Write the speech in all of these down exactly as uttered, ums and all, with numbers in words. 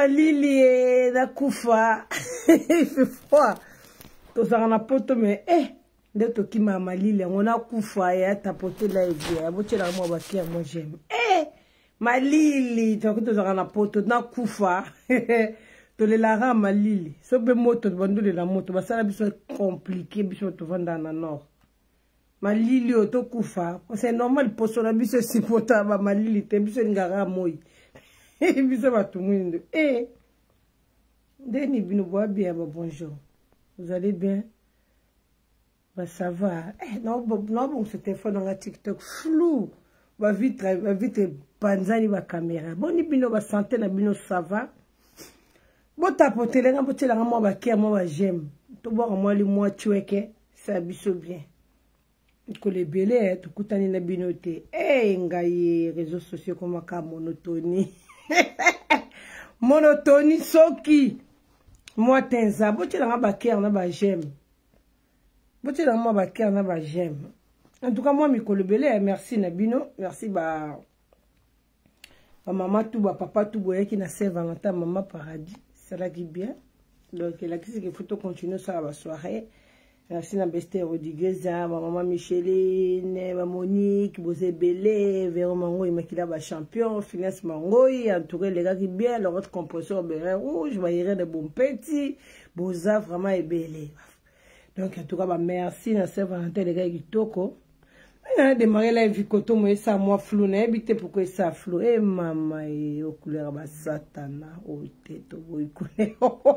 malili na kufa. Il fait froid. To ça na poto mais eh de to ki ma malili on a kufa ya tapoter la idée. Aboche la moi baki moi j'aime. Eh malili to to ça na poto na kufa. To le la ra malili. So be moto bandu de la moto ba sala biso compliqué biso to vanda na nord. Malili o to kufa. C'est normal poso na biso sipota ba malili te biso ngara moi. Biso ba tout monde. Eh Deni bino bois bien, bonjour. Vous allez bien? Bah ça va. Eh, non, non, bon, ce téléphone dans la TikTok flou. Bah vite, bah vite, panzani ma caméra. Bon, ni bino, bah santé, na bino, ça va. Bon, tapoter, les gens, bon, la moi, bah, qui, moi, j'aime. Tout bon, moi, les mois, tu es que, ça biso bien. Que les belés, tout coutani na binoté. Eh, ngaye, réseaux sociaux, comme à monotonie. Monotonie, soki. Moi, tenza, bote la ba cœur na ba j'aime. Bote la moi ba cœur na ba j'aime. En tout cas, moi, Mikolo Belé, merci Nabino, merci ba ba maman tout, ba papa tout, boye qui na Saint-Valentin, maman paradis, ça la qui bien. Donc, la qui c'est qu'il faut continuer ça la soirée. Merci na Beste Rodigueza, ma maman Micheline, ma Monique, Bosé Belé, Véro Mangoy, Makila ba champion, Finesse Mangoy, entouré les gars qui bien, leur autre composition Béret Rouge, Maïré de Bon Petit, Boza vraiment est belé. Donc en tout cas, bah, merci na Saint-Valentin les gars qui toko. On démarré la vie koto moi ça moi flou na habité pourquoi ça flou et maman et au couleur ba satana au tête au couleur.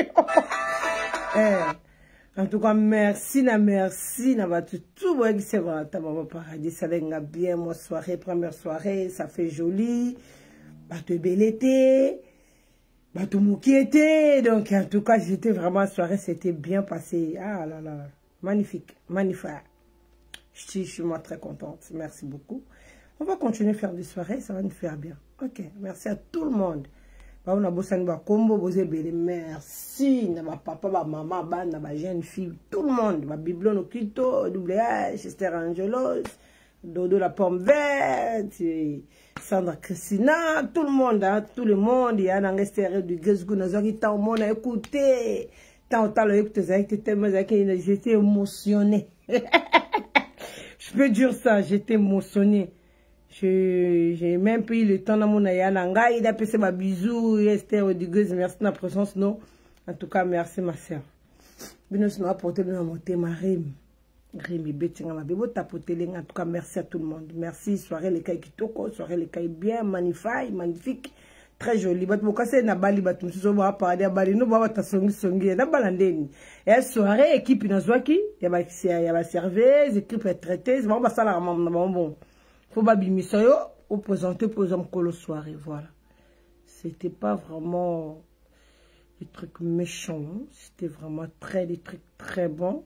Eh en tout cas, merci, na merci, na va tout, tout, ouais, c'est vrai, ta maman paradis, ça va bien, moi, soirée, première soirée, ça fait joli, bah, te bel été, bah, tout mouki été, donc, en tout cas, j'étais vraiment, soirée, c'était bien passé, ah là là, magnifique, magnifique, je suis, je suis moi très contente, merci beaucoup, on va continuer à faire des soirées, ça va nous faire bien, ok, merci à tout le monde. On a besoin de combo, merci, na papa, ma maman, ma jeune fille, tout le monde, ma Biblon Okito, W H, Esther Angelos, Dodo la pomme verte, Sandra Christina, tout le monde, hein, tout le monde, il y a un extérieur du Gresgou, nous avons tant monde à écouter, tant tant à écouter, j'étais émotionnée. Je peux dire ça, j'étais émotionnée. J'ai même pris le temps dans mon ayananga, il a passé ma bisou, Esther Odigueuse, merci de la présence, non. En tout cas, merci ma soeur. Bino m'a apporté dans mon thème, Rim. Rim, il bêtit, ma bébo tapoté, en tout cas, merci à tout le monde. Merci, soirée les cailles qui toko, soirée les cailles bien, magnifique, magnifique, très joli. Bat mo kase na bali bat musuzo ba parade bali no ba ta songi songi na balandeni. Et soirée équipe na zwaki, ya ba ya ba serveuse, équipe traiteuse, ba ba sala maman bon. Faut pas bimisa yo ou présenter pour les hommes soirée, voilà. C'était pas vraiment des trucs méchants, c'était vraiment très des trucs très bons.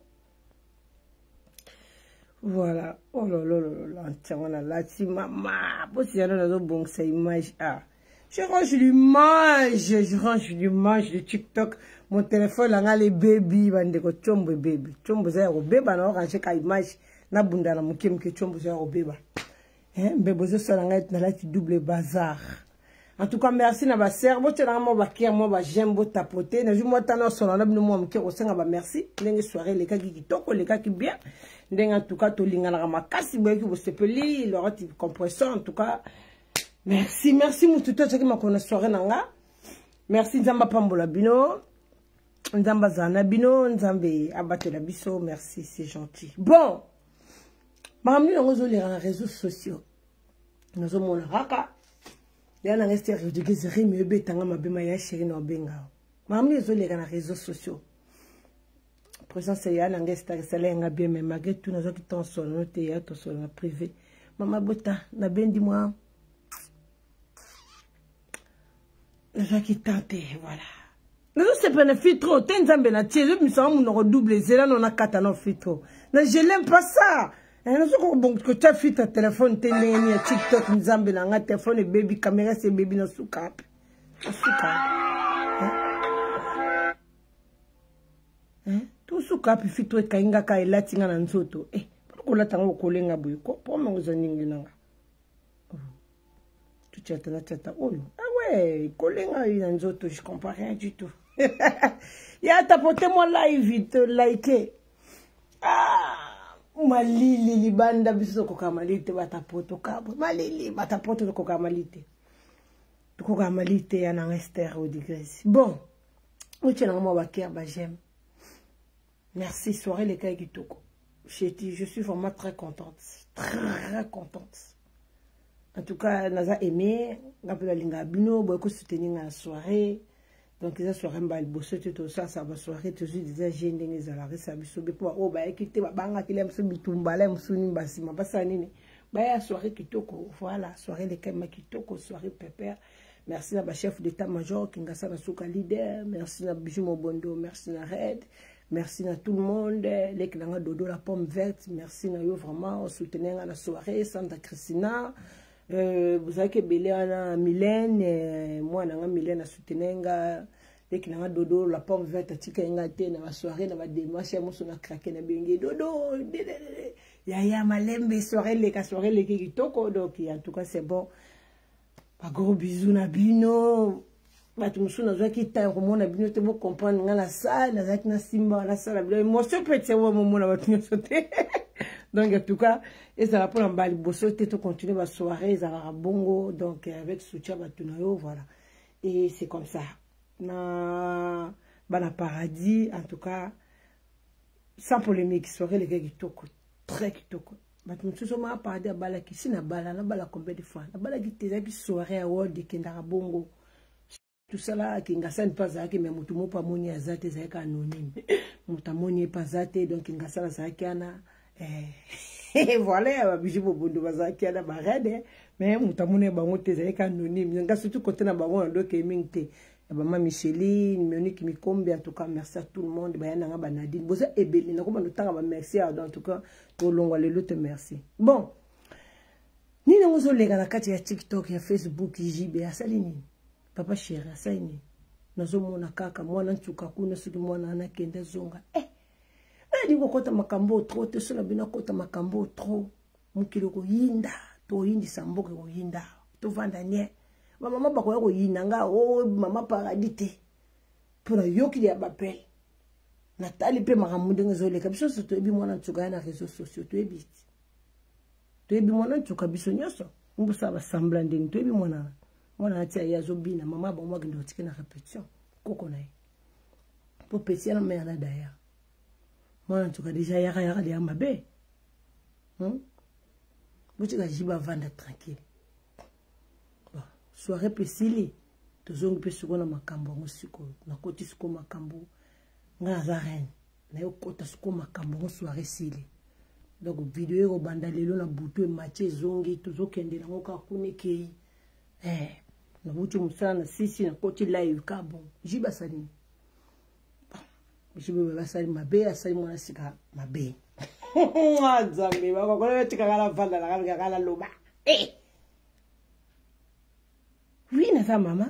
Voilà. Oh là là là là, tiens, on a là, si maman, si on a bon c'est image ah. Je range l'image, je range l'image de TikTok, mon téléphone là les baby bande ko chombo baby, chombo za ko beba na ranger ka image na bunda na mukim ke chombo za ko beba. Hein, bebozo solanga na la double bazar. En tout cas, merci na ba sœur, bo tena mo ba kier mo ba j'aime bo tapoter, na ju mo tana solanga bino mo mke ko senga ba merci, ndenge soirée les cas qui kitoko, les cas qui bien. Ndenge en tout cas to linga na makasi bo ki bo sepeli, le roti compresseur en tout cas. Merci, merci mutu to tsaki makona soirée nanga. Merci nzamba pambola bino. Nzamba zana bino, nzambe abatela biso, merci, c'est gentil. Bon. Mamni na ngozo les réseaux sociaux. Nous sommes mon raka. Il y a un extérieur de Gézéry, mais il y a un peu de chéri na benga. Mamni zo les réseaux sociaux. Présent c'est y a un extérieur ça lenga bien mais malgré tout nous qui ton son no théâtre sur la privé. Mama bota na bendi moi. Nous qui tenté voilà. Nous c'est pas un filtre, t'enzambe na tie, je me sens mon redouble zéro non na kata no filtre. Je l'aime pas ça. Et nous bon que tu as fait ta téléphone, tu as TikTok, nous avons un téléphone, baby caméra, c'est baby dans sous cap. Sous cap. Hein? Tout sous cap, il fait tout et kainga ka ela tinga na nzoto. Eh, pourquoi la tango kolenga buiko? Pour moi, vous en n'ingénanga. Tu tiens ta tata. Oh, ah Ouais, kolenga inanzoto, je comprends rien du tout. Ya tapotez-moi live vite, likez. Ah, malili libanda biso kokamalite batapoto kabo. Malili batapoto kokamalite. Kokamalite ya na Esther au digresse. Bon, ouche na mo bakia ba j'aime. Merci, soirée les cas kitoko. Je suis vraiment très contente, très contente. En tout cas, naza aimé, ngapela linga bino, beaucoup soutenir la soirée. Donc la soirée mbal bosso tout ça ça va soirée toujours déjà gêné les alariés ça biso be pour oh ba ekité ba banga kile mso bitumbala mso ni basima basa nini. Ba ya soirée kitoko, voilà, soirée les cas kitoko, soirée pépère. Merci à ma chef d'état-major Kingasa Nasuka leader, merci à Bijou Mobondo, merci à Red. Merci à tout le monde, les qui ont dodo la pomme verte, merci à eux vraiment, soutenir la soirée, Santa Christina, euh, vous savez que Belé a Mylène, moi on Mylène à soutenir, les qui ont dodo la pomme verte, à tika ngate na la soirée, na la démarche, moi on a craqué na bengue dodo, ya ya malembe soirée les cas soirée les qui toko, donc en tout cas c'est bon, un gros bisou na bino. Batu musuna zwaki ta komona bino te bo comprendre ngala salle na zaki na simba na salle bila émotion peut être wa momona batu nyosote. Donc en tout cas et ça va pour l'embali bosso te to continuer la soirée ça va bongo donc avec soutien batu na yo voilà. Et c'est comme ça. Na bana paradis en tout cas sans polémique soirée les gars qui toko très kitoko. Batu mususo ma paradis bala ki sina bala na bala combien de fois. Na bala ki te zaki soirée à world kendara bongo. Tout ça là, qui n'a pas zaki, mais mutumo pas moni azate zaki anonyme. Mutamoni pas zate, donc il n'a pas zaki ana. Et voilà, Bijou Mobondo bazaki ana barade, mais mutamoni ba mote zaki anonyme. Nga surtout côté na ba wona donc mingte. Maman Micheline, Monique Mikombe, en tout cas merci à tout le monde. Ba yana ba Nadine. Boza ebeli na ko ba notanga ba merci en tout cas pour longo le lot merci. Bon. Ni na ngozo lega na kati ya TikTok ya Facebook J B asalini. Papa chéri asaini nazo mona kaka mwana ntuka kuna suki mwana anakenda zonga eh eh diko kota makambo trop te sola bina kota makambo trop mukilo ko yinda to yindi samboke ko yinda to vanda nye mama mama ko ko yinda nga o mama paradite pour yoki ya bapel natali pe makamude ngezole kabiso so to ebi mwana ntuka na réseaux sociaux to ebi to ebi mwana ntuka biso nyoso mbusa ba semblant nding to ebi mwana mwana atia ya zobina mama ba mwa ndo tikena répétition koko na pour petit na mère na daya mwana tuka déjà ya ya ya mabe hm butika jiba vanda tranquille bon soirée pesili tozongi pe sukona makambo ngosiko na koti suko makambo nga za reine na yo kota suko makambo soirée sili donc vidéo yo banda lelo na butu e match zongi tozokende na ngoka kunekei eh na butu musana sisi na koti live ka bon jiba sali jiba ba sali mabe asali mwana sika mabe nzambe ba ko ko tika kala vanda la kala kala loba eh oui na sa mama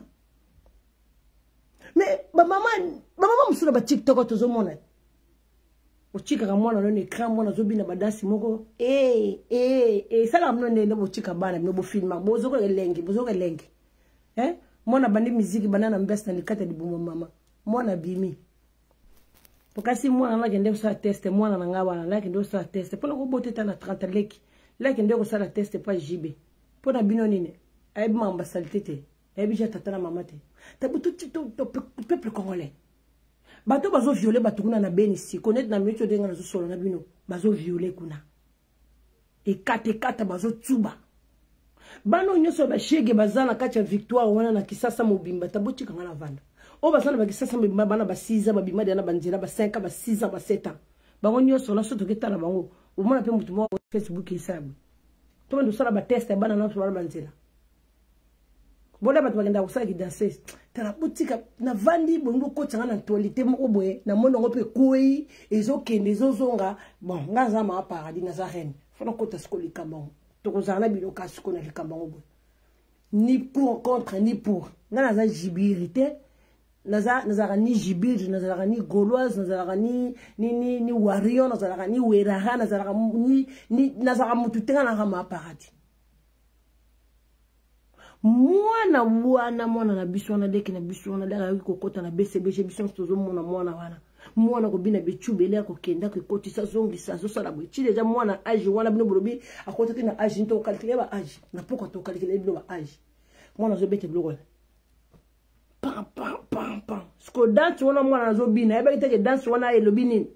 mais ba mama ba mama musuna ba TikTok tozo mona o chika ka mwana no écran mwana zo bina badasi moko eh eh eh sala mno ne bo chika bana no bo filma bo zo ko lengi bo zo ko lengi eh mwana bandi musique banana mbesta likata di buma mama mwana bimi pokasi mwana na gende sa test mwana na ngaba na like ndo sa test pona ko boteta na trente leki like ndo ko sala test pa jibe pona bino nini ay mamba salitete ay bija tatana mama te tabutu to peuple congolais bato bazo violer bato kuna na benisi connaître na mito denga na zo solo na bino bazo violer kuna e kate kata bazo tsuba bano nyoso ba shege bazana kati ya victoire wana na kisasa mobimba tabuti kanga na vanda o bazana ba kisasa mobimba bana ba six ans ba bimadi na banzela ba cinq ans ba six ans ba sept ans bango nyoso na soto keta na bango o mona pe mutu mo Facebook isabu to ndo sala ba test bana na so ba banzela bola batu bagenda kusala ki danser tala butika na vandi bongo ko tsanga na toilette moko boye na mono ngo pe koi ezo kende ezo zonga bon ngaza ma paradis na za reine fona ko taskoli kambango tokozana bino kasiko na likambango boye ni pour contre ni pour ngana za jibirité naza naza ni jibir naza ni gauloise naza ni ni ni ni warrior naza ni weraha naza ni ni naza mutu tenga na ma paradis mwana wana mwana na biso wana deke na biso wana daka yaki kokota na B C B biso tozo mona mwana wana mwana ko bina betubele ko kenda ko kotisa zongisa zo sala bwe ti deja mwana age wana bino bolobi akota te na age nto calculer ba age na poko to calculer bino ba age mwana zo bete bloko pam pam pam pam sko dance wana mwana zo bina yeba te ke dance wana elobi nini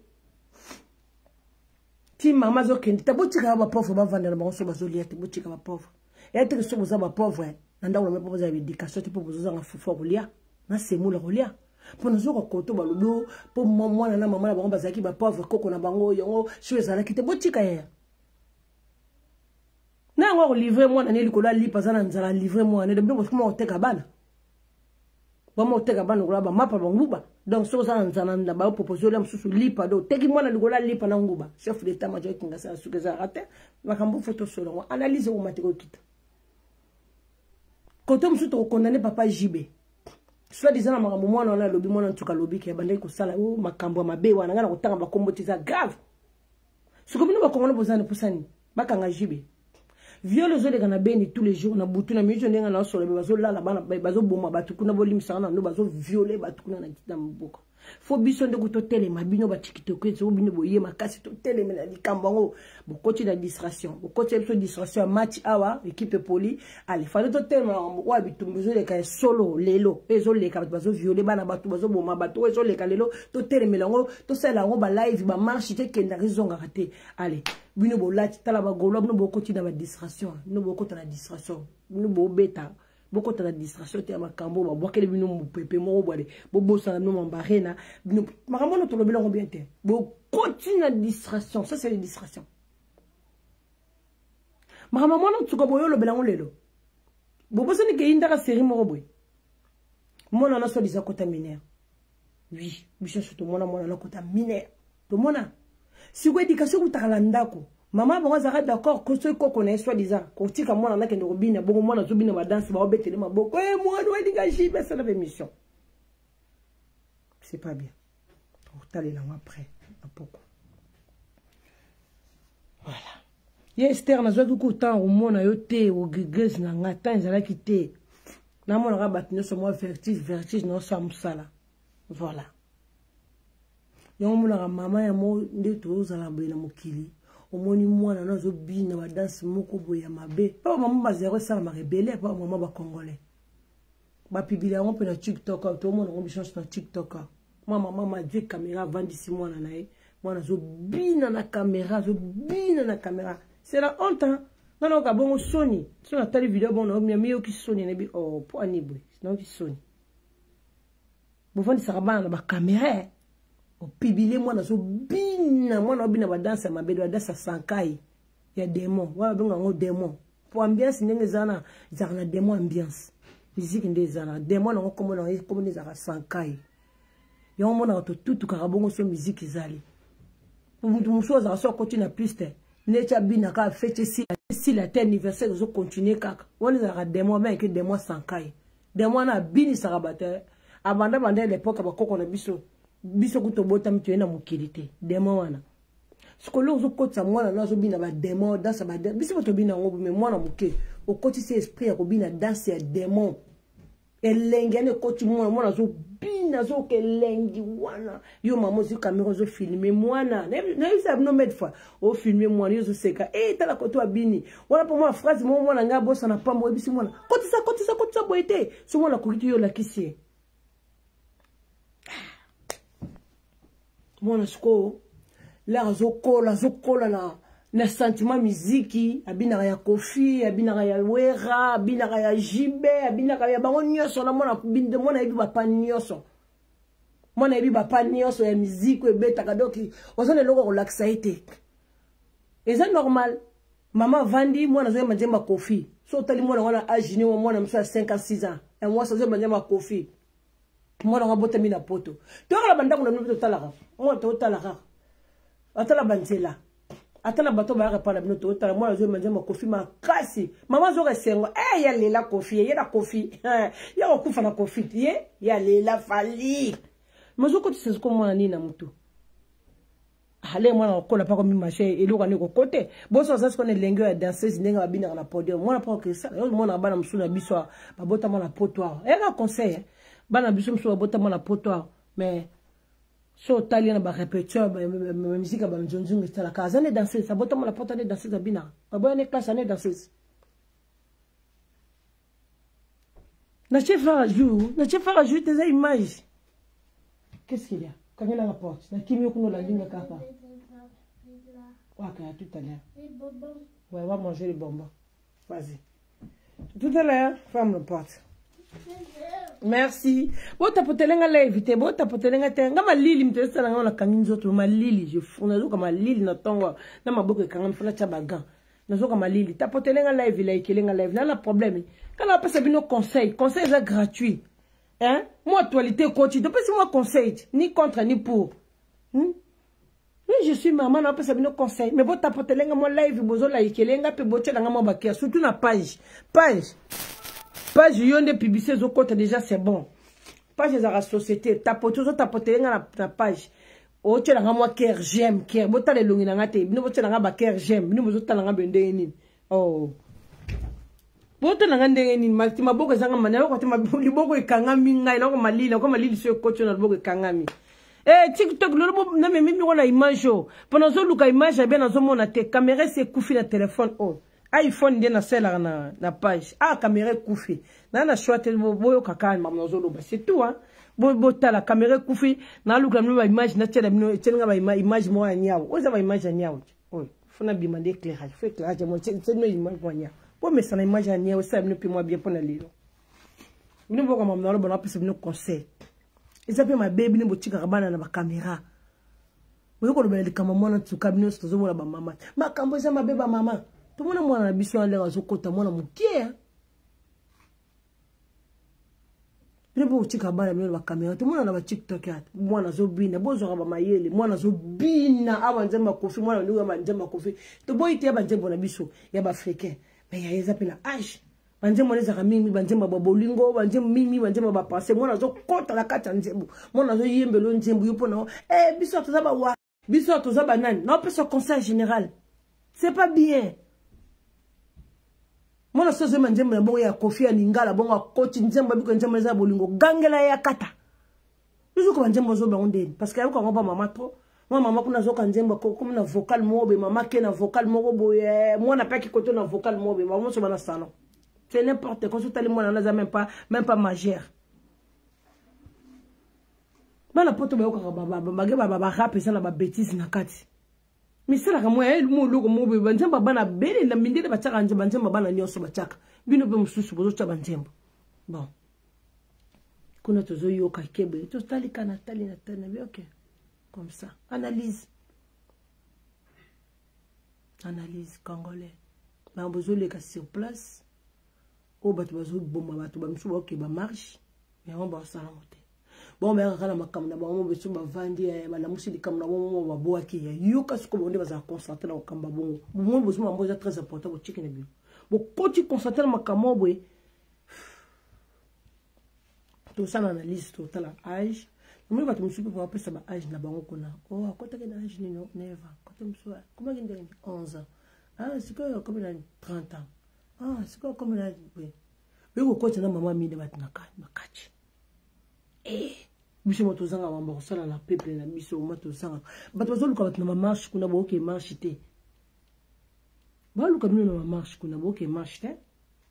ti mama zo kenda ta botika ba pauvre ba vandela ba so ba zo liate botika ba pauvre ya te ke so boza ba pauvre nanda wala mepo boza éducation te po boza nga fufu ko lia na semula ko lia pona zo ko koto ba lobo po mwana na mama na bango bazaki ba pauvre koko na bango yongo so ezala kite botika ya na ngo livrer mwana ne likolo ali pazana nzala livrer mwana de bino ko oteka bana ba mo oteka bana ko ba mapa banguba donc so za nzana nda ba proposer la msusu lipa do teki mwana likolo lipa na nguba chef d'état major kinga sa sukeza rate makambo photo solo analyse o matiko kita koto msusu to condamner papa Jibé soit disant makambo mwana na lobi mwana ntuka lobi ke bandai ko sala o makambo mabe wana ngana kotanga ba kombotiza grave siko bino ba kongona bozana pusani bakanga Jibé viole zo de kana beni tous les jours na butu na mijo ndenga na solo bazo lala bana bazo boma batu kuna bolimisa na ndo bazo violer batu kuna na kita mboka fo biso ndeko to telema bino ba tiktok ezo bino boye makasi to telema na likambango bokoti na distraction bokoti biso distraction match awa équipe poli ali fale to telema wa bitumbuzo le ka solo lelo ezo le ka bazo violer bana batu bazo boma batu ezo le ka lelo to telemela ngo to sala ngo ba live ba marche te kenda rizonga raté allez bino bo lati tala ba golo bino bokoti na ba distraction bino bokoti na distraction bino bo beta bokoti na distraction te makambo ba bwakele bino mupepe mo bwale bo bosa na no mbarena bino makambo no to lobela ngo bien te bokoti na distraction ça c'est les distractions makambo no tsuka boyo lobela ngo lelo bo bosa ni ke indaka série mo boy mona na so disa kota mineur oui biso surtout mona mona na kota mineur to mona si vous éducation vous talandako maman bon ça d'accord que ce qu'on est soit disant qu'on tika moi na kende robina bon moi na zobina ba danse ba obetele maboko eh moi doit éducation mais c'est la émission c'est pas bien pour t'aller là après pourquoi voilà y Esther na zo ku temps au mona yo te o gigez na ngata nzala kité na mona ka batino so moi vertige vertige no so musala voilà yon mona mama ya mo nde to za la bena mokili omoni mwana na zo bina ba danse moko boya mabe pa mama ba zéro ça ma rebelle pa mama ba congolais ba publier on pe na TikTok to mona on bichon na TikTok mama mama dit caméra vingt-six mois na nae mwana zo bina na caméra zo bina na caméra c'est la honte hein non non ka bongo Sony sur la télé vidéo bon no mi mi ki Sony na bi oh po anibwe non ki Sony bo vandi sarabana ba caméra o pibile mwana zo bina mwana obina ba danse mabedo danse sankai ya démon wa benga ngo démon pour ambiance ndenge zana zana démon ambiance musique ndenge zana démon ngo komo na komo ni zaka sankai yo mona to tutu karabongo so musique zali mutu musoza so continue na piste necha bina ka fete si si la terre anniversaire zo continuer kaka woni zaka démon mais que démon sankai démon na bini sarabata abanda banda l'époque ba koko na biso biso kuto bota mtu ena mukilité démon wana skolo zo kotsa mwana na zo bina ba démon danse ba biso to bina ngobu mais mwana muke o koti si esprit ya ko bina danse ya démon elengene koti mwana mwana zo bina zo ke lengi wana yo mamo zo caméra zo filmer mwana na isa no med fois o filmer mwana yo zo seka eh tala koto abini wana pour moi phrase mo mwana nga bossa na pambo ebisi mwana koti sa koti sa koti sa boete so mwana kokiti yo la kisie mwana sko la zokola zokola na na sentiment muziki abina ya Kofi abina ya Wera abina ya Jibé abina ya bango nyoso na mwana binde mwana ebi ba panyoso mwana ebi ba panyoso ya muziki ebeta kadoki ozone loko relaxa ite eza normal mama vandi mwana zo manjema Kofi so tali mwana wana agini mwana msa cinq à six ans et moi ça zo manjema Kofi mwana ngabota mina poto to kala bandako na mito talaka mwana to talaka atala banzela atala bato ba repara bino to tala mwana zo manjema Kofi makasi mama zo resengo eh ya lela Kofi ye na Kofi ya okufa na Kofi ye ya lela fali mazo ko tsezo ko mwana ni na mutu allez moi on n'a pas comme marché et l'eau on est au côté bon ça c'est qu'on est lingue à danser n'est pas bien dans la podium moi n'a pas que ça moi n'a pas na msuna biso ba bota moi na potoir et là conseil ba na biso mso bota moi na potoir mais so talien ba répétition ba musique ba njonjungu ça la casa ne danser ça bota moi na potoir ne danser za bina ba boya ne classe ne danser na chef à jour na chef à jour tes images qu'est-ce qu'il y a quand il a la porte na kimi okuno la ligne kapa ouais à tout à l'heure ouais on va manger les bonbons vas-y tout à l'heure ferme la porte merci bon tapotelenga la éviter bon tapotelenga tenga malili mtesa na ngona kanginzo to malili je funa zo kama malili na tongo na maboko kanga mfuna cha bagan na zo kama malili tapotelenga la evila ikelenga la evila na problème quand on passe bino conseil conseil est gratuit hein moi actualité coach de pas si moi conseil ni contre ni pour hmm? Oui, je suis maman, on peut savoir nos conseils. Mais bon, tapoter lenga moi live, bozo la ikelenga pe boche langa mo bakia surtout na page. Page. Page yonde publicité zo côté déjà c'est bon. Page za la société, tapoter zo tapoter lenga na page. O che langa mo ker j'aime, ker bota le longi na te, bino boche langa ba ker j'aime, bino bozo talanga bende ni. Oh. Bota langa ndenge ni, malti maboko zanga manelo ko te maboko ikanga minga ina ko malila, ko malili so coach na boko ikanga mi. Eh, TikTok, le na me mimi na image o. Pendant zo luka image bien na zo mona te caméra c'est koufi na téléphone o. iPhone dia na sela na na page. Ah caméra koufi. Na na short boyo kaka ma na zo loba. C'est tout hein. Bo bo ta la caméra koufi na luka na image na tela bino tela ba image mo anyao. Oza ba image anyao. Oh, fona bi mande éclairage. Fait éclairage mo c'est no image mo anyao. Bo mais ça na image anyao ça bino pi moi bien pour na lilo. Bino bo comme na lo bona pese bino conseil. Ils appellent ma baby ni botika kabana na ba caméra. Vous connaissez les caméras na tsuka bino stozo mo na ba mama. Ma kambo za ma beba mama. Tout le monde mo na biso na zo kota mo na mukie. Bino botika kabana bino ba caméra. Tout le monde na ba TikTok ya. Mo na zo bina bozo ba mayele. Mo na zo bina aba nzema kofi mo na nduga ma nzema kofi. To boy te ba nzembo na biso ya ba africain. Mais ya ils appellent âge. Banzembo les aramimi banzembo babolingo banzembo mimi banzembo ba passer moi nazo kota la kata nzembo moi nazo yembelo nzembo yopo na eh biso toza ba wa biso toza ba nani non peut se conseil général c'est pas bien moi nazo ze nzembo na bongo ya kofi ya ningala bongo coach nzembo biko nzembo za bolingo gangela ya kata biso ko banzembo zo ba ondeni parce que ko ba mama trop moi maman kuna zo ka nzembo ko comme na vocal mobe mama ke na vocal mobo boye moi na pas ki koto na vocal mobe maman so bana salon. C'est n'importe quoi, tout le n'a même pas, même pas majeur. Bah la pote bayoka baba baba baba rap ça na ba bêtise na kati. Mais ça la moi elle mo logo mo be banzemba bana bele na mindele ba tsaka nje banzemba bana nyoso ba tsaka. Bino be mususu bozo tsaka banzemba. Bon. Kuna tozo yoka kebe, to tali kana tali na tali OK. Comme ça. Analyse. Analyse congolais. Ba bozo le ka sur place. Oh bah tu vas bon bah tu vas me souvoir que bah marche mais on va ça la monter bon mais quand la macam na bon on va sur bah vendre bah la musique de cam na bon on va boire qui yo qu'est-ce qu'on va se concentrer dans camba bon bon besoin moi très important pour chicken bien bon quand tu concentres ma cam boy tout ça l'analyse totale âge moi va te me souper pour appeler ça bah âge na bango kona oh à côté de âge ni non neuf quand tu me souviens comment il dit onze ans ah c'est quoi comme il a trente ans. Ah, c'est quoi comme là? Oui. Mais au côté de maman, mi de batnaka, ma catch. Eh, biso motozanga mamba kosala na peuple na biso motozanga. Bato bazoluka batna ma marche kuna boke marche te. Ba luka bino na marche kuna boke marche te.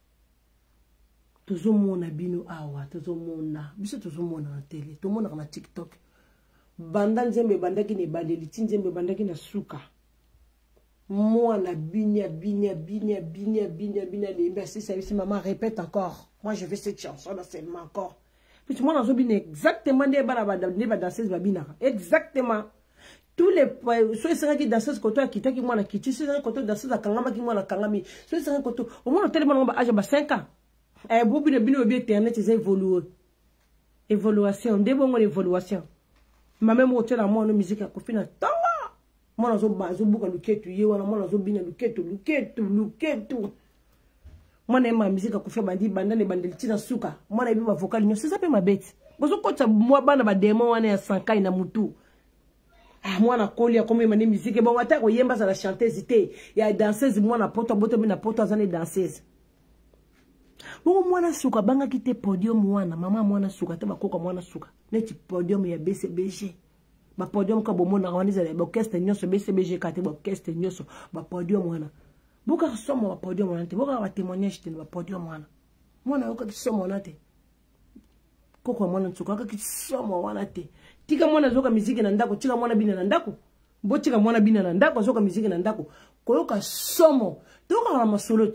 Tozomona bino awa, tozomona. Biso tozomona na télé, tozomona na TikTok. Banda nzembe bandaki ne baleli, nzembe bandaki na suka. Moi, na binia, binia, binia, binia, binia, binia, les merci, service, maman répète encore. Moi, je fais cette chanson là seulement encore. Puis moi, dans bien exactement des balles danser babina. Exactement. Tous les soit c'est qui danseuse côté qui t'a qui moi na kiti, soit c'est côté danseuse à kangama qui moi na kangami, soit c'est côté au moins tellement on va âge ba cinq ans. Eh bobi ne bino bien internet c'est évoluer. Évolution, des bon évolution. Ma même hôtel à moi no musique à cofina. Moi nazo bazo buka luketu ye wana moi nazo bina luketu luketu luketu moi na ma musique akufia bandi banda ne bandeli tina suka moi na biba vocal nyo c'est ça pe ma bête bozo kocha moi bana ba démon wana ya sankai na mutu ah moi na kolia comme mani musique bon ata ko yemba za la chanteuse té ya danseuse moi na poto boto na poto za na danseuse bon moi na suka banga kite podium wana mama moi na suka te bakoko moi na suka neti podium ya B C B G ba podium ka bomo na waniza ba orchestre nyoso B C B G kate ba orchestre nyoso ba podium wana boka somo ba podium wana te boka ba témoignage te ba podium wana moi na yoka somo wana te koko moi na suka ka somo wana te tika mwana zoka miziki na ndako tika mwana bina na ndako bo tika mwana bina na ndako zoka miziki na ndako koyoka somo toka na masolo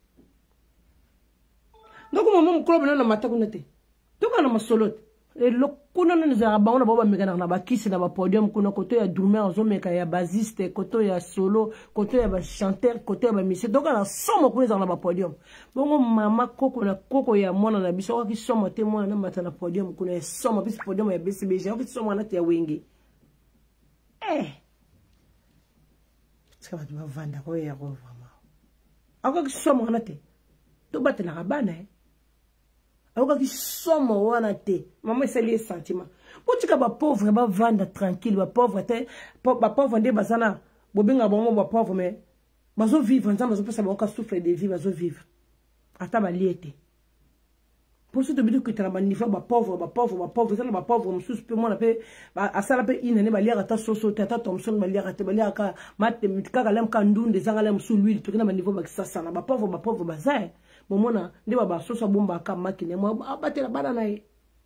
ndoko mama mkrobe na matako na te toka na masolo e lokuna na za baona baba mekana na bakisi na ba podium kuna koto ya drummer zomeka ya bassiste koto ya solo koto ya ba chanteur koto ya ba musicien toka na somo kuna na ba podium bongo mama koko na koko ya mwana na biso ki somo te mwana na mata na podium kuna ya somo bis podium ya B C B G ki somo na te ya wengi eh ska ba vanda ko ya ko vraiment ako ki somo na te to batela kabana eh aoka ki somo wana te maman esali sentiment botika ba pauvre ba vanda tranquille ba pauvre te ba pauvre nde bazana bobenga bongo ba pauvre mais bazo vivre nzamba bazo pesa ba souffle de vie bazo vivre ata ba liete pour ce de que tu ba niveau ba pauvre ba pauvre ba pauvre ça ba pauvre mususu pe mona pe asala pe inane ba liaka ta soso tata Thomson ba liaka te ba liaka mate kaka lem ka ndunde zanga lem su l'huile to kina ba niveau ba kisasa na ba pauvre ba pauvre bazae momona nde baba soso bomba ka makine mo abatela bana nae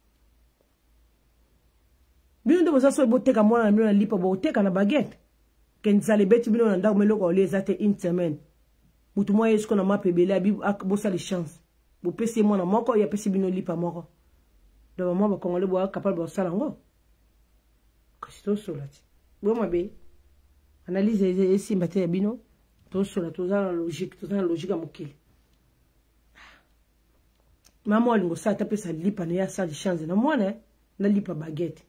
bino ndo bozaso boteka mwana na lipa boteka na baguette kenzale beti bino na ndako meloko les ate une semaine mutu moye esko na mapebele abi bosa les chances bo pesi mwana moko ya pesi bino lipa moko do mama ba kongole bo capable ba sala ngo kasi to solati bo mabe analyse esi mbate ya bino to sola to za logique to za logique amokili maman alingo sa tape sa lipa na ya sa di chance na mwana na lipa baguette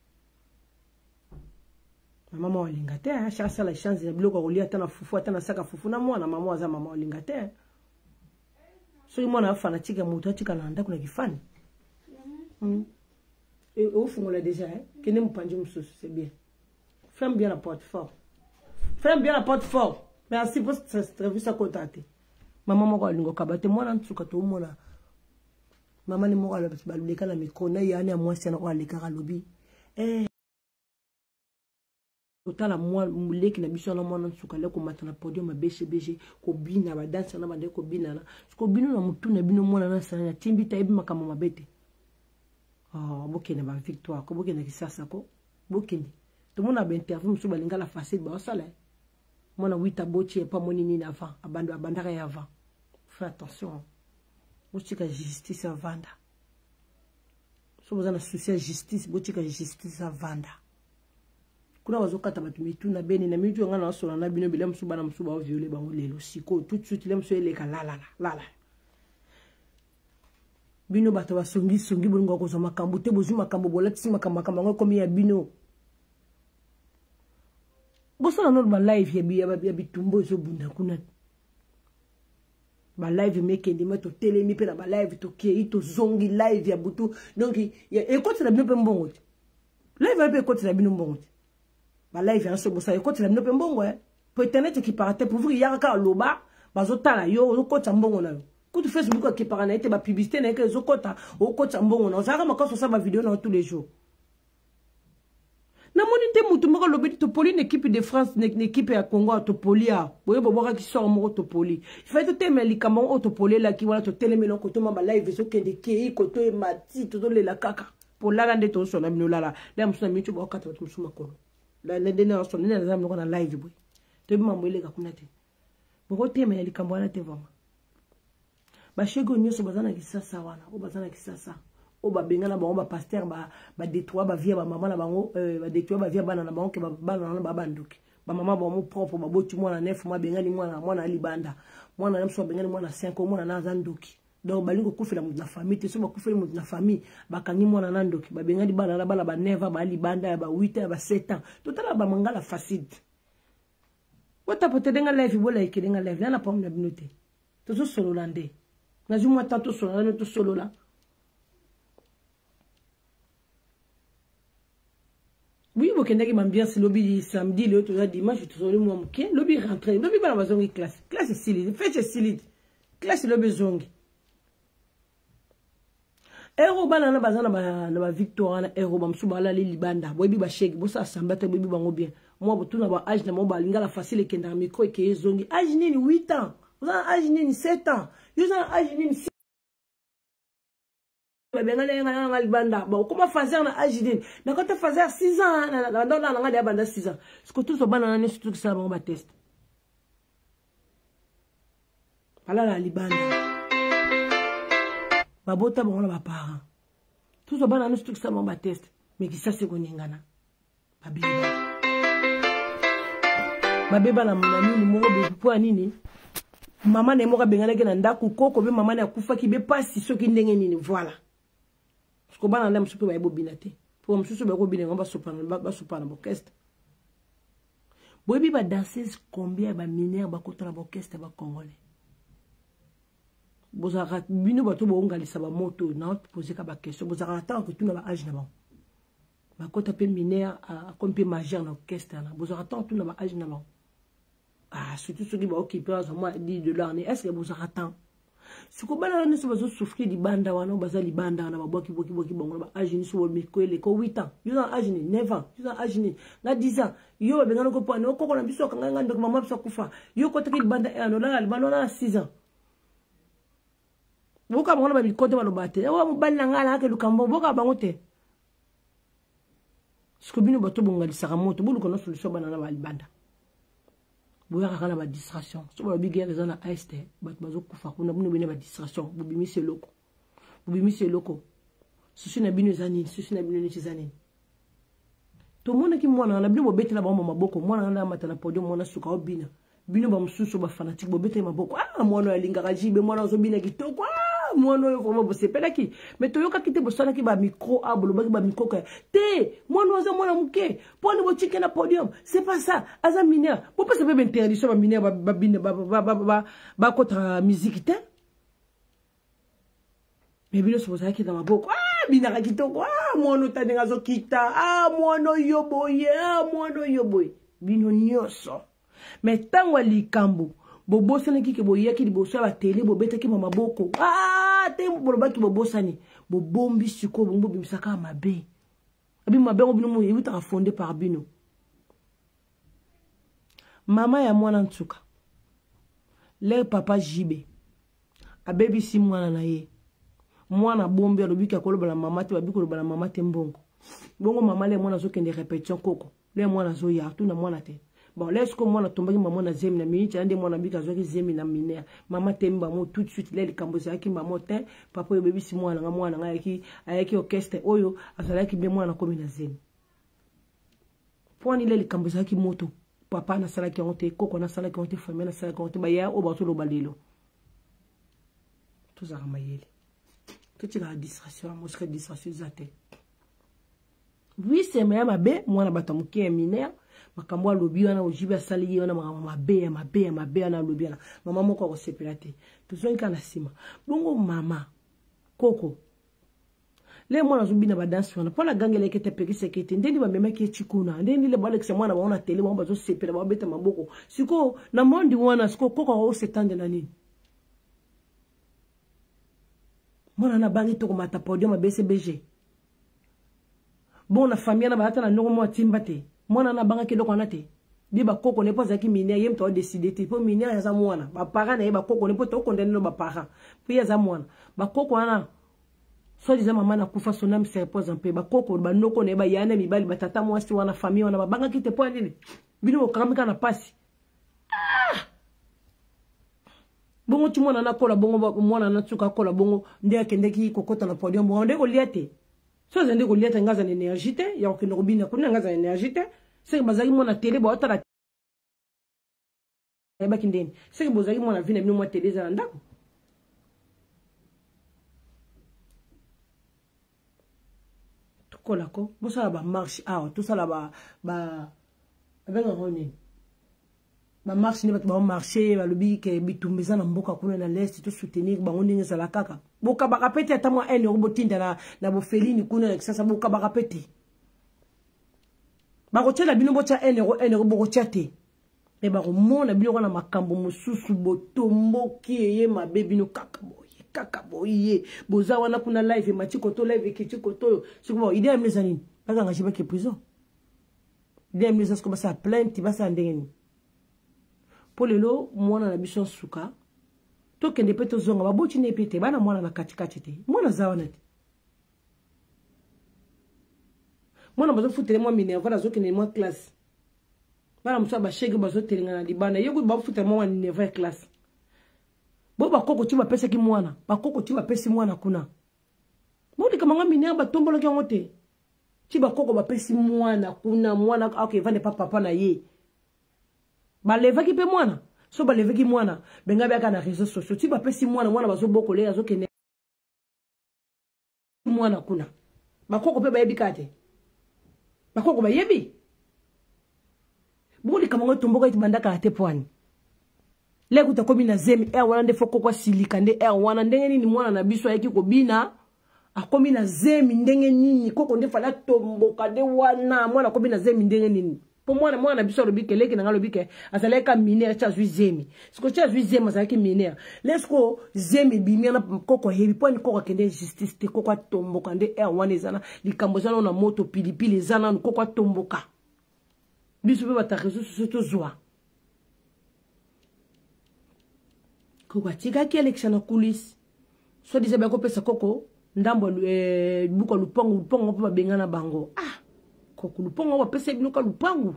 maman alinga te ha cha sa la chance na biloko kolia ta na fufu ata na saka fufu na mwana maman aza maman alinga te so mwana afana tika mutu atika na ndako na kifani mm et au fond là déjà hein que ne mpanji mususu c'est bien ferme bien la porte fort ferme bien la porte fort merci pour cette service à côté maman moko alingo kabate mwana ntsuka to mona maman ni moko alobesi baluleka na micro na yani ya mwasi na ko aleka lobi eh otala mwa muleki na biso na mwana nsuka le ko mata na podium ma B C B G ko bina ba danse na bande ko bina na ko bino na mutu na bino mwana na sana timbi ta ibi makama mabete ah bokene ba victoire ko bokene kisasa ko bokene to mona ba interview musu balinga la facile ba osala mwana wita bochi e pa moni ni avant abando abandaka ya avant fais attention bochika justice à vanda so bozana souci ya justice bochika justice à vanda kuna wazokata batu mitu na beni na mitu ngana wasola na bino bile musuba na musuba violer bango lelo siko tout de suite le musu eleka la la la la bino bato basongi songi bolingo ko zoma kambu te bozuma kambu bolati makambo makambo komi ya bino bosala no ba live ya biya ya bitumbo zo bunda kuna ba live meke ndi mato telemi pe na ba live to ke to zongi live ya butu donc ya ekoti na bino pe mbongo live pe ekoti na bino mbongo ba live en so bosa ekoti na bino pe mbongo eh po internet qui parate pour vous ya ka loba bazotala yo okota mbongo na yo kutu Facebook qui parana ete ba publicité na ke zokota okota mbongo na zaka makoso sa ba vidéo na tous les jours na monite mutu moko lobi to poli une équipe de France une équipe ya Congo to poli a boye boboka ki sort moko to poli il faut to teme likamo o to poli la ki wala to teleme no koto ma live zo kende ke koto e mati to le la kaka pour la ngande to so na bino lala la msuna mitu ba kata to msuma ko la ndene na so ndene na mno na live boy to bi mambo ile ka kunate boko teme likamo na te vama ba shego nyoso bazana kisasa wana o bazana kisasa o ba bengana ba ba pasteur ba ba détruire ba via ba maman na bango euh ba détruire ba via bana na bango ke ba bana na ba banduki ba maman ba mo propre ba boti mwana neuf mois bengani mwana mwana libanda mwana na mso bengani mwana cinq mwana na zanduki donc balingo kufela mu na famille te so ba kufela mu na famille ba kangi mwana na ndoki ba bengani bana na bana ba neuf ba libanda ba huit ba sept ans totala ba mangala facile wata pote denga live bola ikidenga live na pa na binote to so solo lande na jumwa tanto solo na to solo la. Oui, vous avez une ambiance lobby samedi, le autre dimanche, tout le monde qui lobby rentré, lobby dans la zone classe, classe est silide, fête est silide, classe lobby zone. Ero banana bazana ba na ba victoire na ero ba msuba la li libanda, boy bi ba shake, bo sa sambata boy bi bango bien. Moi bo tuna ba âge na mo ba lingala facile kenda micro ke zongi. Âge nini huit ans, vous avez âge nini sept ans, vous avez âge nini six ans. Bengale ngala libanda, ba comment fazer na âge nini? Na kota fazer six ans na na na na ngala banda six ans. Ce que tout so banana ne surtout que ça ba test. Pala la libanda. Babota bon la parents. Tout ça banana tout ça mon test mais qui ça c'est qu'on ngana. Babeba. Babeba na mwana ni mo be po nini. Maman ne mo ka bengana ke na ndaku koko be maman na kufa ki be pasi soki ndenge nini voilà. Parce que banana msupe ba ebobinate. Pour msusu ba ko bine ngomba sopana ba sopana orchestre. Boyebi ba danseuse combien ba mineur ba kotala ba orchestre ba congolais. Bozara bino bato bo ngalisa ba moto na poser ka ba question bozara tant que tout na ba âge na ba ba kota pe mineur a comme pe majeur na orchestre na bozara tant tout na ba âge na ba ah surtout ceux qui ba occuper à moi dix dollars est-ce que bozara tant ce ko bana ne se bazo souffrir di banda wana baza li banda na ba boki boki boki bongo ba âge ni so bo mekwele ko huit ans yo na âge ni neuf ans yo na âge ni na dix ans yo ba ngana ko po no ko ko na biso kanga ngando mama biso kufa yo ko taki banda e no la bana na six ans. Boka bango ba bikote ba lobate wa mobali na ngala ke lukambo boka bango te skobino bato bonga lisaka moto bulu kono solution bana na balibanda boya kana ba distraction so ba bigere za na A S T bat bazo kufa kuna bino bene ba distraction bubimi se loko bubimi se loko susu na bino zani susu na bino ni zani to mona ki mwana na bino bobetela ba mama maboko mwana na mata na podium mwana suka obina bino ba msusu ba fanatique bobetela maboko ah mwana alinga kajibe mwana zo bina kitoko mwana yo vraiment bo sepela ki mais to yoka kite bo sala ki ba micro a bo ba micro ka te mwana waza mwana muke poni bo chike na podium c'est pas ça aza mineur bo pas se be interdiction ba mineur ba bine ba ba ba ba contre musique te mais bino so za ki na maboko ah bina ka kitoko ah mwana taninga zo kita ah mwana yo boye ah mwana yo boye bino nyoso mais tango likambo bobo sana ki ke boye ki liboso la télé bobeta ki mama boko ah te boloba ki bobo sani bobombi siko bombo bimisaka mabe abi mabe ngo bino mo yita fondé par bino mama ya mwana ntuka le papa jibe abebi si mwana na ye mwana bombi alobika koloba la mama te babiko koloba la mama te mbongo bongo mama le mwana zo kende répétition koko le mwana zo ya tu na mwana te. Bon, laisse que moi, tombe maman na zemi na minute, ande moi na bika zo ki zemi na mineur. Maman temba mo tout de suite les kamboza ki maman te, papa yo baby si moi na moi na ngaki, ayaki orchestre oyo, azala ki be moi na komi na zemi. Poni les kamboza ki moto, papa na sala ki onte, koko na sala ki onte, famille na sala ki onte, ba ya o ba to lo balelo. Tout ça ramayele. Tout la distraction, mo serait distraction zate. Oui, c'est ma be, moi na batamuki mineur. Makambo lobi wana ojiba sali wana mabe mabe mabe na lobi wana mama moko ko sepelate tuzongi kana sima bongo mama koko le mwana zubina ba dance wana pona gangele kete peki sekete ndeni ba mema ke chikuna ndeni le bale kse mwana baona tele ba zo sepela ba beta maboko siko na mondi wana siko koko ko setande na nini mwana na bangi to ko mata podium B C B G bon na famille na ba ata na noko mo timbate mwana na banga kilo konate biba koko ne poza ki mineur yem to décider ti po mineur ya za mwana ba parents na ba koko ne po to condamner no ba parents po ya za mwana ba koko wana so diza mama na kufa sonam se repose un peu ba koko ba noko ne ba yana mibali ba tata mwasi wana famille wana ba banga kite po nini bino kamika na pasi ah bongo ti mwana na kola bongo mwana na tsuka kola bongo nde akende ki kokota na podium bongo nde ko liate so zende ko liate ngaza na énergie te ya ko nobina ko ngaza na énergie te c'est que bazaki mona télé ba otala e ba kindeni c'est que bozaki mona vina bino mo télé za ndako to kola ko bosa ba marche ah tout ça là ba ba avec un roni ba marche ne ba ba marcher ba lobi ke bitumbeza na mboka kuna na l'est to soutenir ba ngondinga za la kaka boka ba kapete atamwa ene robotinda na na bofelini kuna sasa boka ba kapete bakotia la bino botia un euro un euro bokotia te mais bakomona biloko na makambo mosusu botomboki eye mabe bino kaka boye kaka boye boza wana kuna live mati koto live kiti koto sikubo idée ya mleza nini bakanga jiba ke prison idée ya mleza sikuba sa plainte basa ndengeni po lelo mwana na biso suka to kende pe to zonga baboti ne pete bana mwana na katikati te mwana zawana te mwana bazo futere mwa minerva na zoke ne mwa classe bana musa ba shege bazo telinga na libana yego ba futere mwa minerva classe bo ba koko ti ba pesa ki mwana ba koko ti ba pesi mwana kuna mo di kamanga minerva tombolo ki ngote ti ba koko ba pesi mwana kuna mwana okay vande pa papa na ye ba leva ki pe mwana so ba leva ki mwana benga bya kana réseaux sociaux ti ba pesi mwana mwana bazo bokole azo kene mwana kuna ba koko pe ba yebi kate bakoko bayebi buli kama ngo tomboka itibandaka ate pwani le kutakomi na zemi e wana nde foko kwa silika nde e wana ndenge nini mwana na biso ayaki kobina akomi na zemi ndenge nini koko nde fala tomboka de wana mwana akomi na zemi ndenge nini po mwana mwana na biso lobike leki na ngalobike azaleka minere cha zwi zemi siko cha zwi zemi azalaki minere lesko zemi bimia na koko hebi po ni koko kende justice te koko tomboka nde e wana ezana likambo zana na moto pilipili zana koko tomboka biso be bata réseaux sociaux to zwa koko tika ki election na coulis so disait ba ko pesa koko ndambo eh buko lupongo lupongo pa bengana bango ah koko lupongo wa pesa binuka lupangu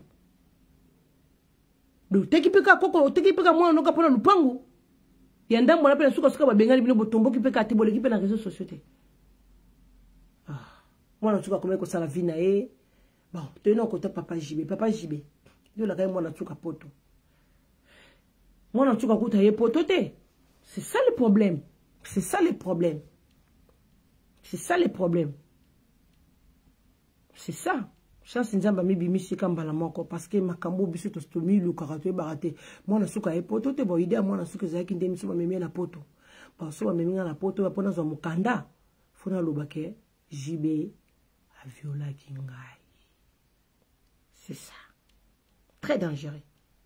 do teki peka koko teki peka mwana noka pona lupangu ya ndambo na pena suka suka ba bengana bino botomboki peka atibole ki pe na réseaux sociaux te ah mwana suka komeko sala vina e bon te no kota papa jibe papa jibe do la kai mwana suka poto mwana suka kuta ye poto te c'est ça le problème c'est ça le problème c'est ça le problème c'est ça chance nzamba mibi misika mbala moko parce que makambo biso to stomi lu karato barate mwana suka e poto te bo idea mwana suka zaki ndemi so memia na poto ba so memia na poto ba pona zo mukanda funa lobake jibe a viola kingai c'est ça très dangereux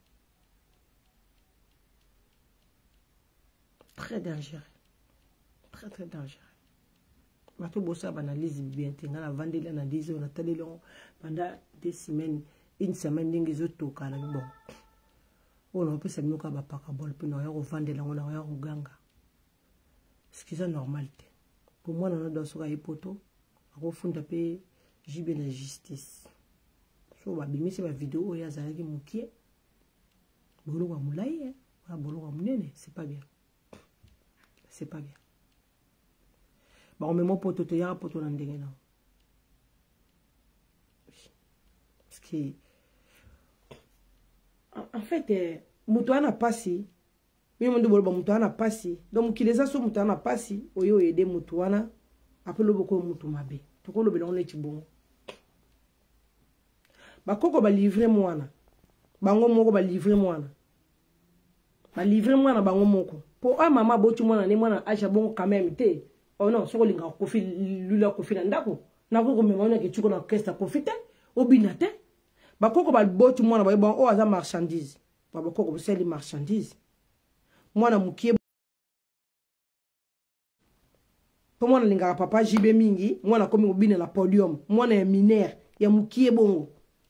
très dangereux très très dangereux. Bato bossa banalise bien tenga la vendre l'analyse on a télé pendant des semaines une semaine ndenge zotoka na bon on a peut se mioka ba paka bol pe na ya vendre la on a ya ganga ce qui est normal pour moi on a dans soka epoto ako funda pe jibe na justice so ba bimi se ba vidéo ya zalaki mukie bolo wa mulai wa bolo wa munene c'est pas bien c'est pas bien. Bon, mais mon pote, tu as un pote dans le dégueulasse. Parce que, en fait, Moutouana a passé. Oui, mon double, Moutouana a passé. Donc, qui les a sur Moutouana a passé. Oui, oui, aider Moutouana. Après, le beaucoup Moutoumabe. Pourquoi le bellon est bon? Bah, quoi va livrer moi? Bango moko va livrer moi. Va livrer moi na bango moko. Pour un maman, botu moi na ne moi na aja bon quand même te. Oh non, so linga kofi lula kofi na ndako. Na ko memona ke tuko na kesta profiter obinate. Ba koko ba botu mwana ba bon o aza marchandise. Ba ba koko seli marchandise. Mwana mukie po mwana linga papa jibe mingi, mwana komi obina na podium, mwana ya minere ya mukie bongo.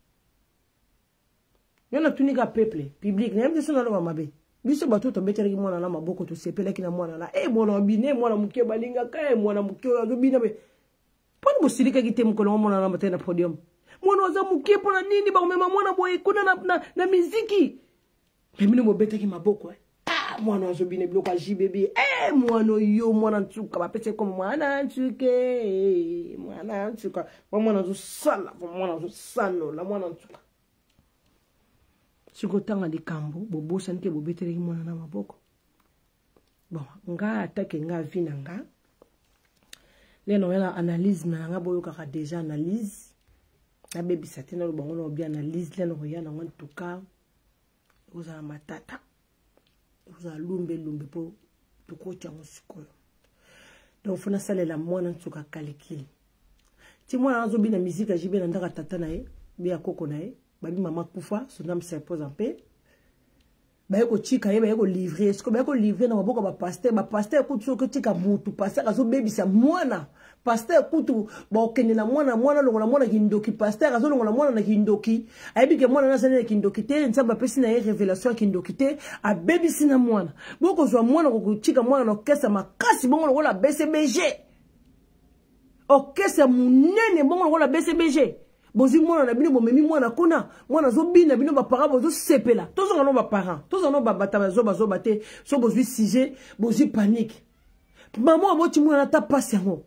Yona tunika peuple, public, na yemte sona lo mabe. Biso bato to betere ki mwana na maboko to sepela ki na mwana na eh mwana bine mwana mukie balinga ka eh mwana mukie ozo bina be poni bosilika ki temu kolongo mwana na matena podium mwana oza mukie pona nini ba mema mwana boye kuna na na, na miziki mimi mo beteki maboko eh ah mwana ozo bine bloka jibebe eh mwana yo mwana ntuka ba pese comme mwana ntuke mwana ntuka mwana ozo sala mwana ozo sano la mwana ntuka sikotanga likambo bobosa nke bobetere mwana na maboko bon nga atake nga vina nga leno yana analyse na nga boyo kaka déjà analyse na bebi satina lo bango no bien analyse leno yana ngo ntuka oza matata oza lumbe lumbe po tukocha musikoyo donc funa salela mwana ntuka kalikili ti mwana azo bina musique ajibe na ndaka tata na ye Bien koko nae. Babi maman kufa. Son âme se repose en paix. Baye ko chika ye baye ko livrer. Est-ce que baye ko livrer na maboko ba pasteur. Ba pasteur kutu so ko chika mutu. Pasteur azo baby sa mwana. Pasteur kutu ba okende na mwana mwana longola mwana kindoki. Pasteur azo longola mwana na kindoki. Ayebi ke mwana na sane na kindoki te. Nsamba pesi na ye révélation kindoki te. A baby sina mwana. Boko zo mwana ko chika mwana na kesa makasi bongo longola B C B G. Okesa munene bongo longola B C B G. Bozi mwana na bino bomemi mwana kuna mwana zo bina bino ba parents bozo sepela tozo ngano ba parents tozo no ba bata bazo bazo bate so bozi sujet bozi panique maman boti mwana ta passe yango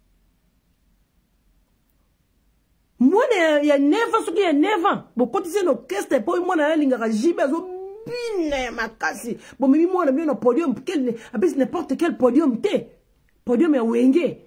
mwana ya neuf so ya neuf ans bo kotise no orchestre po mwana ya linga jibe zo bina makasi bomemi mwana bino na podium quel abis n'importe quel podium te podium ya wenge.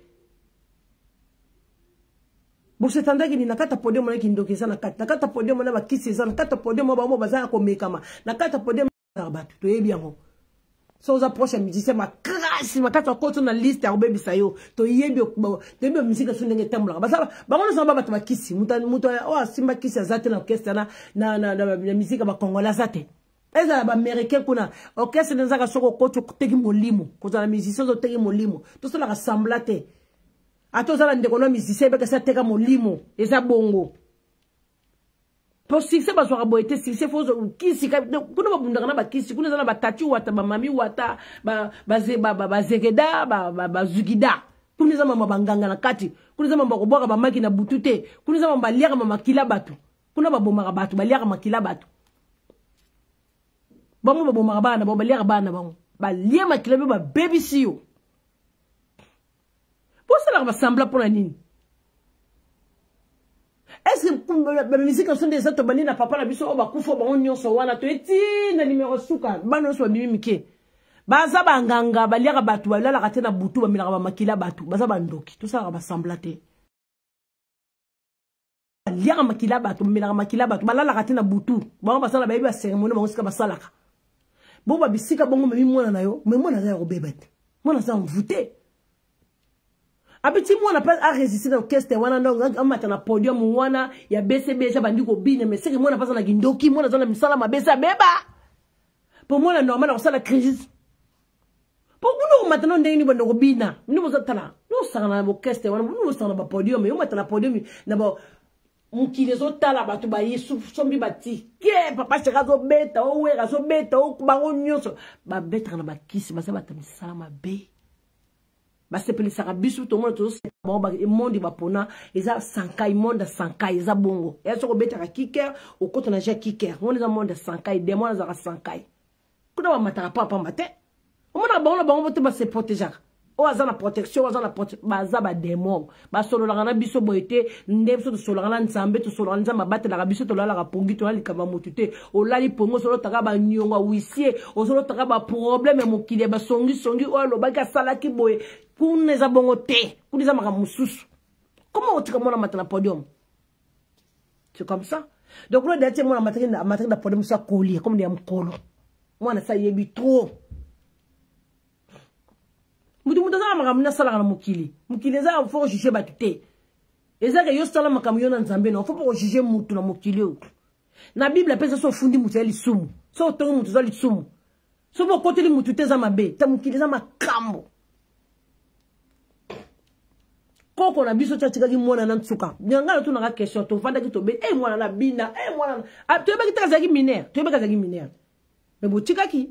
Bon, c'est un qui n'a pas podium qui n'a pas de podium qui s'est n'a pas de podium qui bazar comme mekama n'a pas de podium rabattu to bien so za prochain musicien ma crasse ma kata ko na liste ya baby sayo to yebi to yebi musique so ndenge tambula basa ba ngona so ba batuma kisi muta muta o simba kisi azate na orchestre na na na musique ba kongola zate eza ba américain kuna orchestre nzaka soko ko to teki molimo ko za musicien zo teki molimo to so la rassemblate ato zala ndeko no musicien beka sa teka molimo eza bongo pour succès ba so raboete succès faut kisi kuna ba bundaka na ba kisi kuna zala ba tatu wata ba mami wata ba ba ba ba zegeda ba ba zugida kuna zama mabanganga na kati kuna zama ba koboka ba maki na butute kuna zama ba liaka mama kila batu kuna ba bomaka batu ba liaka makila batu bango ba bomaka bana ba liaka bana bango ba liaka makila ba baby siyo. Ça va sembler pour la ligne. Est-ce que la musique en son des autres banines n'a pas la biso au bakufo ba onyo so wana to eti na numéro suka bano so mimike baza banganga baliaka batu balala kate na butu ba milaka ba makila batu baza bandoki tout ça va sembler te baliaka makila batu milaka makila batu balala kate na butu ba basala ba yebi ba cérémonie ba sika basalaka bo ba bisika bongo memi mwana na yo mais mwana za ya robebet mwana za envoûté. Abiti mwana pas a résister na orchestre wana ndonga amata na podium wana ya B C B G bandi ko bine mais c'est que mwana pas na gindoki mwana zona misala mabesa beba pour mwana normal na sala crise pour nous maintenant ndeni bando ko bina ni boza tala no sala na orchestre wana no sala ba podium yo mata na podium na ba mukile zo tala batu ba yesu sombi bati ke papa cheka zo beta o wera zo beta o bango nyoso ba beta na ba kisi ba sala misala mabe. Parce que les sarabisu tout le monde tous bon ba monde ba pona eza sankai monde sankai eza bongo et so ko beta kicker au côté na ja kicker on les monde sankai démon za sankai kuna ba matara papa matin on mona ba on ba on ba se protéger o azana protection azana protection ba za ba démon ba solo la na biso boité ndem so solo la nzambe to solo nzamba bate la biso to la la pongi to la likaba motute o la li pongo solo taka ba nyonga wisie o solo taka ba problème mo kile ba songi songi o lo ba ka sala ki boye kuna za bongo te kuna za maka mususu comment otika mona matana podium c'est comme ça donc là d'ailleurs mona matana matana podium ça coller comme des mkolo mona ça yebi trop mudu mudu za maka mna sala na mukili mukili za faut juger batute eza ke yo sala maka muyona nzambe no faut pas juger mutu na mukili na bible pesa so fundi mutu ya lisumu so to mutu za lisumu so bo kote li mutu te za mabe ta mukili za makambo. Koko na biso tchatika ki mwana na nsuka nyanga tu na question to fanda ki to be eh mwana na bina eh mwana ah to be ki taka zaki minere to be ka zaki minere mais bo tika ki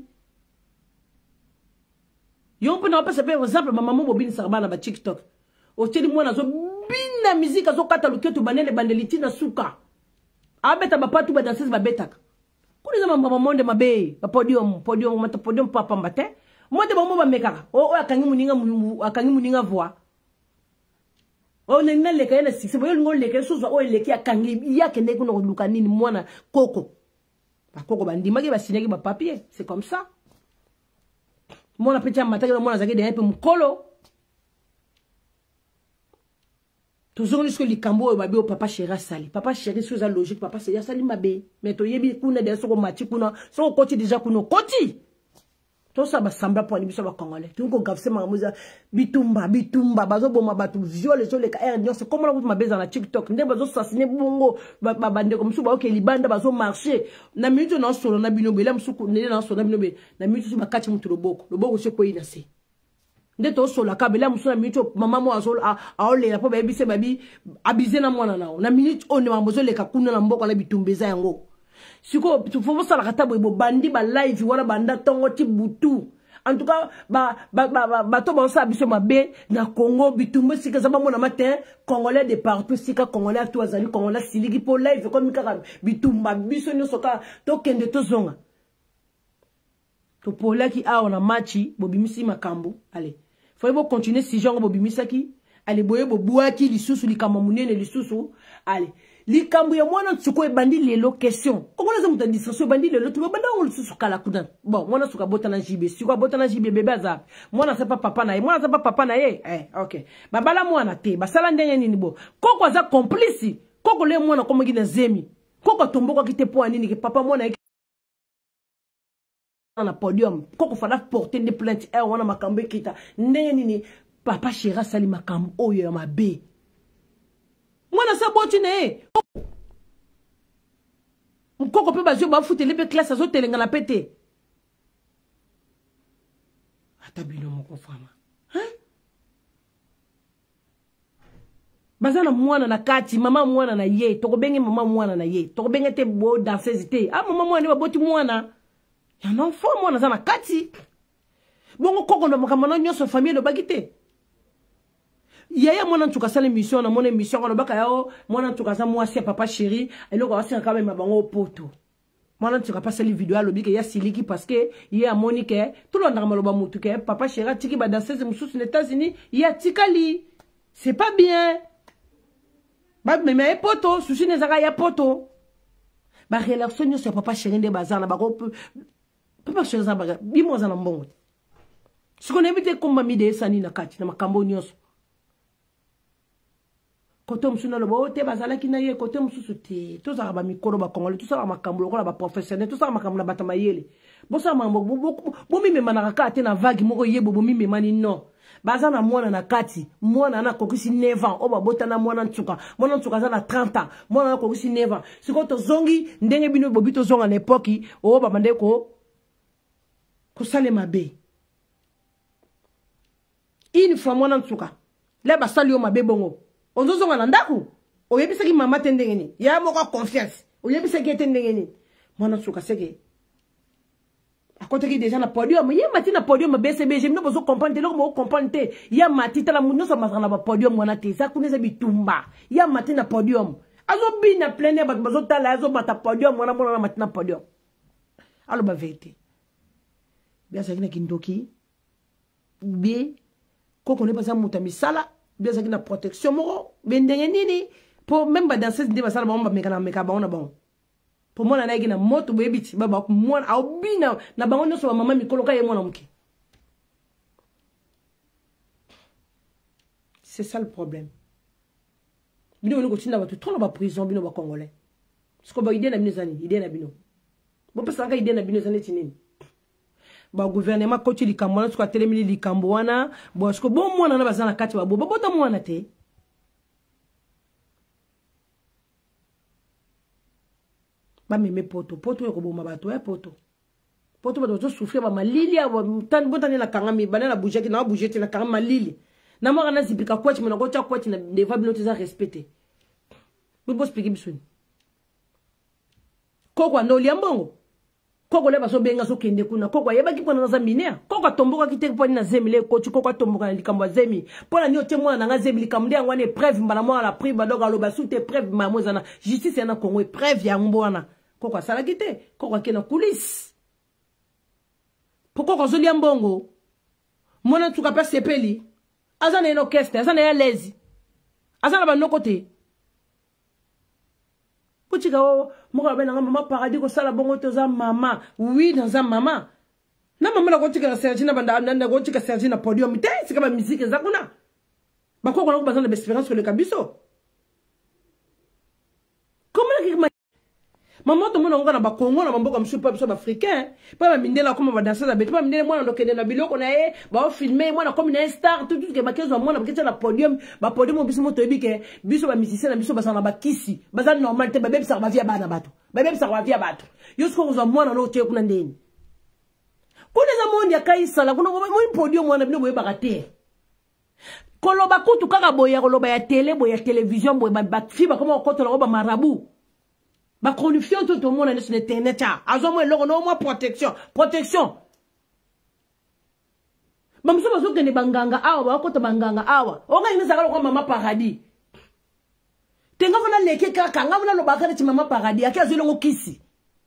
yo mpo na pa sepe exemple maman mo bini sakabana ba TikTok o teli mwana zo bina musique zo kata luketo banene bandeliti na suka abeta ba patu ba danseuse ba betaka kuni za mama monde mabe ba podium podium mata podium papa mbate monde ba mo ba mekaka o o akangi muninga akangi muninga voix. Oh nena leka yana six boyo ngol leka sozo o leki akangi ya kende kuno luka nini mwana koko ba koko bandima ke ba sinyaki ba papier c'est comme ça mwana pecha mataki mwana zaki de un peu mkolo toujours jusque likambo ba bi o papa chéri sali papa chéri soza logique papa c'est sali mabe mais to yebi kuna de soko mati kuna soko koti déjà kuno koti Tout ça, sembla pour les biso congolais. Tout le gafse mamuza bitumba bitumba bazo boma batu viole sur les air c'est comme la route ma dans la TikTok. Ndé bazo assassiner bongo ba bande comme suba OK libanda bazo marcher. Na minute na solo na binobe la msuku ndé na solo na binobe. Na minute su bakati mutu loboko. Loboko se ko inase. Ndé to solo ka bela msu na minute mama mo azolo a ole la po ba bise babi abize na mwana nao. Na minute on ma bozo le ka kuna na mboko na bitumbeza yango. Siko tu faut ça la katabo bo bandi ba live wala banda tongo ti butu en tout cas ba ba ba ba to ba sa biso mabe na Congo bitumbe sika za mona matin congolais de partout sika congolais to azali congolais siligi po live comme kaka bitumba biso nyo soka to kende to zonga to pola ki a on a matchi bo bimisi makambo allez faut bo continuer si jongo bo bimisa ki allez boye bo buaki lisusu likamba munene lisusu allez likambu ya mwana tsuko e bandi lelo question okola za muta distraction bandi lelo tu banda ngol tsusu kala kudan bon mwana suka bota na jibe suka bota na jibe bebe za mwana sepa papa na ye mwana sepa papa na ye eh okay babala mwana te basala ndenge nini bo koko za complice koko le mwana komo gina zemi koko tomboka kite po nini ke papa mwana na podium koko fala porter des plaintes eh wana makambo kita ndenge nini papa Shera sali makambo oyo ya mabe mwana sa boti ne mkoko pe bazio ba fute lebe classe azo telenga na pete atabino moko fama hein bazana mwana na kati mama mwana na ye toko benge mama mwana na ye toko benge te bo danseuse te ah mama mwana ba boti mwana ya non fo mwana za na kati bongo koko ndo makamana nyoso famille lo bagite yaya mwana ntuka sala mission na mona mission kana baka yao mwana ntuka sa mwasi papa chéri eloko wasi kama mabango poto mwana ntuka pas sali video alobi ke ya siliki parce que ya Monique tout le monde maloba mutu ke papa chéri tiki ba danseuse mususu les États-Unis ya tikali c'est pas bien ba mais mais poto susi nezaka ya poto ba relation nyo sur papa chéri de bazana ba ko papa chéri za ba bimo za na mbongo sikone bite komba mide sani na kati na makambo nyoso kote msuna lo bo te bazala ki na ye kote msusu te to za ba mikolo ba kongole to sa makambo ko la ba professionnel to sa makambo na batama yele bo sa mambo bo mi mema na kati na vague moko yebo bo mi mema ni no bazana mwana na kati mwana na kokisi neuf ans o ba bota na mwana ntsuka mwana ntsuka za na trente ans mwana na kokisi neuf ans siko to zongi ndenge bino bo bito zonga na epoki o ba mande ko ko sale mabe une fois mwana ntsuka le ba sali o mabe bongo onzozo ngana ndaku oyebisa ki mama tendenge ni ya moko confiance oyebisa ki tendenge ni mwana suka seke akote ki déjà na podium ya mati na podium B C B je mno bozo comprendre loko mo comprendre ya mati tala munyo so mazana ba podium mwana te sa kuneza bitumba ya mati na podium azo bina plein ba bozo tala azo bata podium mwana mwana na mati na podium alo ba vérité bien ça kina kindoki bi koko ne pas muta misala bien ça qui na protection moko bendenge nini pour même ba danseuse ndeba sala ba meka na meka ba ona bon pour moi na na moto bebiti ba ba mwana au bina na bango nyoso ba mama mikolo ka ye mwana muke c'est ça le problème bino bino ko tinda ba tout ba prison bino ba congolais parce que ba idée na bino zani idée na bino bo pesa ka idée na bino zani tinini ba gouvernement ko ti likambo na tuka telemili likambo wana bo sko bon mwana na bazana kati ba bo bota mwana te ba meme poto poto ko boma bato e poto poto ba to souffrir ba malili ya tan bota ni la kangami ba na bougeti na bougeti na kangama malili na mo kana zipika kwachi mona ko cha kwachi na deva bino za respecter bo bo speak bisuni ko kwa ndo liambongo koko le baso benga so kende kuna koko yeba ki pona za minea koko tomboka ki te pona na zemi le ko koko tomboka na likambo zemi pona ni ote mwana nga zemi likambo ndi ngwane preuve mbala mwa la preuve badoka lo basute preuve mamoza na justice na Congo preuve ya mbona koko sala kite koko kena kulisi poko zo liambongo mona tuka pa sepeli azana eno keste azana ya lezi azana ba nokote Puchika wo moko bena mama paradis ko sala bongo to za mama oui dans za mama na mama na ko tika na Serge na banda na ko tika Serge na podium te sika ba musique za kuna ba ko ko na bazana be expérience ko le kabiso comment Maman to mona ngana ba Congo na mamboka msu pa biso ba africain pa ba mindela comme ba danser la bête pa mindela mwana ndokende na biloko na ye ba filmer mwana comme une star tout tout que ba kezo mwana ba ketsa na podium ba podium biso moto ebike biso ba musicien na biso ba sana ba kisi ba za normal te ba bebisa ba via bana bato ba bebisa ba via bato yosko ko mwana no te kuna ndeni kuna za mondi akaisa la kuna mo podium mwana bino boye ba te koloba kutu kaka boya koloba ya télé boya télévision boya ba fiba comme okoto la ba marabu. Ba corruption tout le monde est sur internet. Azo mo eloko no mo protection, protection. Ba muso bazo kene banganga awa ba ko to banganga awa. O nga ine zakalo kwa mama paradis. Tenga fona leke kaka nga mona no bakale ti mama paradis aki azo longo kisi.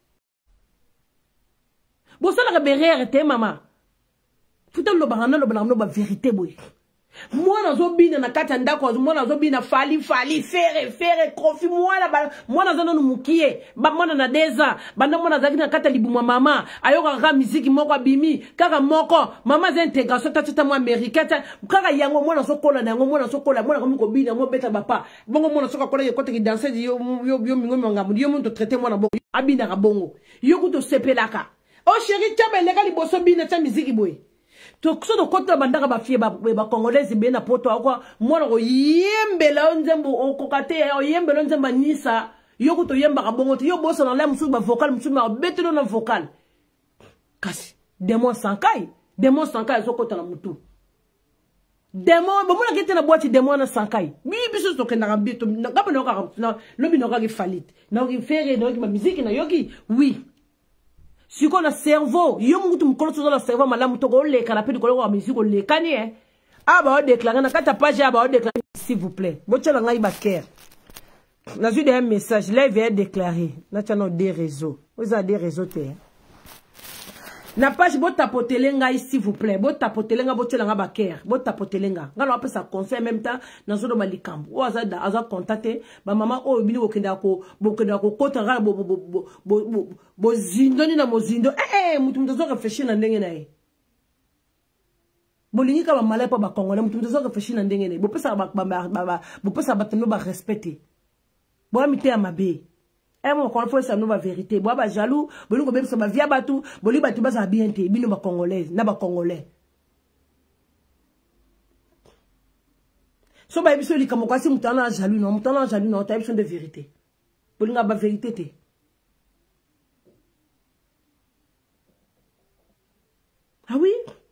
Bo sala ka berere te mama. Futa lo bangana lo bangana ba vérité boy. Mwana zobina na kata ndako mwana zobina fali fali fere fere kofi mwana ba mwana zana no mukie ba mwana na deza banda mwana zaki na kata libumwa mama ayoka ka muziki moko abimi kaka moko mama za intégration tata mo américaine kaka yango mwana sokola na yango mwana sokola mwana ko mikobina mo beta bapa bongo mwana sokola kola yekote ki danser yo yo yo mingo mingo yo muntu traiter mwana bongo abina ka bongo yo kuto sepelaka oh chérie taba leka liboso bina ta muziki boy to so do kota bandaka ba fie ba ba congolais be na poto akwa mwana ko yembela nzembo okokate ya yembela nzemba nisa yoko to yemba ka bongo yo bosa na la musu ba vocal musu na betelo na vocal kasi demo sankai demo sankai so kota na mutu demo ba mona kete na boîte demo na sankai bi biso to kenda ka bito na ka no ka na lobi no ka ki falit na ki fere no ki ma musique na yoki oui. Si on a cerveau, yo mutu mukolo so la cerveau malamu to ko le kanape ko wa musique ko le kani eh. Ah ba o déclarer na kata page ba o déclarer s'il vous plaît. Bo tshela ngai ba care. Na ju des messages là vient déclarer. Na tshana des réseaux. Vous avez des réseaux te. Na page bo tapotele ngai s'il vous plaît. Bo tapotele nga bo tshela nga ba care. Bo tapotele nga. Nga no apesa conseil en même temps na zo do malikambo. O aza aza contacter ba mama o bili ko kenda ko bo kenda ko kota ga bo bo bo bo bo zindo ni na mozindo eh eh mutu mtazo réfléchir na ndenge na ye. Bolingi ka ba malais pa ba congolais mutu mtazo réfléchir na ndenge na ye. Bo pesa ba ba bo pesa ba tendo ba respecter. Bo amite ya mabe. Eh mon kon faut ça no ba vérité. Bo ba jaloux, bo lingo bebisa ba via batu, bo li batu ba za bien te bino ba congolaise na ba congolais. So ba biso li kamoko asi mutana jaloux non, mutana jaloux non, ta biso de vérité. Bo linga ba vérité te. Ah oui?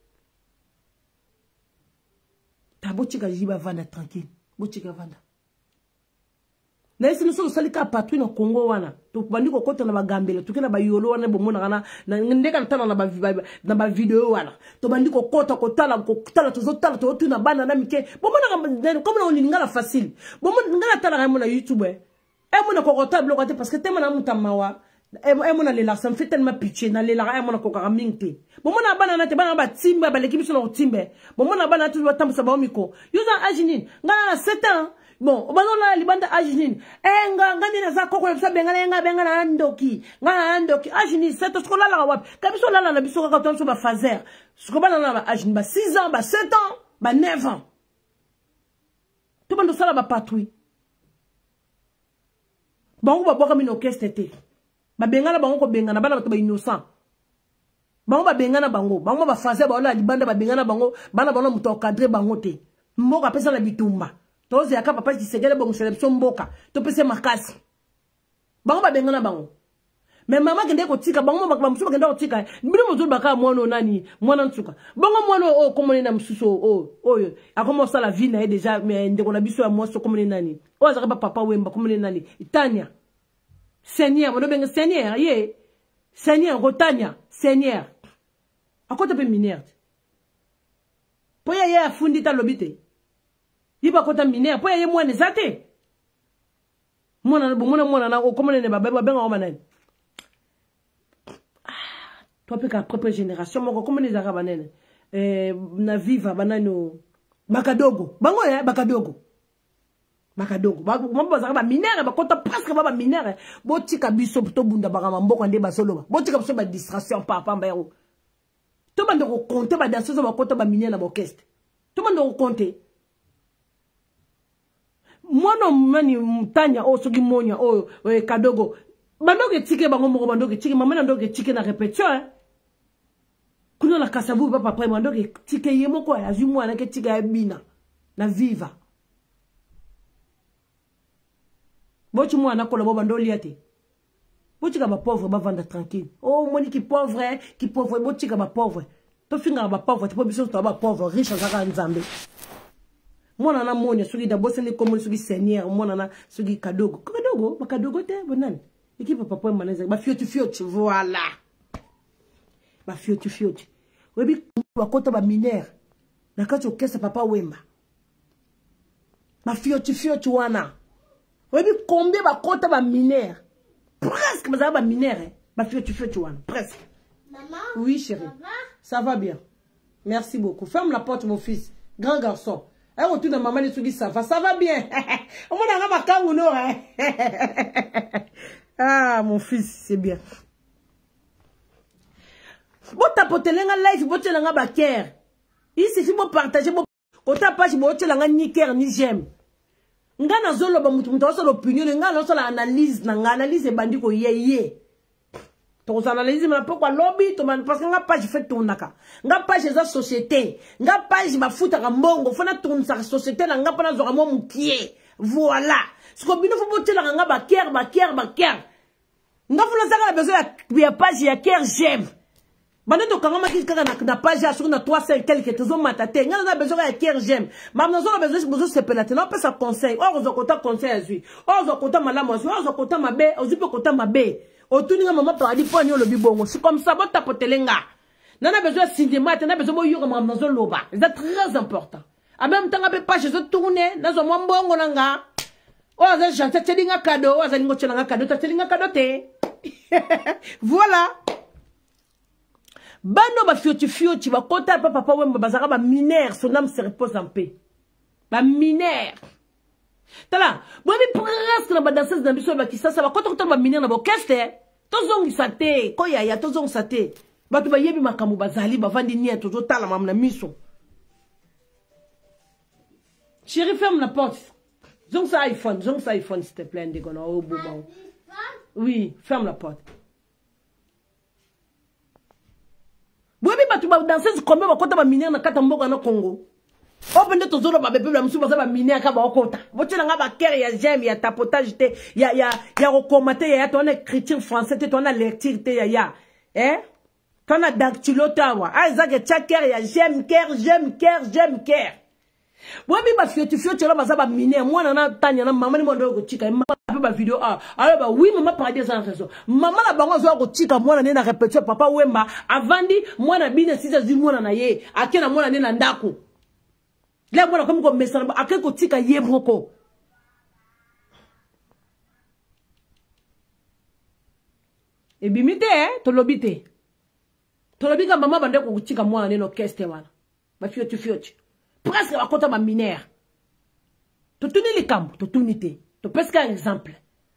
Ta botika jiba vanda tranquille. Botika vanda. Na esi nuso salika patui na Congo wana. To bandi ko kota na bagambele, to kena ba yolo wana bomona kana na ndeka ntana na ba na ba video wana. To bandi ko kota ko tala ko tala to zotala to tu na bana na mike. Bomona kama comme na oninga la facile. Bomona ngala tala ka mona YouTube. E mona ko kota bloqué parce que tema na mutamawa. E mona lela ça me fait tellement pitié na lela e mona ko ka mingte. Bomona bana na te bana ba timba ba l'équipe sur timbe. Bomona bana tu watam sa ba miko. Yoza ajinin ngala sept ans. Bon, obazola libanda ajinin. Eh nga ngani na za koko sa benga nga benga na ndoki. Nga ndoki ajinin sept ans ko la la wapi. Kabiso la la na biso ka tonso ba fazer. Sko bana na ajinin ba six ans, ba sept ans, ba neuf ans. To bando sala ba patui. Bango ba boka mino kestete. Ba benga na bango ko benga na bana ba innocent. Bango ba benga na bango, bango ba fazer ba la libanda ba benga na bango, bana bana muto cadrer bango te. Mboka pesa na bitumba. Toze yaka papa ti segele bongo selection mboka to pese makasi bango ba benga na bango mais mama kende ko tika bango ba musuba kende ko tika mbili muzulu baka mwana nani mwana ntuka bango mwana o komone na mususo o oyo akoma sala vie na déjà mais ndeko na biso ya moso komone nani o azaka ba papa wemba komone nani Itania Seigneur mono benga Seigneur ye Seigneur Rotania Seigneur akota pe minerte po ya ya fundi ta lobite Iba kota minere po ye mwana zate mwana mwana mwana na komone ne baba benga o manene toi pe ka propre génération moko komone za banene eh na viva banano bakadogo bango ya bakadogo bakadogo mamba za ba minere ba kota presque ba minere botika biso to bunda ba mamboko nde basoloba botika biso ba distraction papa mbero to bande ko compter ba danseuse ba kota ba minere na orchestre to bande ko compter Mwana mani mtanya o sogi monya o kadogo Bando ke tike bango moko bando ke tike maman ndo ke tike na répétition hein. Kuna la kasavu papa après bando ke tike yemo ko ya zu mwana ke tike ya bina na viva. Bochi mwana ko la bando liate. Bochi ka ba pauvre ba vendre tranquille. Oh moni qui pauvre qui pauvre bochi ka ba pauvre. To finga ba pauvre te po biso to ba pauvre riche za ka nzambe. Mwana na moni suki da bosse ni comme suki seigneur mwana na suki kadogo. Kadogo ba kadogo te bonane. Équipe papa maneza ba fioti fioti voilà ba fioti fioti webi ba kota ba mineur na kati okesa papa wemba ba fioti fioti wana webi combien ba kota ba mineur presque ba ba mineur ba fioti fioti wana presque. Maman. Oui chérie. Ça va? Ça va bien. Merci beaucoup. Ferme la porte mon fils. Grand garçon. Eh retourne à maman les trucs ça va ça va bien. On m'a ma kangu no hein. Ah, mon fils, c'est bien. Bon, tapote lenga live, bon, tu l'as baker. Il suffit de partager, bon, quand ta page, bon, tu l'as ni cœur, ni j'aime. Nga na zolo ba mutu mutu osala opinion, nga na osala analyse, na nga analyse bandi ko ye ye. To analyse ma pourquoi lobby, to man parce que nga page fait tournaka. Nga page za société, nga page ba futa ka mbongo, fona tourne sa société na nga pa na zora mo mukie. Voilà. Ce qu'on bino faut botter la nga ba ker ba ker ba ker. Nga fona saka la besoin ya page ya ker j'aime. Bande to kanga maki kaka na na page sur na trois cinq quelques tozo matate. Nga na besoin ya ker j'aime. Ma na zo besoin besoin se pelate. Na pe sa conseil. O zo kota conseil azui. O zo kota malamu azui. O zo kota mabe, o zo pe kota mabe. O tuni nga maman pa di poni o lobi bongo. C'est comme ça bota potelenga. Na na besoin cinéma, na besoin mo yoga ma na zo loba. C'est très important. En même temps, on pas chez eux tourner, dans un bon nanga. Oh, ça, ça, c'est un cadeau, ça, c'est un cadeau, ça, c'est un cadeau, voilà. Bano ba fioti fioti, ba kota papa papa wemba bazara ba mineur, son âme se repose en paix. Ba mineur. Tala, moi mi presque na ba danseuse na biso ba kisa, ça va kota kota ba mineur na ba orchestre. Tozong sate, ko ya ya tozong sate. Ba tu ba yebi makambu bazali ba vandi nia tozo tala mam na miso. Chérie, ferme la porte. Zong sa iPhone, zong sa iPhone, s'il te plaît, Ndegona. Oh, bon. Oui, ferme la porte. Oui, mais tu vas danser combien de temps miner na katamboka na Congo. Oh, ben de ton zolo ba bébé la musu ba miner ka ba okota. Bote na nga ba ker ya j'aime ya tapotage te ya ya ya recomater ya ton écriture français te ton lecture te ya ya. Hein? Ton dactylo tawa. Ah, zake ker ya j'aime ker, j'aime ker, j'aime ker. Moi bi ba fioti fioti la bazaba miner moi na tanya na maman ni mondo ko chika maman ba vidéo ah alors ba oui maman parler sans raison maman la bango zo ko chika moi na na répéter papa wemba avandi moi na bina sisa zi moi na ye akena moi na na ndako là moi comme ko message akena ko chika ye broko e bimite eh to lobite to lobika maman bande ko chika moi na no keste wana ba fioti fioti presque à côté de ma minère. Tu tournes les camps, tu tournes les tu peux un exemple.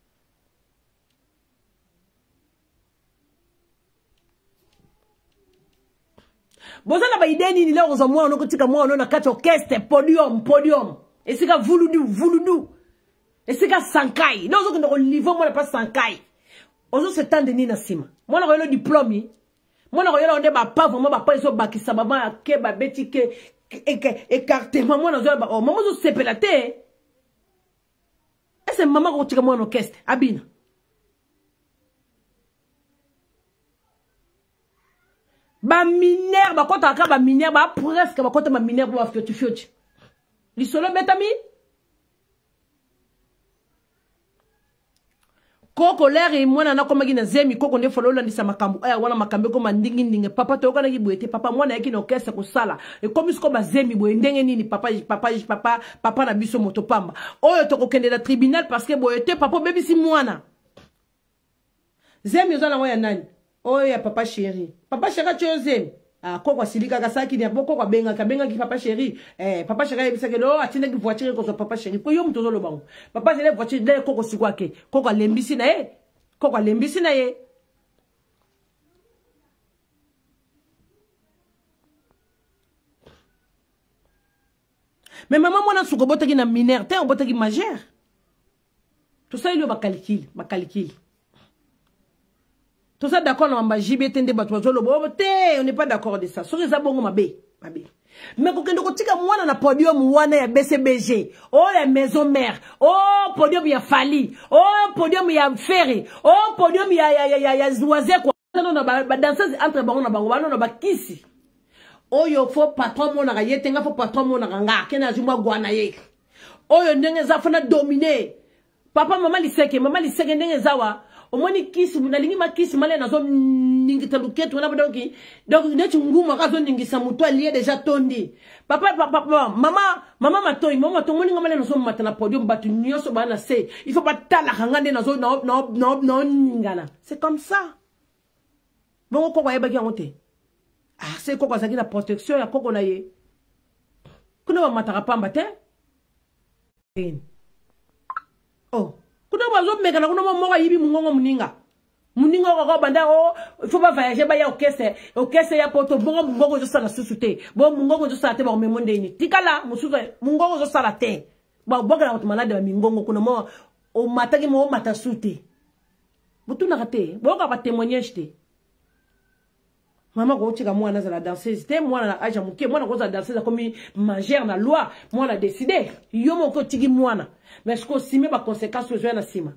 Bon, ça n'a pas idée ni là, on a moi, on a dit que moi, on a quatre orchestres, podium, podium. Et c'est qu'à Vouloudou, Vouloudou. Et c'est qu'à Sankai. Non, on a un niveau, moi, on n'a pas Sankai. On a ce temps de Nina Sima. Moi, on a le diplôme. Moi, on a un pas vraiment, pas ils sont baki, ça m'a ke, ba beti ke. Écarté maman dans un oh maman zo sepelate et c'est maman ko tika moi en orchestre abina ba mineur ba kota ka ba mineur ba presque ba kota ba mineur ba fioti fioti li solo betami koko l'air et moi na koma gina zemi koko ne folo landisa makambu aya wana makambe ko mandingi ndinge papa to kana ki boete papa mwana yaki no kesa ko sala e comme ce ko ba zemi boye ndenge nini papa papa papa papa na biso moto pamba oyo to ko kende na tribunal parce que boete papa bebi si mwana zemi zana moya nani oyo ya papa chéri papa chéri tu zemi ah koko silika ka saki ni boko ko benga ka benga ki papa chéri eh papa chéri bisa ke do atinda ki voiture ko so papa chéri ko yo mto zo lo bango papa chéri voiture de koko sikwake koko lembisi na ye koko lembisi na ye mais maman mona suko botaki na mineur te on botaki majeur tout ça il va calcul ma calcul Tout ça d'accord, on va J B T, on n'est pas d'accord de ça. Ce que ça bon ma bé, ma bé. Mais quand on tika mwana na podium wana ya B C B G, oh la maison mère, oh podium ya Fali, oh podium ya Ferry, oh podium ya ya ya ya Zouazé quoi. Non non ba danseuse entre bango na bango bano na ba kisi. Oh yo faut patron mona ga yetenga faut patron mona ga nga kena zuma gwana ye. Oh yo ndenge za fona dominer. Papa maman liseke, maman liseke ndenge zawa. Omoni kisi munalingi makisi male nazo ningita luketu wana badonki donc neti nguma kazo ningisa mutu aliye déjà tondi papa papa mama mama matoi mama to moni ngama nazo mata na podium batu nyoso bana se il faut pas tala ngande nazo na na na na ningana c'est comme ça bon ko ko yeba ki ngote ah c'est ko ko zaki na protection ya koko na ye kuna ba mataka pamba te oh kuna bazo meka na kuna mo yibi mungongo muninga muninga ko banda o faut pas voyager ba ya okese okese ya poto bongo mungongo zo sala susute bo mungongo zo sala te ba memonde ni tikala musuzo mungongo zo sala te ba boga na malade ba mingongo kuna mo o mataki mo mata sute butuna kate boga ba témoignage te mama ko chika mwana za la danseuse te mwana na aja muke mwana ko za danseuse comme manger na loi mwana décider yomo ko tiki mwana mais ce qu'on sime ba conséquences aux na sima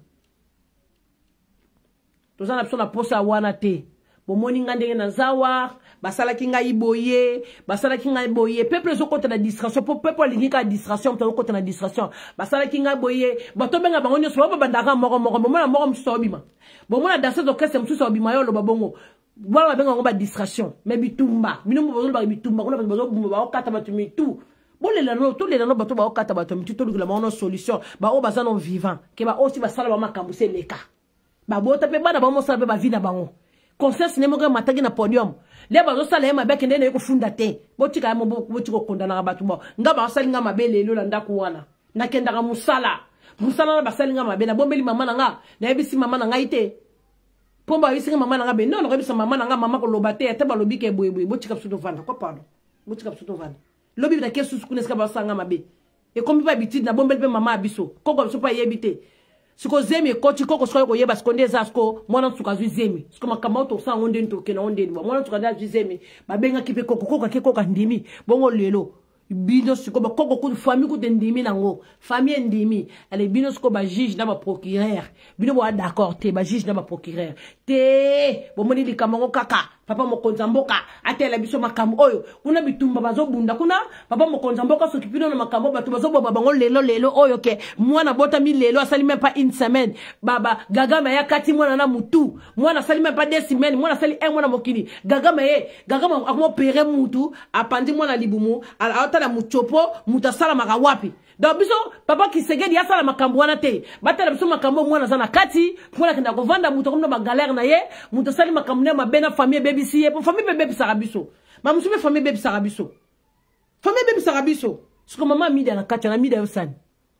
to za na pso na posa wana te bo moni ngande na zawa basala kinga iboye basala kinga iboye peuple zo kota na distraction pour peuple lingika distraction to kota na distraction basala kinga boye bato benga bango nyoso ba bandaka moko moko bo mona moko mso bima bo mona danseuse o kese mso bima yo lo babongo voilà ben on va distraction mais bitumba mino mo bazolo ba bitumba kuna bazolo ba okata batu mitu bolé la no tous les no bato ba okata batu mitu to la mono solution ba o bazano vivant ke ba aussi ba sala ba makambu se leka ba bota pe bana ba mo sala ba vida bango conscience ne mo ga matagi na podium le bazo sala e mabe kende ne ko funda te botika mo botiko kondana na batu ba nga ba sala nga mabe lelo la ndako wana na kenda ga musala musala na ba sala nga mabe na bombeli mama na nga na ebisi mama na nga ite pomba wisiki mama nanga be non ngabisa mama nanga mama ko lobate ate ba lobi ke boyeboy botika psuto vanda ko pardon botika psuto vanda lobi da kesu sukune ska ba sanga mabe e kombi ba bitid na bombel pe mama abiso koko so pa yebite siko zemi ko ti koko so ko yeba skonde zasko mwana suka zwi zemi siko makama to sa onde nto ke na onde ni mwana suka da zwi zemi ba benga kipe koko koko ke koko ndimi bongo lelo bino siko ba koko ku famille ku ndimi nango famille ndimi ale bino siko ba juge na ba procureur bino bo d'accord te ba juge na ba procureur te bo moni likamango kaka papa mokonza mboka atela biso makambo oyo kuna bitumba bazo bunda kuna papa mokonza mboka soki pino na makambo batu bazo boba bango lelo lelo oyo ke mwana bota mi lelo asali même pas une semaine baba gagama ya kati mwana na mutu mwana asali même pas deux semaines mwana asali un mwana mokini gagama ye gagama akmo pere mutu apandi mwana libumu ala na muchopo mutasala makawapi donc biso papa kisegedi ya sala makambo wana te batala biso makambo mwana zana kati mwana kenda ko vanda muto komna magalère na ye mutasali makambo na mabena famille baby si pour famille baby sarabiso ma musume famille baby sarabiso famille baby sarabiso siko mama mida na kati na mida yosani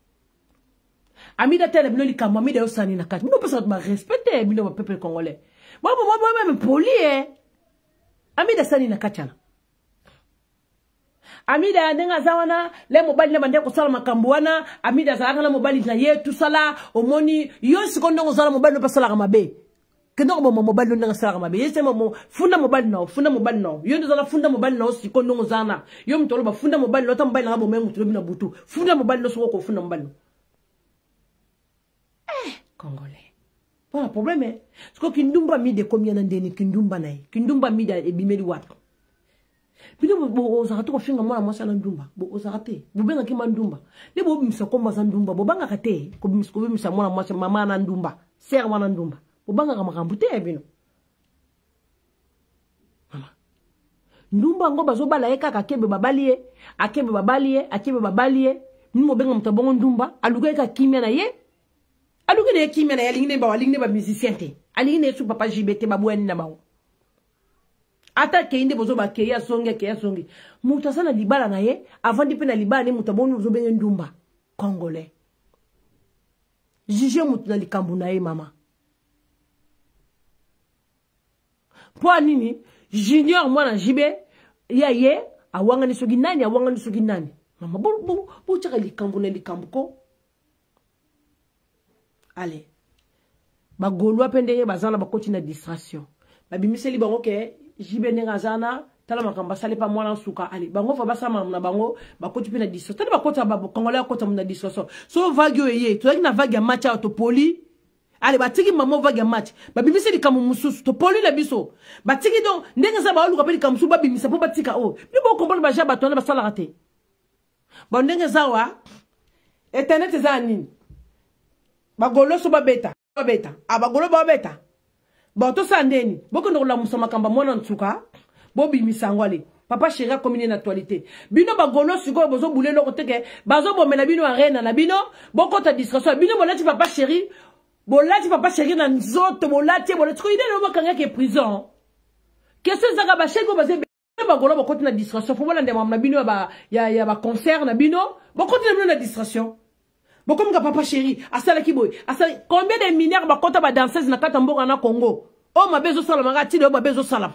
amida tele bino likamba mida yosani na kati bino pesa ba respecter bino ba peuple congolais moi moi moi même poli eh amida sani na kati na amida ndenga zawana le mobali na ndeko sala makambo wana amida zalaka na mobali na yetu sala omoni yo sikondo ngozala mobali no pasala mabe kendo mo mobali no sala mabe yese mo funda mobali no funda mobali no yo ndozala funda mobali no sikondo ngozana yo mtolo ba funda mobali no tambali na bo mengu tulobi na butu funda mobali no soko funda mobali no eh congolais pas problème siko kindumba mide combien na ndeni kindumba nae kindumba mide ebimeli wapi bino bo ozaka to finga mwana mwasa na ndumba bo ozaka te bo benga ki mandumba le bo bimisa komba za ndumba bo banga kate ko bimisa ko bimisa mwana mwasa mama na ndumba ser mwana ndumba bo banga ka makambu te bino mama ndumba ngo bazo bala eka ka kebe babalie akebe babalie akebe babalie mimo benga mtabongo ndumba aluga eka kimia na ye aluga ne kimia na ye lingine ba walingine ba musicien te alingine su papa J B T babweni na bawo ata keinde bozo ba keya songe keya songe mutasana libala na ye avant de pena libala ne mutabonu bozo benye ndumba congolais jije mutuna likambu na ye mama po nini junior mwana jibe ya ye awanga ni sogi nani awanga ni sogi nani mama bo bo bo chaka likambu na likambu ko allez ba golwa pendeye bazana ba continue na distraction ba bimiseli bango ke jibe nenga zana tala makamba sale pa mwana suka ali bango fa basama na bango ba continue na distraction tala ba kota ba kongolais kota na distraction so vague yeye to na vague ya match auto poli ale batiki mamo vague ya match ba bimiseli kamu mususu to poli la biso batiki donc ndenga za ba luka peli kamu su ba bimisa po batika o bi bo comprendre ba ja batona ba sala raté ba ndenga za wa internet za nini ba golo so ba beta beta abagolo ba beta ba to sandeni boko ndola musama kamba mwana ntsuka bobi misangwale papa chéri commune na actualité bino bagolo siko bozo boulé loko teke bazo bomela bino arena na bino boko ta distraction bino bolati papa chéri bolati papa chéri na nzoto bolati bolati ko ide no makanga ke prison qu'est-ce que ça ba chéri ko bazé bagolo boko na distraction fo bolande mamna bino ba ya ya ba concert na bino boko na bino na distraction. Bon, comme papa chéri, asala kiboy, asala combien de mineurs ba kota ba danseuse na kata mboka na Congo. Oh ma bezo salama ngati do ba bezo salam.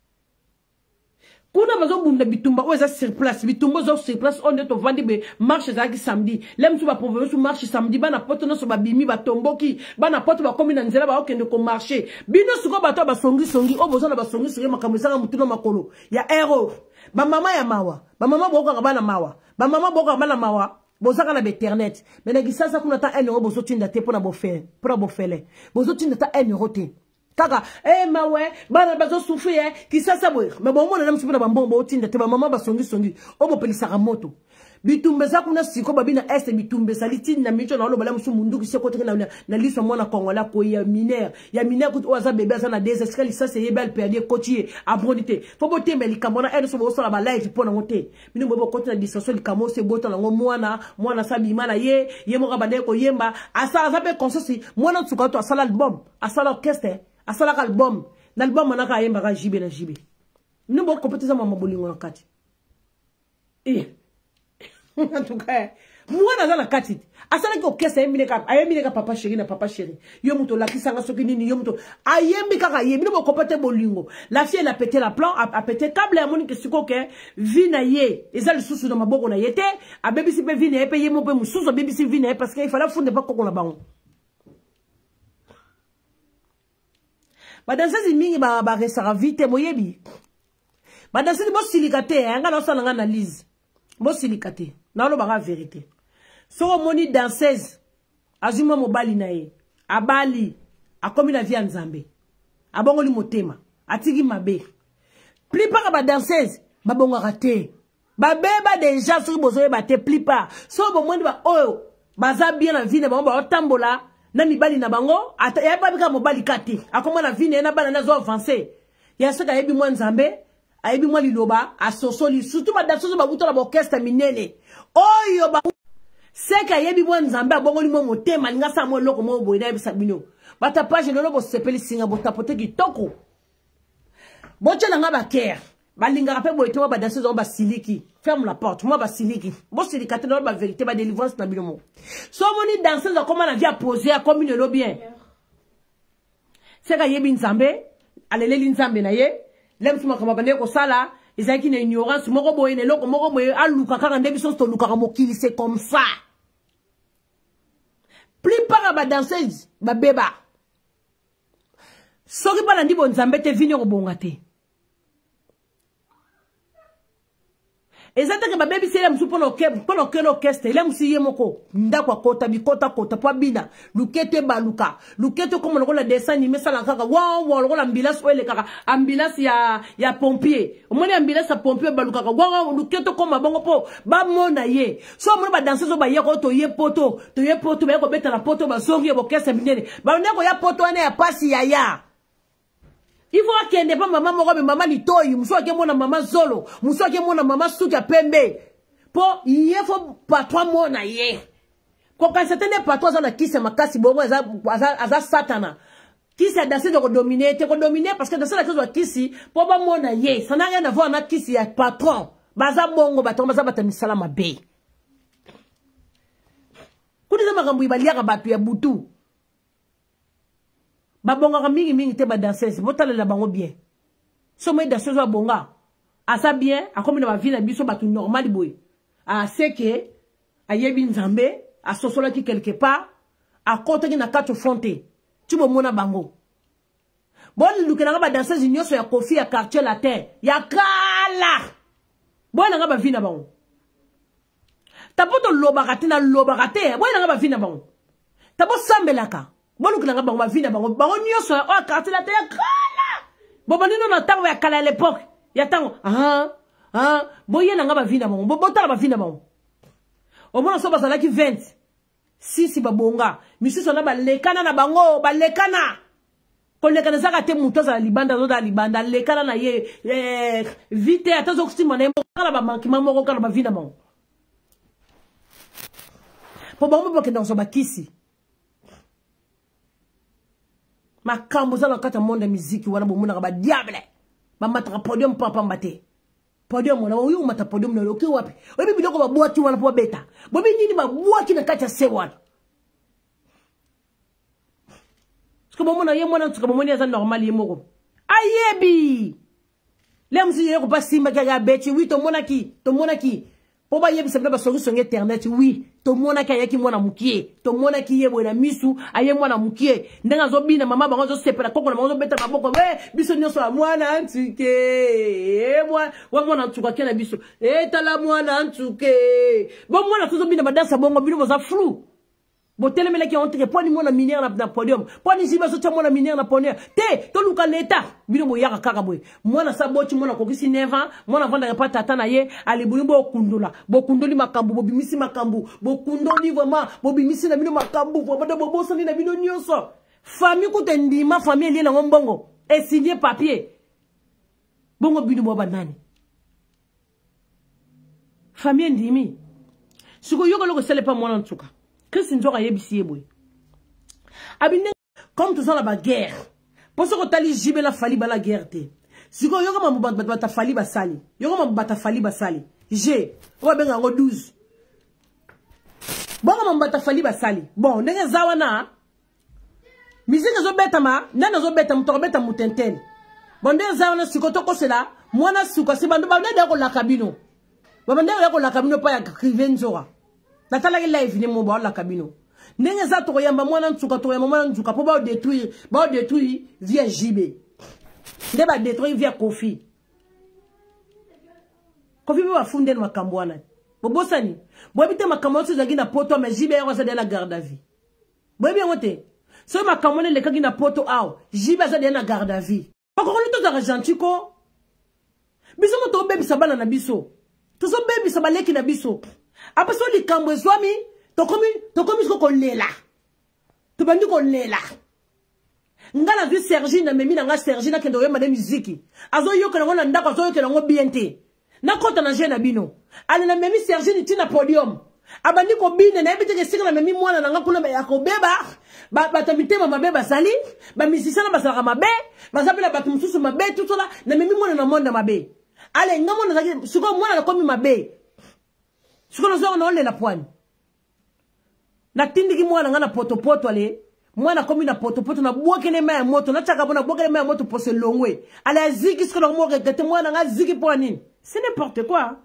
Kuna bazo bunda bitumba o eza sur place, bitumba zo sur place on est au vandi be marche za ki samedi. Lem su ba provenance su marche samedi bana poto no so ba bimi ba tomboki, bana poto ba komi na nzela ba okende ko marcher. Bino suko ba to ba songi songi, o bozo na ba songi songi makamuzanga mutuno makolo. Ya error. Ba mama ya mawa, ba mama boka bana mawa, ba mama boka bana mawa. Bozaka na internet mais na gisasa kuna ta un euro bozo tinda te pona bofele pona bofele bozo tinda ta un euro te kaka eh mawe bana bazo souffrir kisasa boy mais bon mona na msipona bambombo tinda te ba mama basongi songi obo pelisa moto bitumbe za kuna siko babina est bitumbe saliti na micho na loba la musu mundu ki seko teke na na liso mona kongola ko ya mineur ya mineur ko oza bébé za na des escali ça c'est yebal perdre cotier abondité fo bote me likamona ene so bo so la live pona ngote minu bobo continue distraction likamo se bota na mwana mwana sabi mana ye ye mo kabande ko yemba asa za be consensus mwana tsuka to asala album asala orchestre asala album na album mana ka yemba ka jibe na jibe minu bo compétition mama bolingo na kati eh en tout cas moi dans la kati asala ki okesa yembi ka ayembi ka papa chéri na papa chéri yo muto la kisanga soki nini yo muto ayembi ka yembi no kopate bolingo la fille elle a pété la plan a, a pété câble ya moni que siko ke vina ye ezali susu na maboko na yete a bebisi pe vina ye pe yemo pe mususu bebisi vina ye parce que il fallait fonder pas kokona bango ba dans ces mingi ba ba resara vite moyebi ba dans ces bo silikate nga na sala nga analyse bo silikate na lo ba vérité so moni danseuse azuma mobali na ye abali akomi na via nzambe abongoli motema atiki mabe plupart ba danseuse babonga raté babeba déjà so bozoye baté plupart so bo moni ba oyo baza bien na vie na bango ba otambola na mibali na bango ata ya babika mobali kati akoma na vie na bana na zo avancer ya saka yebi mwa nzambe ayebi mwa liloba asosoli surtout ba danseuse ba butola ba orchestre minene oyo ba seka yebi mwa nzambe abongoli mo motema linga sa mo loko mo boyina yebisa bino bata page lolo bo sepeli singa bo tapote kitoko boche na nga ba care balinga pe boyete ba danseuse ba siliki ferme la porte moi ba siliki bo silikate na ba vérité ba délivrance na bino mo so moni danseuse comment na via poser comme une lo bien seka yebi nzambe aleleli nzambe na ye lem suma kama bande ko sala ezaki na ignorance moko boye ne loko moko boye aluka kaka ndebiso to luka mokili c'est comme ça plupart ba danseuse ba beba soki bana ndi bonzambe te vini ko bonga te ezata ke ba baby sele msu pono ke pono ke l'orchestre ele msi ye moko ndakwa kota bikota kota po bina lukete baluka lukete comme le la dessin animé sala kaka wa wa le la ambulance ele kaka ambulance ya ya pompier o moni ambulance ya pompier baluka kaka wa wa lukete comme bongo po ba mona ye so mo ba danser so ba ye ko to ye poto to ye poto ba ko beta la poto ba songi ye orchestre minene ba ndeko ya poto ane ya pasi ya ya il faut qu'il n'y ait pas maman moko maman litoyi muso ke mona maman zolo muso ke mona maman suka pembe po il faut pas toi mona ye ko quand c'était pas toi na kisa makasi bongo aza aza satana kisa danser de dominer te ko dominer parce que dans la chose wa kisi po ba mona ye ça n'a rien à voir na kisi ya patron baza bongo bato baza batamisala mabe kuni za makambo ibaliaka batu ya butu babonga mingi mingi te ba danseuse botala la bango bien so moi danseuse wa bonga asa bien akomi na ba vie na biso batu normal boy a seke ayebi nzambe a sosola ki quelque part a kota ki na katu fonte tu bo mona bango bon lukena ba danseuse nyonso ya Kofi ya quartier latin ya kala bon nga ba vina bango tapoto lobaka te na lobaka te bon nga ba vina bango tabo sambelaka bon lukena bango ba vina bango bango nyonso ya quartier latin ya kala bon banino na tango ya kala à l'époque ya tango ah ah boye nga ba vina bango bo tala ba vina bango o mona so basala ki vingt sisi babonga misusu na balekana na bango balekana kolekana zaka te muto za libanda zo da libanda lekana na ye eh vite atazo kusima na mbokala ba manki mamoko kana ba vina bango po bango boke ndo so bakisi makambo za na kata monde musique wana bomuna ba diable ba mataka podium papa mbate podium na uyu mata podium na loki wapi webi bidoko ba boaki wana po beta bobi nini ba boaki na kata sewan sko bomona ye mwana tsuka bomoni za normal ye moko ayebi lemsi ye ko pasimba ka beti wi to mona ki to mona ki po ba yebi sabna ba solution internet wi to mona ka yaki mwana mukie to mona ki ye bona misu aye mwana mukie ndenga zo bina mama bango zo sepela koko na bango zo beta maboko we biso nyoso a mwana ntuke e mwa wa mwana ntuka kena biso e tala mwana ntuke bo mwana tuzo bina badansa bongo bino za flou bo telemele ki ontre poni mwana minière na, na podium poni ziba so mwana minière na podium te to luka leta bino mo yaka kaka boy mwana saboti mwana kokisi neva mwana vanda pa tata na ye ali bo kundula bo kundoli makambu bo bimisi makambu bo kundoli vraiment bo bimisi na bino makambu bo bodo bo bosani na bino nyonso famille kute ndima famille eli na ngombongo et signer papier bongo bino bo banani famille ndimi siko yoko loko sele pa mwana ntuka Christine Nzoka yebisi yeboy abine comme tout ça la guerre pour ce que tali jibe la fali ba la guerre te siko yoko mamu bata fali ba sali yoko mamu bata fali ba sali je o benga ngo douze bonga mamu bata fali ba sali bon ndenge zawana musique zo betama nana zo beta to beta mutentene bon ndenge zawana siko to ko cela mwana suka si bandu ba ndenge ko la kabino ba ndenge ko la kabino pa ya Krivenzoa natala ki live ni mo ba la kabino ndenge za to yamba mwana ntuka to yamba mwana ntuka po ba détruire ba détruire via Jibe nde ba détruire via Kofi Kofi ba funde makambo wana bobosani bo bite makambo so zangi na poto ma Jibe ya za de la garde à vie bo bien wote so makambo le kaki na poto aw Jibe za de na garde à vie ko ko to za gentil ko biso mo to bebi sabana na biso to so bebi sabaleki na biso après so li kambo swami to komi to komi ko lela to bandi ko lela ngala vi Sergi na memi na nga Sergi na kendo yema de musique azo yoka na ngona ndako azo yoka na ngo biente na kota na je na bino ale na memi Sergi ni tina podium abandi ko bine na ebite ke sikana memi mwana na nga kuna ya ko beba ba batamitema mabeba sali ba misisana basala mabe bazapela batu mususu mabe tutola na memi mwana na monde mabe ale ngamo na zaki siko mwana na komi mabe siko no zo na ole la poine na tindiki mwana ngana poto poto ale mwana komi na poto poto na boke ne ma moto na chaka bona boke ne ma moto pose longwe ala ziki siko no mo regete mwana nga ziki po nini c'est n'importe quoi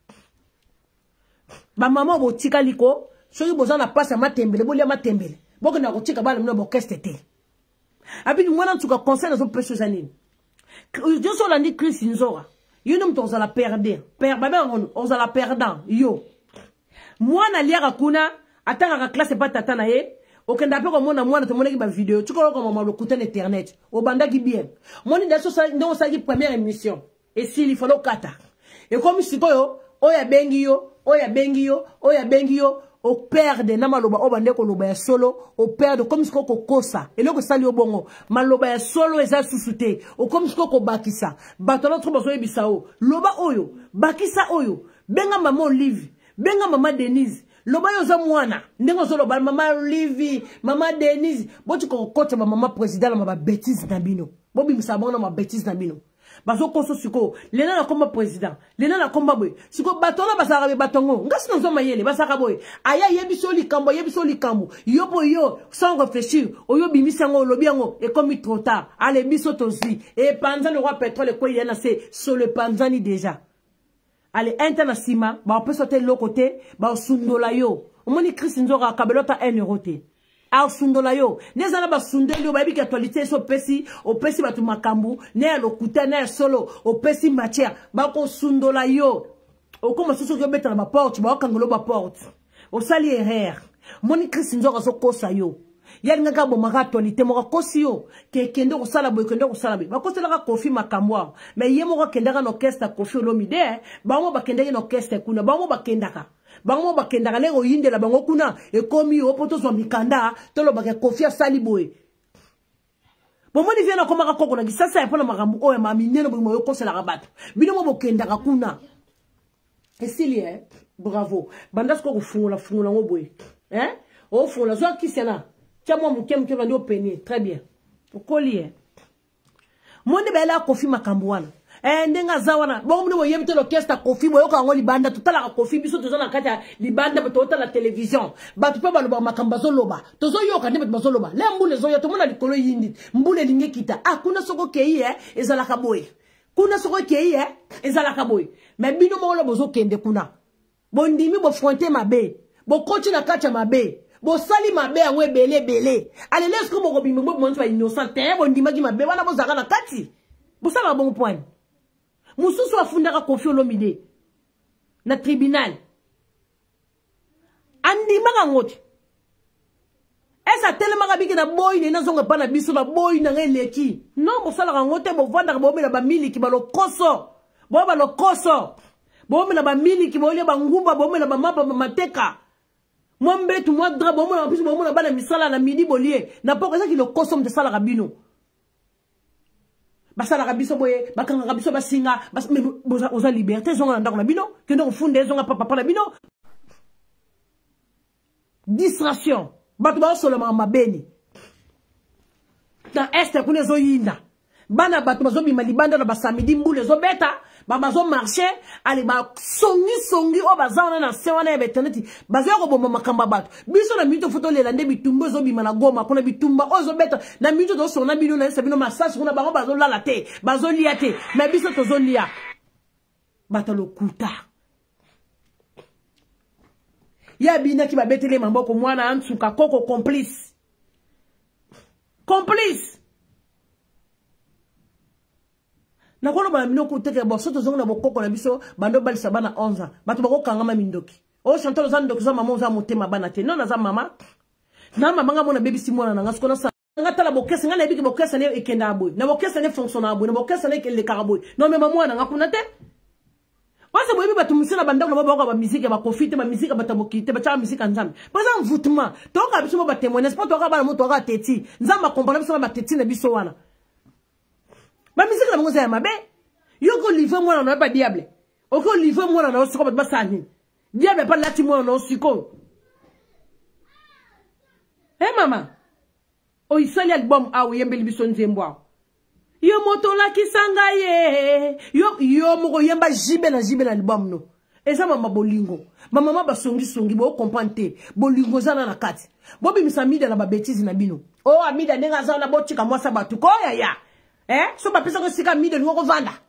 ba maman bo tika liko soki bozana passe matembele bolia matembele boke na ko tika bana mno bo kestete abi mwana ntuka conseil na zo peso zanini je so la ni Christine Nzoka yo nom to za la perdre per ba on on za la perdant yo mwana liaka kuna atanga ka classe pas tata na ye okenda pe ko mona mwana to mona ki ba vidéo tu ko ko mama lo kuta internet o banda ki bien moni ndaso sa ndo sa ki première émission et s'il faut kata et comme si koyo oya bengi yo oya bengi yo oya bengi yo o perde na maloba o bande ko loba ya solo o perde comme si ko kosa et loko sali obongo maloba ya solo eza susute o comme si ko bakisa batolo trop bozo ebisao loba oyo bakisa oyo benga mama Olive benga mama Denise loba yo za mwana ndengo zo loba mama Olive mama Denise boti ko kota mama président na ba bêtise na bino bobi msabona ma bêtise na bino bazo koso siko lena na komba président lena na komba boy siko batona basaka be batongo ngasi nzo mayele basaka boy aya yebiso likambo yebiso likambo yobo yo sans réfléchir oyo bimisango lobiango et comme trop tard ale biso tozi et panza le roi pétrole ko il y en a c'est sur le panzani déjà ale internasima ba peut sauter l'autre côté ba sundola yo omoni Christine Nzoka kabelota un euro te a sundola yo neza na ba sundeli yo ba bi actualité so pesi o pesi batu makambu ne lo kuta na solo o pesi matière ba ko sundola yo o koma soso ko beta na ba porte ba kangolo ba porte o sali erreur moni Christ nzoka so kosa yo yali nga bo maka actualité mo ko kosi yo ke kende ko sala boy kende ko sala be ba ko sala ka Kofi Makambo mais yemo ko kende ka no orchestre Kofi Olomide ba mo ba kende ka no orchestre kuna ba mo ba kenda ka bango bakendaka lego yindela bango kuna ekomi opoto so mikanda tolo baka Kofi asali boy bomoni viena komaka koko na gisasa yapona makambo oya mamineno bomo yokosela kabato bino mo bokendaka kuna esilie bravo bandas ko kufungula fungula ngo boy hein o fungula zo kisena chamo mukem ke bandi openi très bien okolie monde bela Kofi Makambo wana eh ndenga zawana bo mno yebite l'orchestre Kofi boyo ka ngoli banda tutala ka Kofi biso tozana kata libanda beto la télévision ba tu pe ba loba makambazo loba tozo yoka ndebe bazo loba le mbule zo yo tomona likolo yindi mbule linge kita ah kuna soko kei eh ezala ka boy kuna soko kei eh ezala ka boy mais bino mo lo bozo kende kuna bondimi bo fronter mabe bo coach na kata mabe bo sali mabe angwe bele bele ale lesko mo bimbo bo monto innocent eh bondima ki mabe wana bozaka na kati bo sala bon point mususu afundaka Kofi Olomide na tribunal andi maka ngoti esa telema kabiki na boy ne nazonga bana biso na boy na ngeleki non bo sala ngote bo vanda bo mela ba miliki ba lokoso bo ba lokoso bo mela ba miliki bo le ba ngumba bo mela ba mapa mateka mombe tu moi dra bo mela biso bo mela bana misala na midi bolie na poko ki lokoso mte sala kabino basala kabiso boye bakanga kabiso basinga bas mais oza liberté zonga ndako na bino kendo kofunde zonga papa papa na bino distraction batu ba solo ma mabeni na este kune zo yinda bana batu bazo bima libanda na basamedi mbule zo beta ba bazo marcher ali ba songi songi o bazana na se wana beteneti bazo ko bomba makamba batu biso na mito foto lela nde bitumba zo bima na goma kuna bitumba ozo beta na mito do sona bino na sabino massage kuna bango bazo lala te bazo lia te mais biso to zo lia batalo kuta ya bina ki ba betele mamboko mwana antsuka koko complice complice na kono ba mino kuteke bo soto zonga na bokoko na biso bando balisa bana onze bato bako kangama mindoki o chantal za ndoki za mama za motema bana te non na za mama na mama nga mona baby simona na ngasko na sa ngata la bokesa nga na biki bokesa ne ekenda aboy na bokesa ne fonctionne aboy na bokesa ne le karaboy non mais mama na ngakuna te basa boyebi bato musina bandako na baba ba musique ba Kofi te ba musique ba tamokite ba cha musique nzambe par exemple voûtement to ka biso ba témoignage pas to ka ba moto ka teti nzamba comprendre biso ba teti na biso wana ba musique na bango za mabe yoko livre moi na ba diable oko livre moi na osiko ba basani diable pas lati moi na osiko eh mama o isali album awo yembeli biso nzembo yo moto la kisanga ye yo yo moko yemba jibe na jibe na album no eza mama bolingo mama mama basongi songi bo comprendre bolingo zana na kati bobi misamida na ba bêtise na bino o amida nenga zana bo tika mwasa batu ko ya ya eh so ba pesa ko sika mida ngo vanda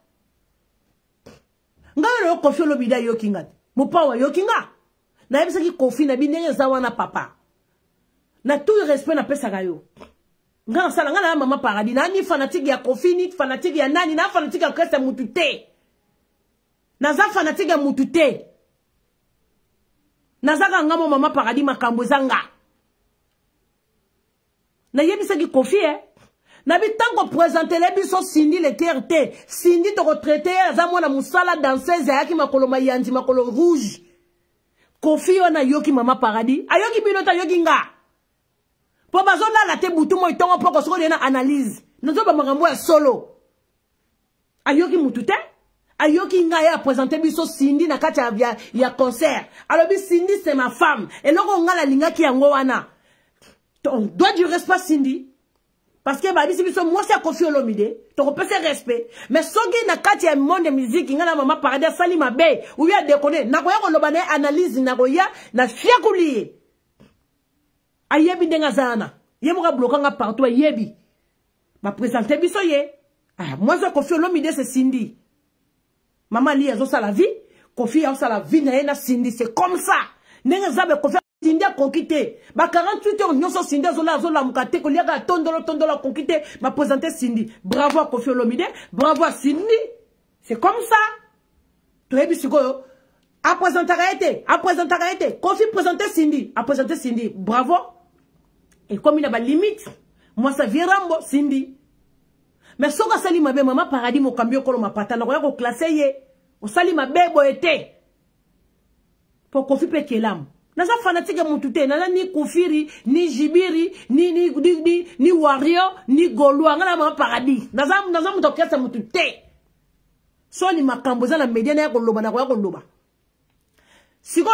ngalo Kofi Olomide yo kinga mo pawa yo kinga na yebisa ki Kofi na binenge za wana papa na tout respect na pesa ga yo nga sala nga na mama paradis na ni fanatique ya Kofi ni fanatique ya nani na fanatique ya Christ mutute na za fanatique ya mutute na za ngamo mama paradis makambo zanga na yebisa ki Kofi eh na bitango présenter les biso Cindy le T R T Cindy to retraité za mwana musala danseuse yaki makolo mayanzi makolo rouge Kofi ona yoki mama paradis ayoki binota yoki nga po bazona la te butu mo itongo poko soko na analyse nazo ba makambo ya solo ayoki mutute ayoki nga ya présenter biso Cindy na kati ya ya concert alors bi Cindy c'est ma femme et loko nga la lingaki yango wana on doit du respect Cindy parce que babi biso moi c'est Kofi Olomide to ko pese respect mais soki na kati ya monde de musique nga na mama paradis sali mabe ou ya déconner na ko ya ko loba na analyse na ko ya na fiakuli ayebi ndenga zana yemo ka blokanga partout ayebi ba présenter biso ye ah moi c'est Kofi Olomide c'est Cindy mama li azo sala vie Kofi azo sala vie na na Cindy c'est comme ça ndenga zabe Kofi Sindi a conquité. Ba quarante-huit heures, nous sommes Sindi a zola zola mukate, qu'on y a tondolo tondolo conquité, m'a présenté Sindi. Bravo à Kofi Olomide, bravo à Sindi. C'est comme ça. Tu as vu ce que a présenté arrêté, a présenté arrêté. Kofi présenté Sindi, a présenté Sindi. Bravo. Et comme il a pas limite, moi ça vient Rambo Sindi. Mais si on sali ma bé maman paradis mo cambio kolo ma patana ko yako classé ye. O sali ma bé bo été. Pour Kofi pe kelam. Naza fanatique mutute nana ni kufiri ni jibiri ni ni ni ni, ni wario ni golwa ngana ma paradis. Naza naza mutokesa mutute. So ni makambo za la media na yako loba na ko yako loba. Siko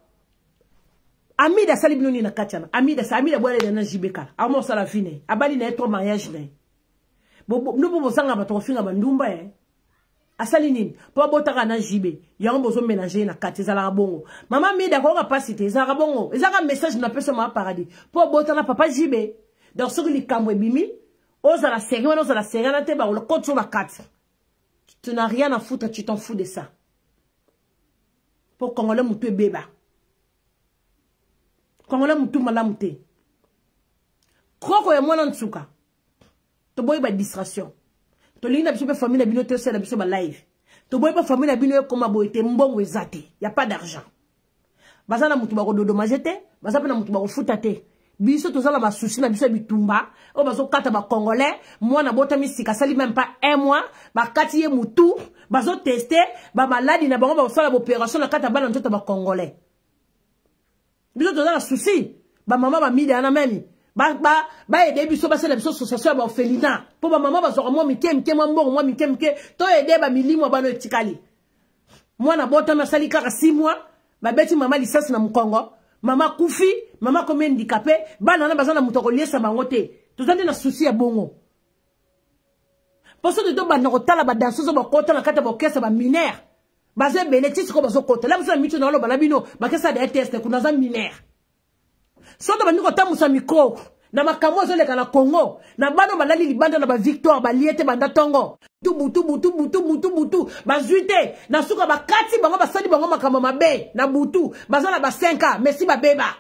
Amida sali binoni na kachana. Amida sa Amida boile na jibeka. Amo sala fine. Abali na eto mariage na. Bo no bo sanga ba to finga bandumba eh. Asali nini? Po botaka na jibe. Yango bozo mélanger na kati za la bongo. Mama Mida ko capacité za bongo. Ezaka message na personne ma paradis. Po botana papa jibe. Dans ce li kamwe bimi, oza la série, oza la série na te ba le compte sur la carte. Tu n'as rien à foutre, tu t'en fous de ça. Pour Congolais moutou beba. Congolais moutou malamouté. Kroko ya mwana nsuka. To boy ba distraction. To linga biso ba famille na bino te se na biso ba live. To boy ba famille na bino koma boyete mbongo ezate. Y a pas d'argent. Bazana moutou ba ko dodo majete, bazana moutou ba ko futate. Biso to zala ba souci na biso bitumba, o bazo kata ba Congolais, moi na bota misika sali même pas un mois, ba kati ye moutou, bazo tester, ba maladi na bango ba sala opération na kata bana nzoto ba Congolais. Biso to zala souci, ba mama ba mide na memi. Ba ba ba aider biso ba sala biso association ba orphelinat. Po ba mama ba zo moi mike mike moi mbongo moi mike mike, to aider ba milimo ba no etikali. Moi na bota na sali kaka six mois, ba beti mama licence na Mukongo. Mama kufi, mama comme handicapé, bana na bazana mutoko liesa bangote. Tozande na souci ya bongo. Poso de do bana ko tala ba danseuse ba kota na kata ba kesa ba mineur. Baze benetisi ko bazo kota. La musa mitu na lo balabino, ba kesa de test ko naza mineur. Soto ba ndiko tamusa micro. Na makamo zo leka na Congo, na bano balali libanda na ba victoire ba liete banda tongo. Tubu tubu tubu tubu tubu tubu ba zuite na suka ba kati bango ba sali bango makamo mabe na butu bazana ba cinq ans merci ba beba.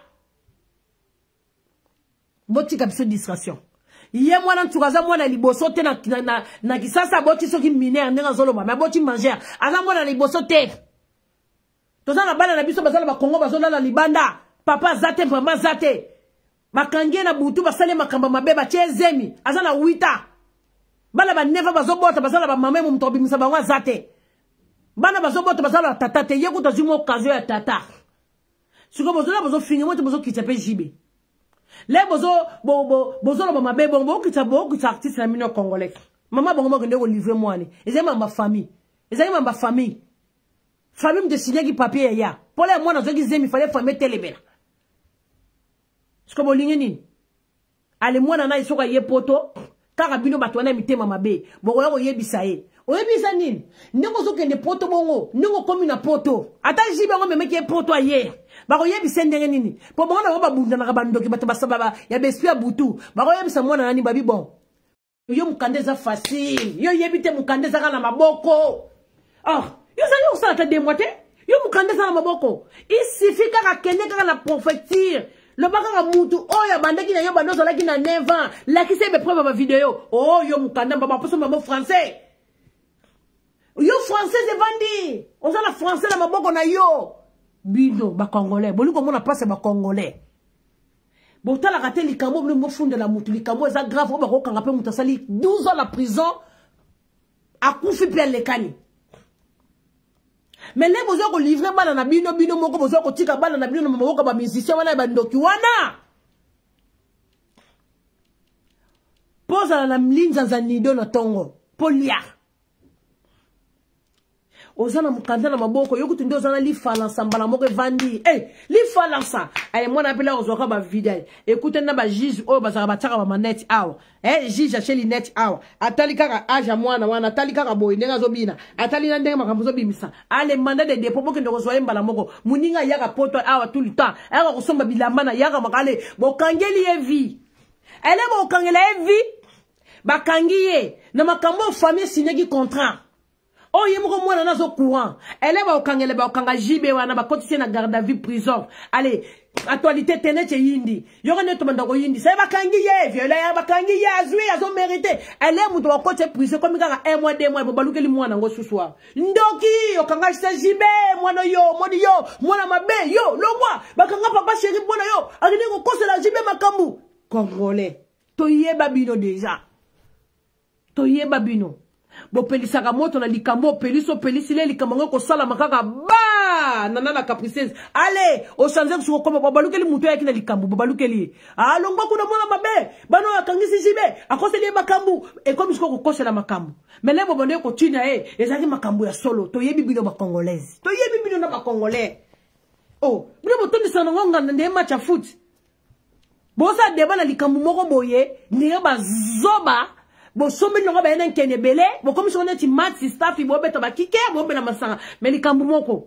Boti kapso distraction. Ye mwana ntukaza mwana liboso te na na na kisasa boti soki mineur ndenge zoloba mais boti manger aza mwana liboso te. Tozana bana na biso bazana ba Congo bazona na libanda papa zate mama zate. Bakangie na butu basale makamba mabeba chezemi azana huita bana ba neva bazobota bazala ba mama mu mtobi misaba wa zate bana bazobota bazala tata te yekuta zimo occasion ya tata siko bozola bozo fingi moto bozo kitape jibe le bozo bo bo bozola ba mabeba bo kita bo kita artiste na mino congolais mama bongo mo ngende ko livrer moani ezema ma famille ezema ma famille famille de signer ki papier ya pour les mois zo ki zemi fallait famille telebela. Siko bolingi nini? Ale mwana na isoka ye poto, kaka bino bato wana mitema mabe. Boko yako yebisa ye. Oyebisa nini? Ndeko soke ne poto bongo, ndeko komi na poto. Ata jibe ngo memeki ye poto aye. Bako yebisa ndenge nini? Po bongo na ba bunda na bandoki bato basaba ya bespia butu. Bako yebisa mwana nani babi bon. Yo mukandeza facile. Yo yebite mukandeza kana maboko. Ah, yo sa yo sa ta demoite. Yo mukandeza na maboko. Il suffit kaka kende kaka na préfecture. Le baka mutu oya bandaki na yo bandozo laki na neuf ans la ki sebe preuve ma vidéo oh yo mukanda baba poso mamo français yo français c'est bandi on a la français na maboko na yo bido ba congolais boliko mona passe ba congolais botala kate likambo mo funda la mutu likambo eza grave ba ko kanga pe mutu sali douze ans la prison akufi pe lekani. Mais les besoins qu'on livre bana na bino bino moko besoin ko tika bana na bino moko ba musicien wana ba ndoki wana posa na mlinza za nido na tongo polia ozana mukanda na maboko yokuti ndo ozana li falansa mbala moko vandi eh li falansa ay mwana pela ozoka ba video écoute na ba juge o bazaka bataka ba manette awa eh juge acheli net awa atali kaka aja mwana wana atali kaka boy ndenga zobina atali na ndenga makambo zobimisa ale mandat de dépôt boke ndoko zoye mbala moko muninga yaka poto awa tout le temps aka kosomba bilamba na yaka makale bokangeli evi ele bokangela evi bakangiye na makambo famille signeki contrat Oh, il y a un peu de courant. Elle est au Kangele, au Kanga J B, on a continué à garder la vie prison. Allez, actualité, tenez, c'est Yindi. Il y aura un autre monde Yindi. C'est Bakangiye, vieux, là, Bakangiye, Azui, elles ont mérité. Elle est au côté prison, comme il y a un mois, deux mois, pour balouker les mois, dans ce soir. Ndoki, au Kanga J B, moi, no yo, moi, yo, moi, ma bé, yo, le moi, Bakanga papa chéri, moi, yo, arrivé au cours de la J B, Makambu. Congolais. Toye Babino déjà. Toye Babino. Bo pelisaka moto na likambo peliso pelisile likambo ko sala makaka ba nana na capriceuse allez au changer sur comme babalukeli muto yaki na likambo babalukeli alongwa kuna mwana mabe bano yakangisi jibe akoseli makambu et comme ce ko kosela makambu mais lebo bande ko tina e ezaki makambu ya solo to yebi bino ba congolaise to yebi bino na ba congolais oh bino botondi sana ngonga ndé match ya foot bosa deba na likambo moko boye ndiye ba zoba bo sombi longa ba yena kene belé bo comme si on est match staff bo beto ba kike bo bela masanga mais likambo moko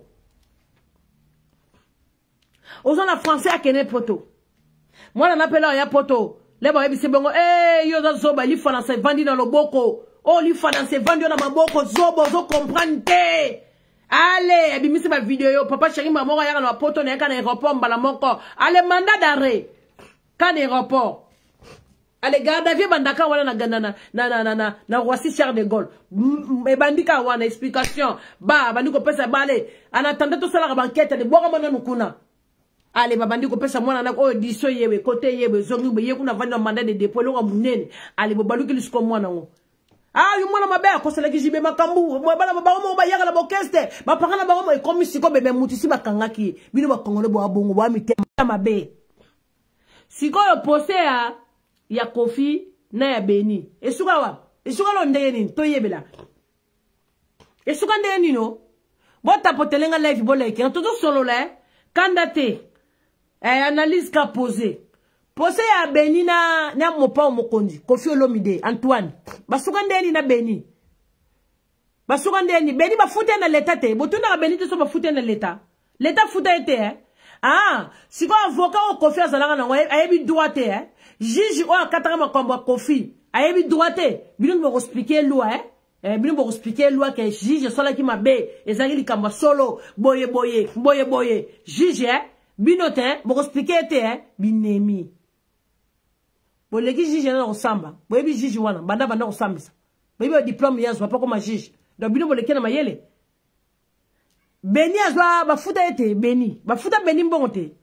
ozon la français a kene poto moi na appela ya poto le ba yebise bongo eh yo za zoba li français vandi na loboko oh li français vandi na maboko zobo zo comprendre te allez ebimise ba vidéo yo papa chéri maman ya na poto na kana aéroport mbala moko allez mandat d'arrêt kana aéroport. Allez, garde à vie, bandaka, wala na ganana, na na na na, na Roissy Charles de Gaulle. Et bandika, wana, explication. Ba, bandiko pesa, ba, allez, en attendant tout ça, la banquette, de boire mana nukuna. Allez, ba, bandiko pesa, mwana, na, oh, diso yewe, côté yewe, zongi, be, yekuna, vanda, mandat de dépôt, longa, mounene. Allez, bo, baluki, lisko, mwana, ngo. Ah, yu mwana, mabe, akosela, ki, jibe, makambu, mwa, bala, ba, baromo, ba, yaga, la, bokeste, ba, parana, baromo, e, komi, siko, bebe, mutisi, ba, kangaki, bino, ba, kongole, bo, abongo, bo, amite, mabe. Siko, yo, pose, a, ya Kofi na ya Beni esuka wa esuka lo ndeye ni to yebela esuka ndeye ni no bota potelenga live boleke to to solo la kandate eh analyse ka poser poser ya Beni na na mopa mokondi Kofi Olomide Antoine basuka ndeye ni na Beni basuka ndeye ni Beni ba fute na leta te botuna Beni te so ba fute na leta leta futa ete eh ah siko avocat o Kofi azalanga na ayebi droit te eh Juge o akataka makambo Kofi ayebi droite bino mo expliquer loi hein eh bino mo expliquer loi que juge sola ki mabe ezali likamba solo boye boye boye boye juge hein bino te mo expliquer te hein binemi boleki juge na osamba boyebi juge wana banda banda osambisa boyebi diplôme yazo pas comme juge donc bino boleki na mayele Beni azwa bafuta ete Beni bafuta Beni mbongote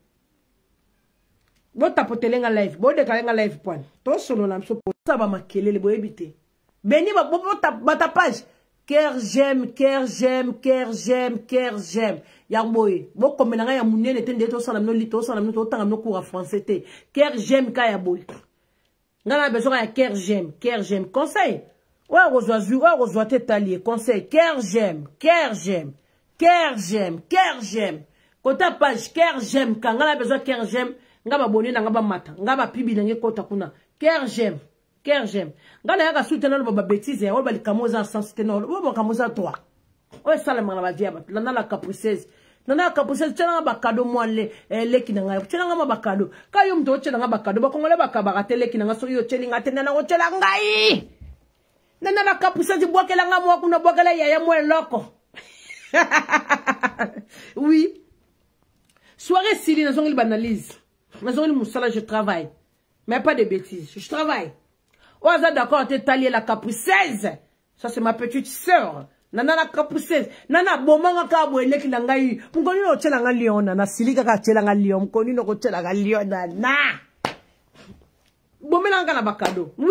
bo tapotelenga live bo dekalenga live point to solo na mso po ba makelele bo ebité Beni ba bo ta page cœur j'aime cœur j'aime cœur j'aime cœur j'aime ya boy bo komenanga ya munene tende to sala no lito sala no to tanga no cours français te cœur j'aime ka ya boy ngana besoin ya cœur j'aime cœur j'aime conseil ouais rejoa zu ouais rejoa te talier conseil cœur j'aime cœur j'aime cœur j'aime cœur j'aime kota page cœur j'aime ka ngana besoin cœur j'aime ngaba boni na ngaba mata ngaba pibi na ngekota kuna cœur j'aime cœur j'aime ngana yaka soutenir ba bêtise ya ba likamoza sans tenor ba kamoza toi o sala mala ba dia ba na la capriceuse na na capriceuse tena ba cadeau moale leki na ngai tena ngama ba cadeau ka yo mto tena ngaba cadeau ba kongole ba kabaka teleki na ngaso yo teli ngatena na ngotela ngai na na la capriceuse bokela ngamo kuna bokela ya ya moe loko oui soirée Sili na zongi banalise. Mais je travaille. Mais pas de bêtises. Je travaille. Oh, vous êtes d'accord, t'es taillé la capriceuse. Ça, c'est ma petite sœur. Nana la capriceuse. Nana, bon, manga kabo, ele ki nangai. Mkoni no chela nga lion, nana, sili kaka chela nga lion. Mkoni no chela nga lion, nana. Bon, menanga la bakado. Oui?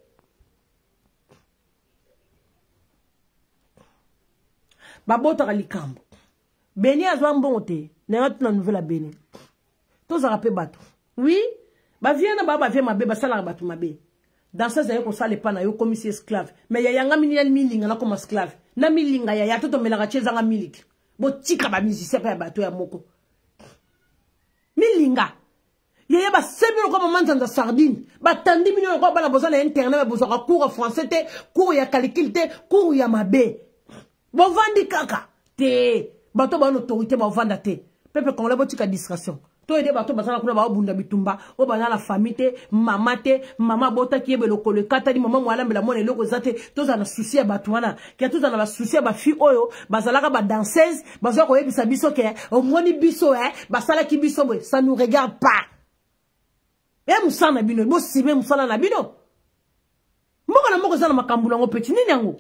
Babota kalikambo. Beni azwa mbonte. N'ayot na nouvelle Beni. Tous rappelé bateau. Oui, ba vient na ba ba vient mabe ba sala bateau mabe. Dans ça ça ko sala pa na yo comme si esclave. Mais ya yanga mini milinga na comme esclave. Na milinga ya ya toto melanga cheza nga miliki. Bo tika ba musicien pa bateau ya moko. Milinga. Ya ya ba semelo comme manzanza sardine. Ba tandi minyo ko ba na besoin internet ba besoin cours français te, cours ya calcul te, cours ya mabe. Bo vandi kaka. Te bateau ba autorité ba vanda te. Pepe kon la botika distraction. To ede bato basala kuna ba bunda bitumba o bana la famille te mama te mama bota ki ebe lokole kata di mama mwala mbela mona eloko zate to za na souci ya bato wana ke to za na ba souci ya ba fi oyo bazalaka ba danseuse bazo ko yebisa biso ke o moni biso eh basala ki biso boy ça nous regarde pas e musana bino bo sibe musana na bino moko na moko za na makambula ngo petit nini yango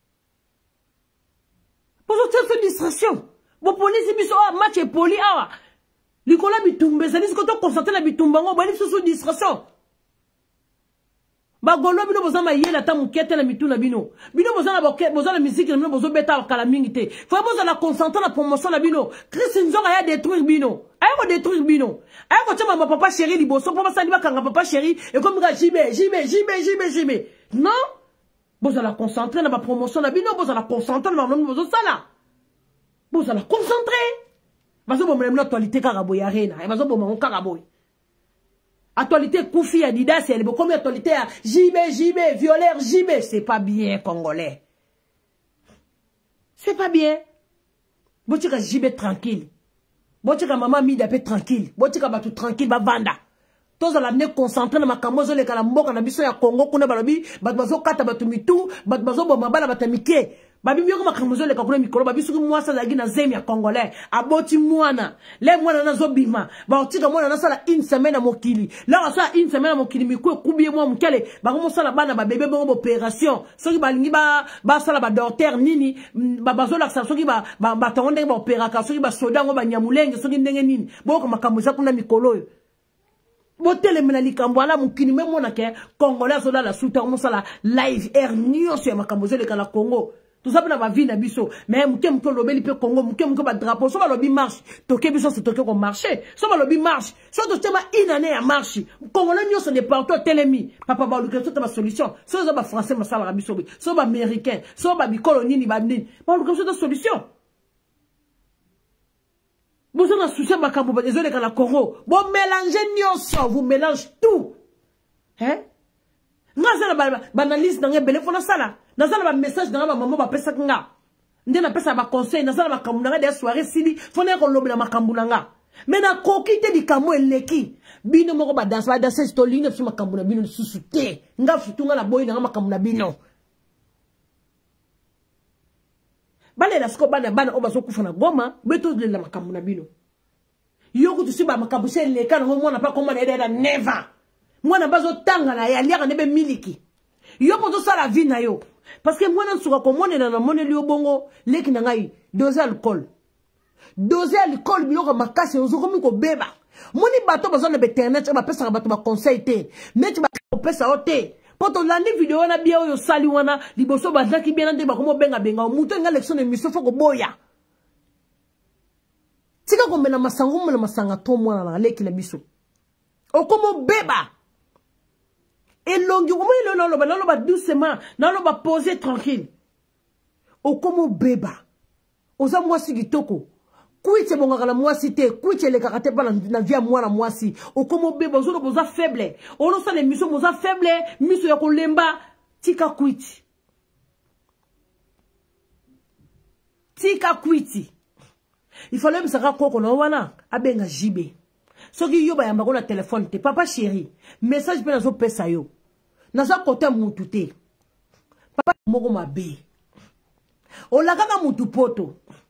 pozo te distraction bo police biso a match e poli awa Likola bitumbe, ça dit que tu concentres la bitumba, on va aller sous distraction. Bagolo bino bozama yela ta mukete na mituna bino. Bino bozana boke, bozana musique na bino bozo beta kala mingite. Faut bozana concentrer la promotion na bino. Christ nzonga ya détruire bino. Ayo ko détruire bino. Ayo ko tama ma papa chéri liboso papa sali ba kanga papa chéri et comme ga jibe, jibe, jibe, jibe, jibe. Non? Bozana concentrer na ba promotion na bino, bozana concentrer na ba bozo sala. Bozana concentrer. Bazo bomele actualité karaboy arena et bazo bomele karaboy actualité koufi Adidas elle comme actualité à J B J B violeur J B c'est pas bien congolais c'est pas bien botika J B tranquille botika maman mi d'ape tranquille botika batu tranquille ba vanda toza la ne concentré na makambo zo le kala mboka na biso ya Congo kuna balobi batu bazo kata batu mitu batu bazo bomba bala batamike babi mioko makambo zo le kakuna mikolo babi suki mwasa zagi na zemi ya congolais aboti mwana le mwana na zo bima ba otika mwana na sala une semaine mokili la sala une semaine mokili mikwe kubie mwa mkele ba komo sala bana ba bébé bongo opération soki balingi ba ba sala ba docteur nini ba bazo la soki ba ba tonde ba opéraka soki ba soda ngo ba nyamulenge soki ndenge nini boko makambo za kuna mikolo Botele mena likambo ala mukini me mona ke congolais soda la suta mo sala live air news ya makambo zo le kala Congo tout ça na ba vie na biso mais muke muke lobeli pe Congo muke muke ba drapeau so ba lobi marche toke biso so toke ko marcher so ba lobi marche so to tema une année à marche congolais nyo so ne partout telemi papa ba luka so ta ba solution so za ba français masala biso so ba américain so ba bi colonie ni ba nini ba luka so ta solution. Vous avez un souci à Makambo, désolé quand la Congo. Bon, mélangez nyonso, vous mélangez tout. Hein? Nga zala banalise dans belle fona sala. Na zala ba message dans maman ba pesa nga. Nde na pesa ba conseil, na zala makambu nga des soirées sili, fona ko lobi na makambu nga. Mais na kokite di kamo eleki. Bino moko ba danse ba danse to ligne sur makambu na bino susute. Nga futunga na boy na makambu na bino. Bale la sko bana bana oba so kufa na Goma beto de la makambu na bino yoko tu siba makambu se le kana mwana pa koma na eda never mwana bazo tanga na ya liaka nebe miliki yoko to sala vie na yo parce que mwana nsuka ko mona na mona li obongo leki na ngai dose alcool dose alcool biloko makasi ozo komi ko beba moni bato bazo na internet ba pesa bato ba conseil te mais ba pesa ote poto landi video na bia oyo sali wana liboso bazaki bien nde ba komo benga benga muto nga lection émission foko boya tika ko mena masango mena masanga to mwana na leki la biso okomo beba elongi omo ilo lolo ba lolo ba doucement na lolo ba poser tranquille okomo beba oza mwasi kitoko kuite bonga kala mwasi te kuite le kakate pa na via mwana mwasi okomo beba ozo boza faible ono sa le miso moza faible miso ya kolemba tika kuiti tika kuiti il fallait me saka koko na wana abenga jibe soki yo ba yamba ko na téléphone te papa chéri message pe na zo pesa yo na za kota mutu te papa moko mabe olaka mutu poto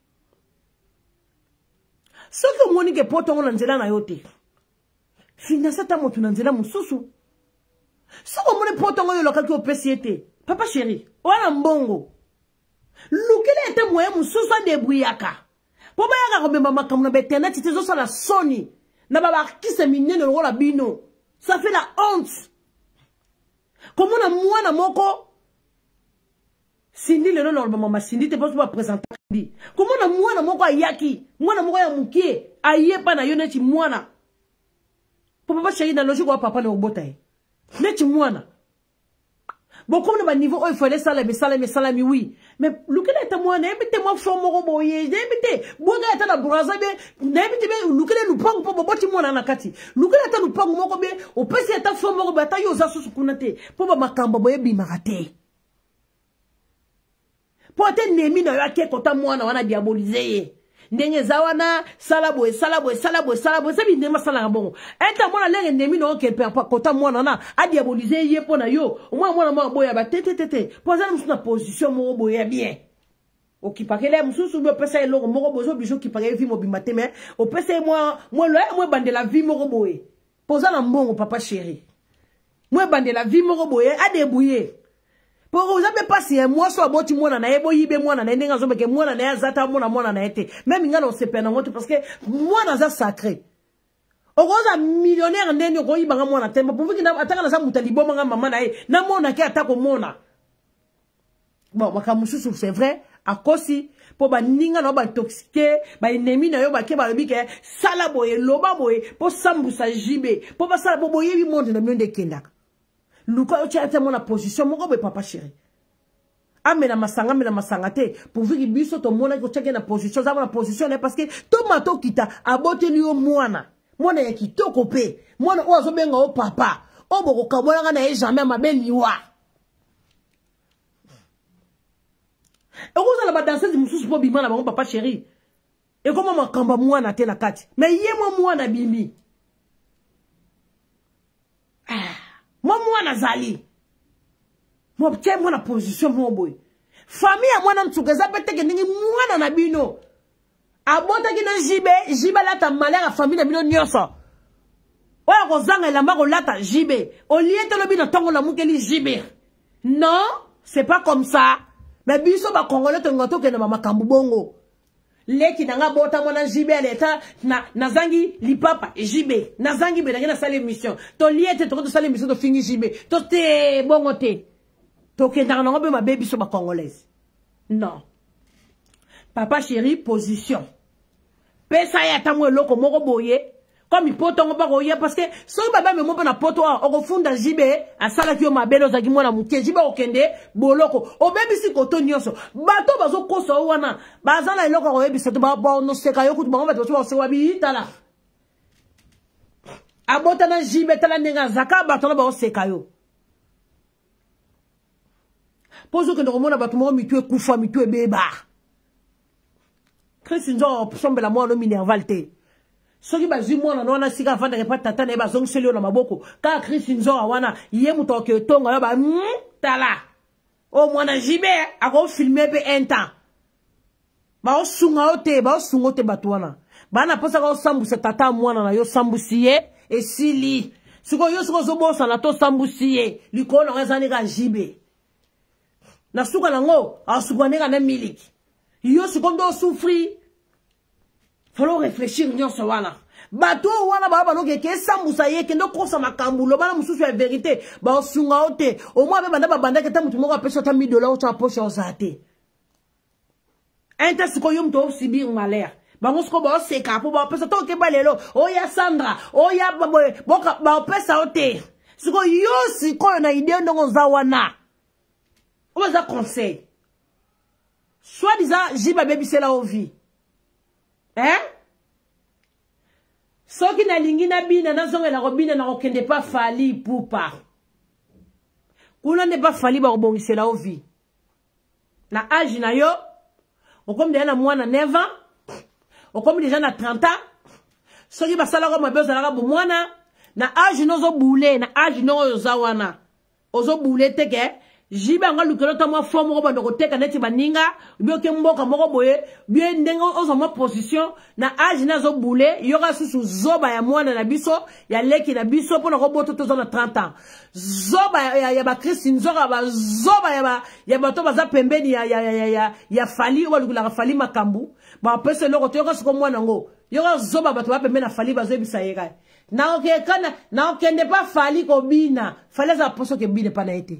soki omoni ke poto ngo na nzela na yo te finasa ta motu na nzela mususu soki omoni poto ngo yo lokaki opesi ete papa chéri wana mbongo lukele ete moye mususu adebuyaka po bayaka komemba makambo na internet te ezosala soni na babakisa minene lokola bino ça fait la honte komona mwana moko Cindy lelo na mama Cindy te poso ba présenter Cindy komona mwana moko ayaki mwana moko ya mukie ayepa na yo neti mwana po papa chéri na logique wa papa na obota e neti mwana bon comme na niveau il fallait ça le sala me sala mi oui mais lukele eta mwana ebite mo fo moko boye ebite boga eta na braza be na ebite be lukele lupango po boboti mwana na kati lukele eta lupango moko be opesi eta fo moko be ata yo za susu kunate po ba makambo boye bimaka te po te nemi na yo ake kota mwana wana diaboliser ndenge zawana salabo salabo salabo salabo ça bi ndema sala bon eta mona lenge ndemi no ke per kota mona na a diaboliser ye pona yo moi mona mo boya ba tete tete poza na position mo boya bien o ki pakele mususu be pesa e logo mo bozo bijo ki pakele vi mo bimate mais o pesa moi moi lo moi bande la vie mo boye poza na mbongo papa chéri moi bande la vie mo boye a débouiller. Pour vous avez passé un mois soit boti mona na ebo yibe mona na ndenga zo meke mona na zata mona mona na ete même ngalo se pena ngoto parce que mona za sacré okoza millionnaire ndeni ko yibanga mona tema pour vous na ataka na sa mutali bo manga mama na e na mona ke atako mona bon makamususu c'est vrai à kosi po ba ninga no ba toxique ba ennemi na yo ba ke ba lobi ke sala boye loba boye po sambusa jibe po ba sala boye bi monde na mionde kendaka Luka yo tia mon position mon be papa chéri. Amena masanga mena masanga te pour vivre biso to mona ko tia na position za na position parce que tomato kita abote li o mwana. Mwana ya kitoko pe. Mwana o azo benga o papa. O boko kamona na e jamais mabeli wa. E ko za la ba danseuse mususu po bimana ba papa chéri. E comment makamba mwana te na kati. Mais yemo mwana bimi. Ah. Moi, moi, nazali. Moi, tiens, moi, la position, mon boy. Famille, moi, nan tsukeza, bete, que ningi, moi, nan abino. Abota, ki nan jibe, jibe, la ta malheur, la famille, abino, nyoso. Oya, kozanga, la maro, la ta jibe. Au lieu de l'obino, tongo, la moukeli, jibe. Non, c'est pas comme ça. Mais, biso, ba, congolais, tongoto, ke na mama, kambubongo. Leki nanga bota mwana jibe aleta na nazangi lipapa jibe nazangi be na sala émission to liete to to sala émission to fingi jibe to te bongo te to kenda na ngobe ma baby so ba congolaise non papa chéri position pesa ya tamwe loko moko boye comme il poto ngoba koye parce que so baba me mo na poto o ko funda jibe asala kyo mabelo za kimona muke jibe okende boloko o baby si koto nyoso bato bazo koso wana bazana eloko ko yebi seto ba no seka yo kutu ba bato so wabi tala abota na jibe tala ndenga zaka bato ba seka yo pozo ke no mona bato mo mitwe kufa mitwe beba Christian sombe la mo no minervalte soki bazwi mwana nona sika vanda repa tata na ba zong selio na maboko ka Chris nzora wana ye muto ke tonga yo ba tala o mwana jibe ako filmer pe un temps ba o sunga ote ba o sunga ote batwana bana posa ka sambusa tata mwana na yo sambusiye e sili siko yo siko zo bosa na to sambusiye likolo ngazani ka jibe na suka nango asuka neka na miliki yo siko ndo souffrir. Faut réfléchir nyonso wana. Bato wana ba ba no ke sambusa ye kendo kosa makambulo bana mususu ya vérité ba sunga ote au moins be banda ba banda ke ta mutu moko apesa ta mille dollars au poche ozate. Enta siko yum to subir malheur. Ba ngosko ba seka po ba pesa to ke balelo o ya Sandra o ya baboy boka ba pesa ote. Siko yo siko na idée ndongo za wana. O ba za conseil. Soit disant jiba baby c'est la vie. Hein? Soki na lingi na bina na zonga la robina na okende pas fali poupa. Kuna ne pas fali ba obongise la vie. Na âge na yo, o comme déjà na mwana neuf ans, o comme déjà na trente ans. Soki ba sala ko mabezo la bo mwana na âge no zo boule na âge no zo wana. Ozo boule teke jiba nga lukelo ta mwa forme ko bando ko teka neti baninga bio ke mboka moko boye bio ndengo ozo ma position na age na zo boule yoga susu zoba ya mwana na biso ya leki na biso pona ko boto to na trente ans zoba ya ya ba Christ nzoka ba zoba ya ba ya bato baza pembeni ya ya ya ya ya fali wa lukula fali makambu ba pese loko to yoga suko mwana ngo yoga zoba bato ba pembeni na fali bazo ebisa yeka na okekana na okende pa fali ko bina fali za poso ke bina pa na été.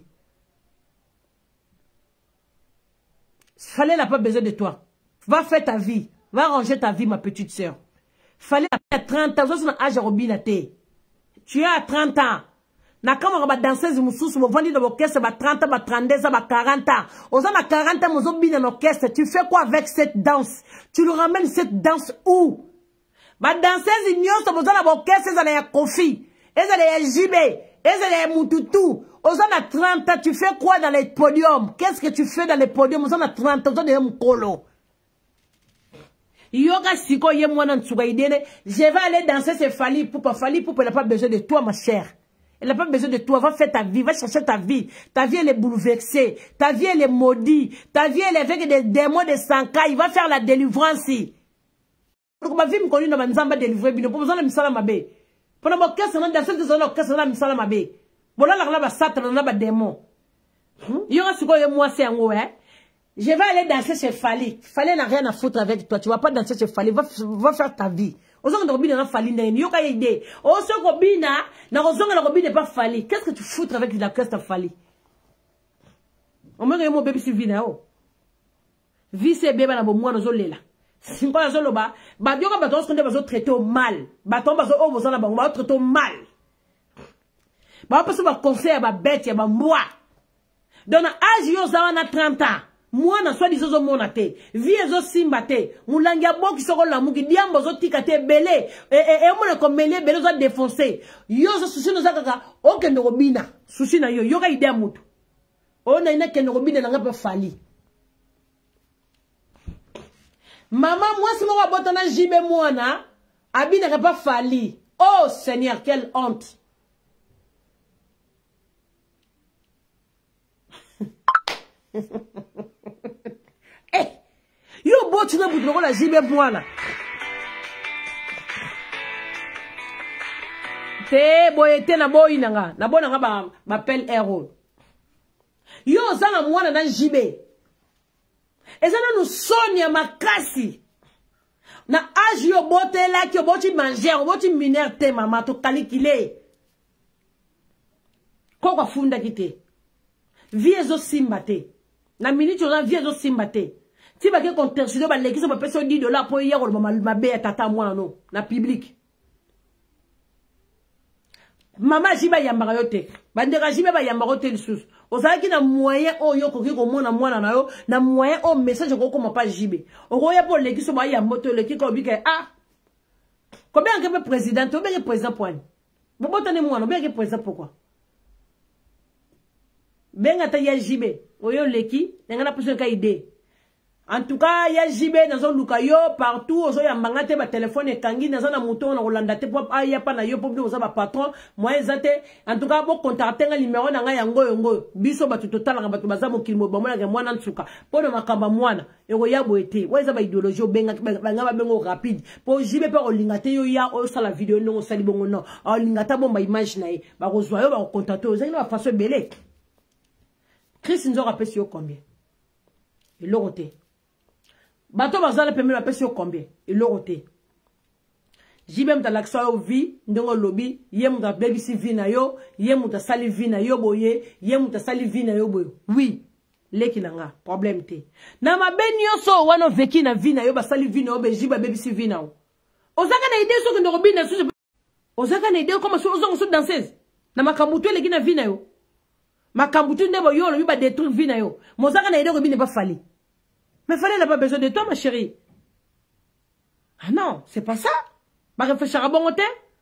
Fallait n'a pas besoin de toi. Va faire ta vie. Va ranger ta vie, ma petite sœur. Fallait à trente ans. Tu es à trente ans. Na kama ba danseuse mususu mo vandi dans l'orchestre ba trente ans, ba trente-deux ans, ba quarante ans. Aux ans à quarante ans, mo zo bina l'orchestre. Tu fais quoi avec cette danse? Tu le ramènes cette danse où? Ba danseuse nyonso mo zo na l'orchestre za na ya Kofi. Eza ya Jibe. Eza ya Mututu. Aux ans à trente ans, tu fais quoi dans les podiums? Qu'est-ce que tu fais dans les podiums? Aux ans à trente ans, aux ans de Mkolo. Yoga siko ye mwana ntsuka idene. Je vais aller danser ce Fally Ipupa. Fally Ipupa, elle n'a pas besoin de toi, ma chère. Elle n'a pas besoin de toi. Va faire ta vie. Va chercher ta vie. Ta vie, elle est bouleversée. Ta vie, elle est maudite. Ta vie, elle est avec des démons de Sankai. Il va faire la délivrance. Donc, ma vie me connaît dans ma nzamba délivrée. Bino, pour besoin de m'sala mabe. Pendant mon cœur, c'est dans cette zone, mon cœur, c'est dans m'sala mabe. Voilà, là, là, là, satan, là, là, démon. Il y aura ce que moi, c'est un gros, hein. Je vais aller danser chez Fally. Fally n'a rien à foutre avec toi. Tu vas pas danser chez Fally. Va, va faire ta vie. Ozonga robine na Fally ndeni. Yoka idée. Oso robina. Na ozonga la robine n'est pas Fally. Qu'est-ce que tu foutres avec la caisse de Fally? On me regarde mon bébé si vina o. Vi se bébé na bo mwana zo lela. Simpa na zo loba. Ba yoka ba tonso konde ba zo traiter au mal. Ba tomba zo o bozana ba ba traiter au mal. Ba passe ba conseil ba bête ya ba moi. Dans âge yo za na trente ans. Moi na soit disons mona te vie ezo simba te mulangia boki soko la muki diambo zo tika te belé et et mo le komele belé zo défoncer yo zo susi no zakaka oke ndo robina susi na yo yo ka idea mutu ona ina ke ndo robina na ngapa Fally mama moi si mo wa botana jibe mwana abina ngapa Fally. Oh Seigneur, quelle honte. Eh, yo boti na butu la jibe mwana. Te boyete na boy nanga, na bona nga ba ba pel héros. Yo zanga mwana na jibe. Ezana no sonia makasi. Na age yo bote la ki yo boti manger, boti mineur te mama to kalikile. Ko kwa funda kite. Vie ezo simba te. Na minute on a vie ezo simba te. Si ba ke contersido ba leki so ba pesa dix dollars pour hier ko ma be tata mwana no na public. Mama jiba yamba yo te. Bandera jiba ba yamba yo te lisusu. Ozalaki na moyen oyo koki ko mona mwana na yo na moyen o message ko koma pa jibe. Okoya pour leki so ba yamba to leki ko bika ah. Combien que président, combien que président point. Bon botane mwana, combien que président pourquoi? Benga ta ya jibe. Oyo leki, ngana puso ka ide. En tout cas, ya jibe nazo luka yo partout, ozo ya mangate ba téléphone e kangi nazo na mouton na Rolanda te pop aya pa na yo pop ozo ba patron, moi ezate. En tout cas, bo contacter nga numéro na nga yango yango. Biso ba total nga ba to baza mo kilimo ba mona ga mwana ntsuka. Pono makamba mwana, ego ya boete. Wa eza ba idéologie benga nga ba bengo rapide. Po jibe pa olingate yo ya o sala vidéo no sali bongo no. Olingata bomba image na e. Ba kozwa yo ba contacter ozo na ba façon belé. Chris nous aura payé combien? Il l'a roté. Bateau bazala payé la payé combien? Il l'a roté. J'aime ta l'accent au vie, ndongo lobby, yem ta baby si vie na yo, yem ta sali vie na yo boye, yem ta sali vie na yo boye. Oui, leki nanga, problème te. Na ma ben yo so wano veki na vie na yo ba sali vie na yo be jiba baby si vie na yo. Ozaka na idée so que ndongo bina so. Ozaka na idée comment so ozongo so danseuse. Na makabuto leki na vie na yo. Makambutu ndebo yo lo ba détruire vie na yo. Mozaka na idée ko bine pas Fally. Mais Fally n'a pas besoin de toi ma chérie. Ah non, c'est pas ça. Ba réfléchir à bon côté.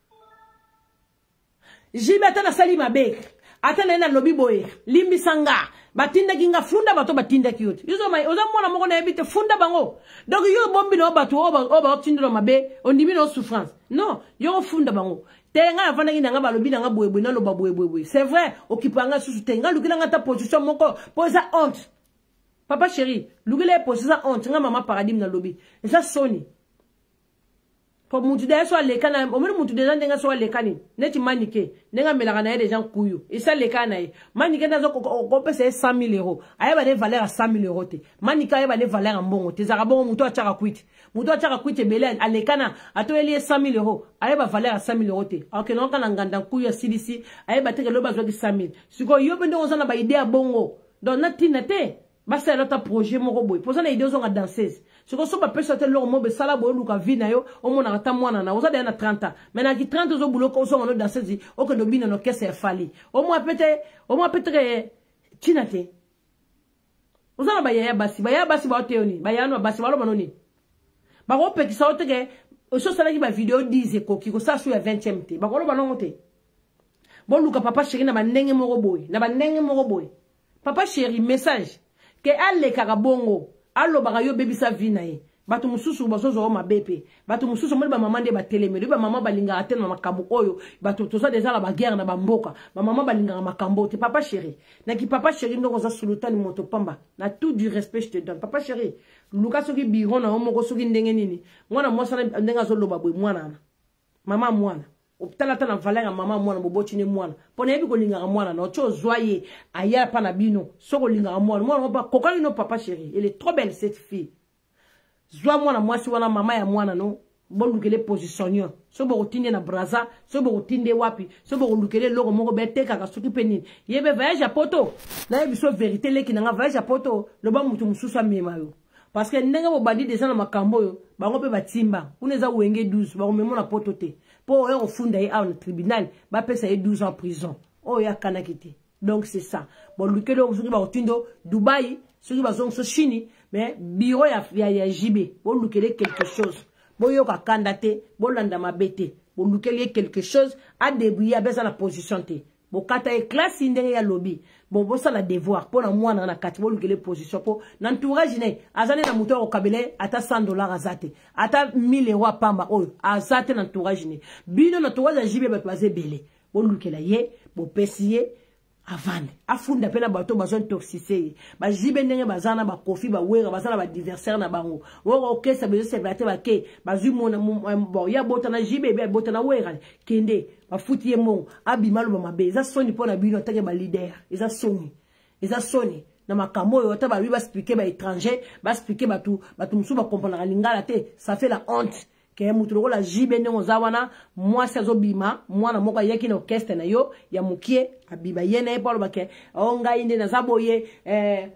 Jibe atana sali mabe. Atana na lobby boy. Limbi sanga. Batinda kinga funda bato batinda cute. Yuzo mai oza mwana moko na ebite funda bango. Donc yo bombi no bato oba oba tindelo mabe, ondimi no souffrance. Non, yo funda bango. Tenga afana kinga nga balobi nga boyeboy na loba boyeboy. C'est vrai, okipanga susu tenga lukila nga ta position moko, posa honte. Papa chéri, lukila position honte nga mama paradigme na lobi. Et ça soni. Pour mutu de so le kana, o mero mutu de gens denga so le kani. Neti manike, nenga melaka na des gens kuyu. Et ça le kana e. Manike na zo ko pesa cent mille euros. Ayeba de valeur à cent mille euros te. Manika ayeba de valeur en bongo. Te zaka bongo mutu achaka kwit. Mutu achaka kwit e bele a le kana ato eli cent mille euros. Ayeba valeur à cent mille euros te. Alors que non kana nganda kuyu sidisi, ayeba te ke loba zo ki cent mille. Siko yo bende on na ba idée à bongo. Donc na tinate. Basta elota projet moko boy. Pour ça na idée zonga danseuse. Ce que so ba pesa te lo mo be sala boy luka vi na yo, o mona ata mwana na. Oza de na trente ans. Mais na ki trente zo bulo ko so ngono danseuse, o ke no bina no kese Fally. O mo apete, o mo apete tinate. Oza na ba ya basi, ba ya basi ba oteoni, ba ya no basi ba lo manoni. Ba ko pe ki sa oteke, o so sala ki ba vidéo dix ko ki ko sa su ya vingtième te. Ba ko lo banongo te. Bon luka papa chéri na ba ndenge moko boy, na ba ndenge moko boy. Papa chéri message que alle karabongo allo bagayo baby sa vie na ye bato mususu bazozo ma bepe bato mususu mo ba maman de ba telemeli ba maman balinga atena na makambo oyo bato toza déjà la ba guerre na ba mboka ba maman balinga makambo te papa chéri na ki papa chéri ndoko za sultani moto pamba na tout du respect je te donne papa chéri luka soki biro na homo ko soki ndenge nini mwana mwasa na ndenga zo loba boy mwana na mama mwana opitala tana valeur mama mwana boboti ne mwana pona yebi ko linga mwana na cho zoye aya pa na bino soko linga mwana mwana ba kokali no papa chéri elle est trop belle cette fille Zwa mwana mwasi wana mama ya mwana no bolukele position so bo tinde na braza so bo tinde wapi so bo lukele logo moko beteka ka soki penini yebe voyage à poto na yebi so vérité leki na voyage à poto lo ba mutu mususu amema yo parce que ndenge bo bandi déjà na makambo yo bango pe batimba uneza wenge douze ba komema na poto te po yo funda yi au tribunal ba pesa yi douze ans en prison oh ya kanakite donc c'est ça bo lukele o soki ba tindo Dubaï soki ba zongo so Chine mais bureau ya ya, ya J B bo lukele quelque chose bo yo ka kandate bo landa mabete bo lukele quelque chose a débrouiller beza la position te bo kata e classe ndenge ya lobby bo bo sala devoir pour na mwana na kati bo lukele position po na entourage ne azane na muto ko kabele ata cent dollars azate ata mille euros pamba oyo azate na entourage ne bino na entourage ya J B ba twaze belé bo lukela ye bo pesier avant afunda pena bato bazon toxicé ba jibe ndenge bazana ba kofi ba wera bazana ba diversaire na bango woko okesa bezo sebrate ba ke bazu mona bon ya bota na jibe be bota na wera kende ba futi ye mon abimalo ba mabe za soni pona bino take ba leader eza soni eza soni na makambo yo ta ba lui ba expliquer ba étranger ba expliquer ba tout ba tout musu ba comprendre lingala te ça fait la honte ke mutu la jibe ndenge zawana moi sazo bima mwana moko yeki na orchestre na yo ya mukie abiba yena e palo bake onga inde na zaboye eh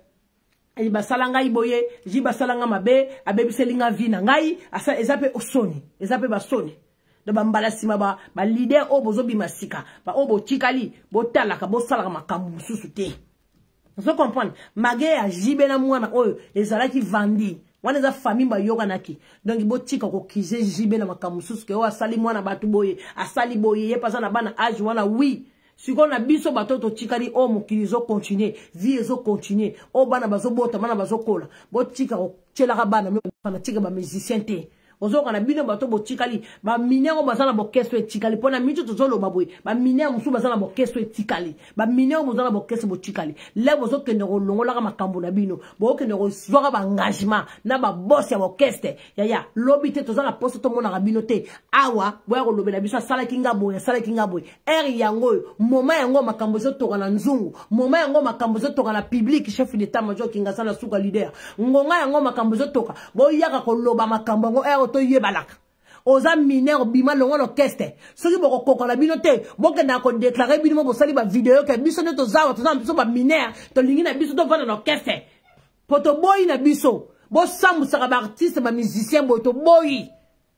iba salanga iboye jiba salanga mabe abebiselinga vina ngai asa ezape osoni ezape basoni de bambala sima ba ba leader obozo bima sika ba obo chikali botalaka bosalaka makambu mususu te vous comprenez mage ya jibe na mwana oyo ezalaki vandi wana za famille ba yoga naki donc bo tika ko kize jibe na makamususu ke o asali mwana batu boye asali boye ye pasa na bana age wana oui siko na biso batoto tikali o mokilizo continuer vie zo continuer o bana bazo bota bana bazo kola bo tika ko chela ka bana na tika ba musicien te ozoka na bino bato bo tikali ba minero bazana bo keso etikali pona mitu tozolo baboy ba minero musu bazana bo keso etikali ba minero muzana bo keso bo tikali le bozo kende ko longola ka makambo na bino bo kende ko zwaka ba engagement na ba boss ya orchestre ya ya lobi te tozana poste to mona ka bino te awa boya ko lobela biso sala kinga boy sala kinga boy eri yango moma yango makambo zo toka na nzungu moma yango makambo zo toka na public chef d'état major kinga sala suka leader ngonga yango makambo zo toka bo yaka ko loba makambo ngo ero to yebalaka oza mineur bima longo l'orchestre soki boko kokola bino te boke na ko déclarer bino bo sali ba vidéo ke biso ne to zawa to biso ba mineur to lingi na biso to vana l'orchestre poto boy na biso bo sambu saka ba artiste ba musicien bo to boy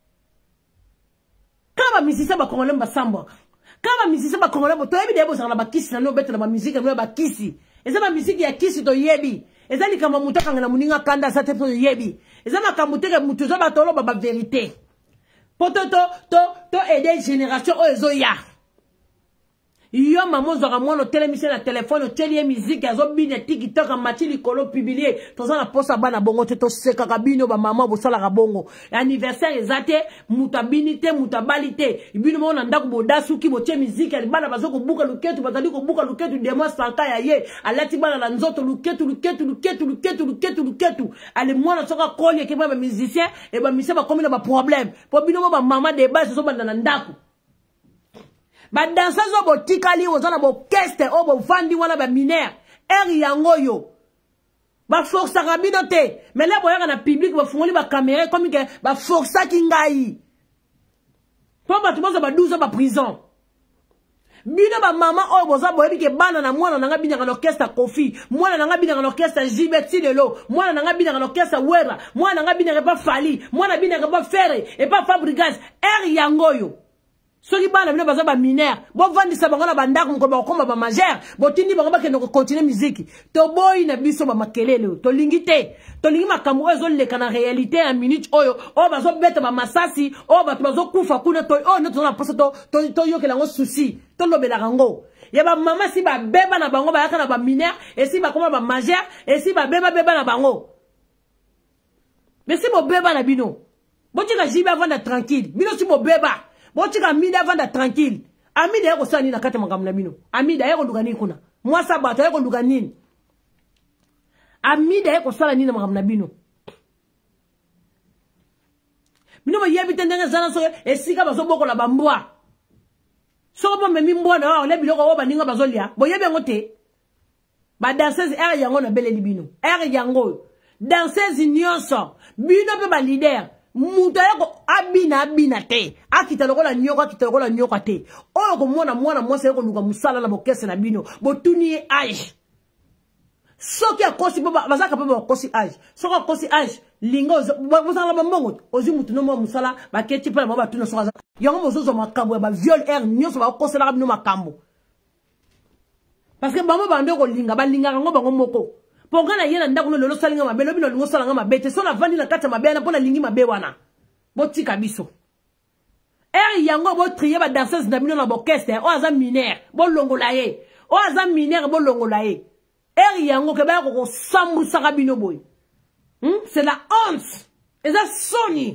kaba musicien ba kongole ba sambu kaba musicien ba kongole bo to yebi de bo saka ba kisi na no bete na ba musique na ba kisi eza ba musique ya kisi to yebi ezali kama mutaka ngana muninga kanda sa te to yebi ezama kamuteke mutu zo batolo ba vérité poto to to to aider génération o ezo ya yo maman zo ramon télémission na téléphone télé musique azo bine TikTok mati likolo publier to za na posa bana bongo te to seka kabino ba maman bo sala ka bongo anniversaire ezate mutabinité mutabalité ibino mo na ndako bodasu ki bo tie musique ali bana bazo ko buka luketu bazali ko buka luketu demo sanka ya ye alati bana na nzoto luketu luketu luketu luketu luketu luketu ali mwana soka kolye ke ba musicien e ba musicien ba komi na ba problème po bino mo ba maman de base so bana na ndako ba dansa zo bo tikali ozana bo keste o bo vandi wana ba mineur eri yango yo ba força rabino te mais là boyaka na public ba fungoli ba caméra comme que ba força kingai po ba tumoza ba douze ba prison bino ba mama o boza boyebi ke bana na mwana nanga binyaka na orchestre Kofi mwana nanga binyaka na orchestre Jibeti lelo mwana nanga binyaka na orchestre Wera mwana nanga binyaka ba Fali mwana binyaka ba Ferre et pas Fabrigas eri yango yo soki bana bino baza ba mineur bo vandisa bango na bandako mko ba koma ba majeur bo tindi bango ba kende ko continuer musique to boy na biso ba makelele to lingite to lingi makambo ezo leka na réalité en minute oyo o bazo beta ba masasi o ba bazo kufa kuna to o no to na poso to to, to yokela ngo souci to lobela rango ya ba mama si ba beba na bango ba yaka na ba mineur et si ba koma ba majeur et si ba beba beba na bango Mais si mon bébé na bino. Bon tu ka jibe avant d'être tranquille. Bino si mon bébé. Bon tu ka mide avant d'être tranquille. Ami da yako sani na kate mangam na bino. Ami da yako lugani kuna. Moi ça bata yako lugani. Ami da yako sala ni na mangam na bino. Bino ba yebi tendanga zana so esika bazo boko la bambwa. So ba memi mbwa na wa le biloko wa baninga bazolia. Bo yebi ngote. Ba danseuse er yango na bele libino. Er yango. Danseuse nyonso. Bino pe ba leader. Muta yako abina abina te. Akita lokola nyoko akita lokola nyoko te. Oyo ko mwana mwana mwase yako luka musala na bokese na bino. Botuni age. Soki akosi baba bazaka pe bakosi age. Soki akosi age lingo bozala bamongo ozi mutu no musala baketi pe na baba tuna soka. Yango mozozo makambo ya ba viol er nyonso ba kosela bino makambo. Parce que bama bande ko linga ba linga ngo bango moko. Pongana yena ndako lolo salinga mabe lobi no lingo salanga mabe te so na vandi na kata mabe na pona lingi mabe wana. Botika biso. Er yango bo trier ba danseuse na bino na bokeste o aza mineur bo longola ye. O aza mineur bo longola ye. Er yango ke ba ko sambu saka bino boy. Hmm? C'est la honte. Et ça soni.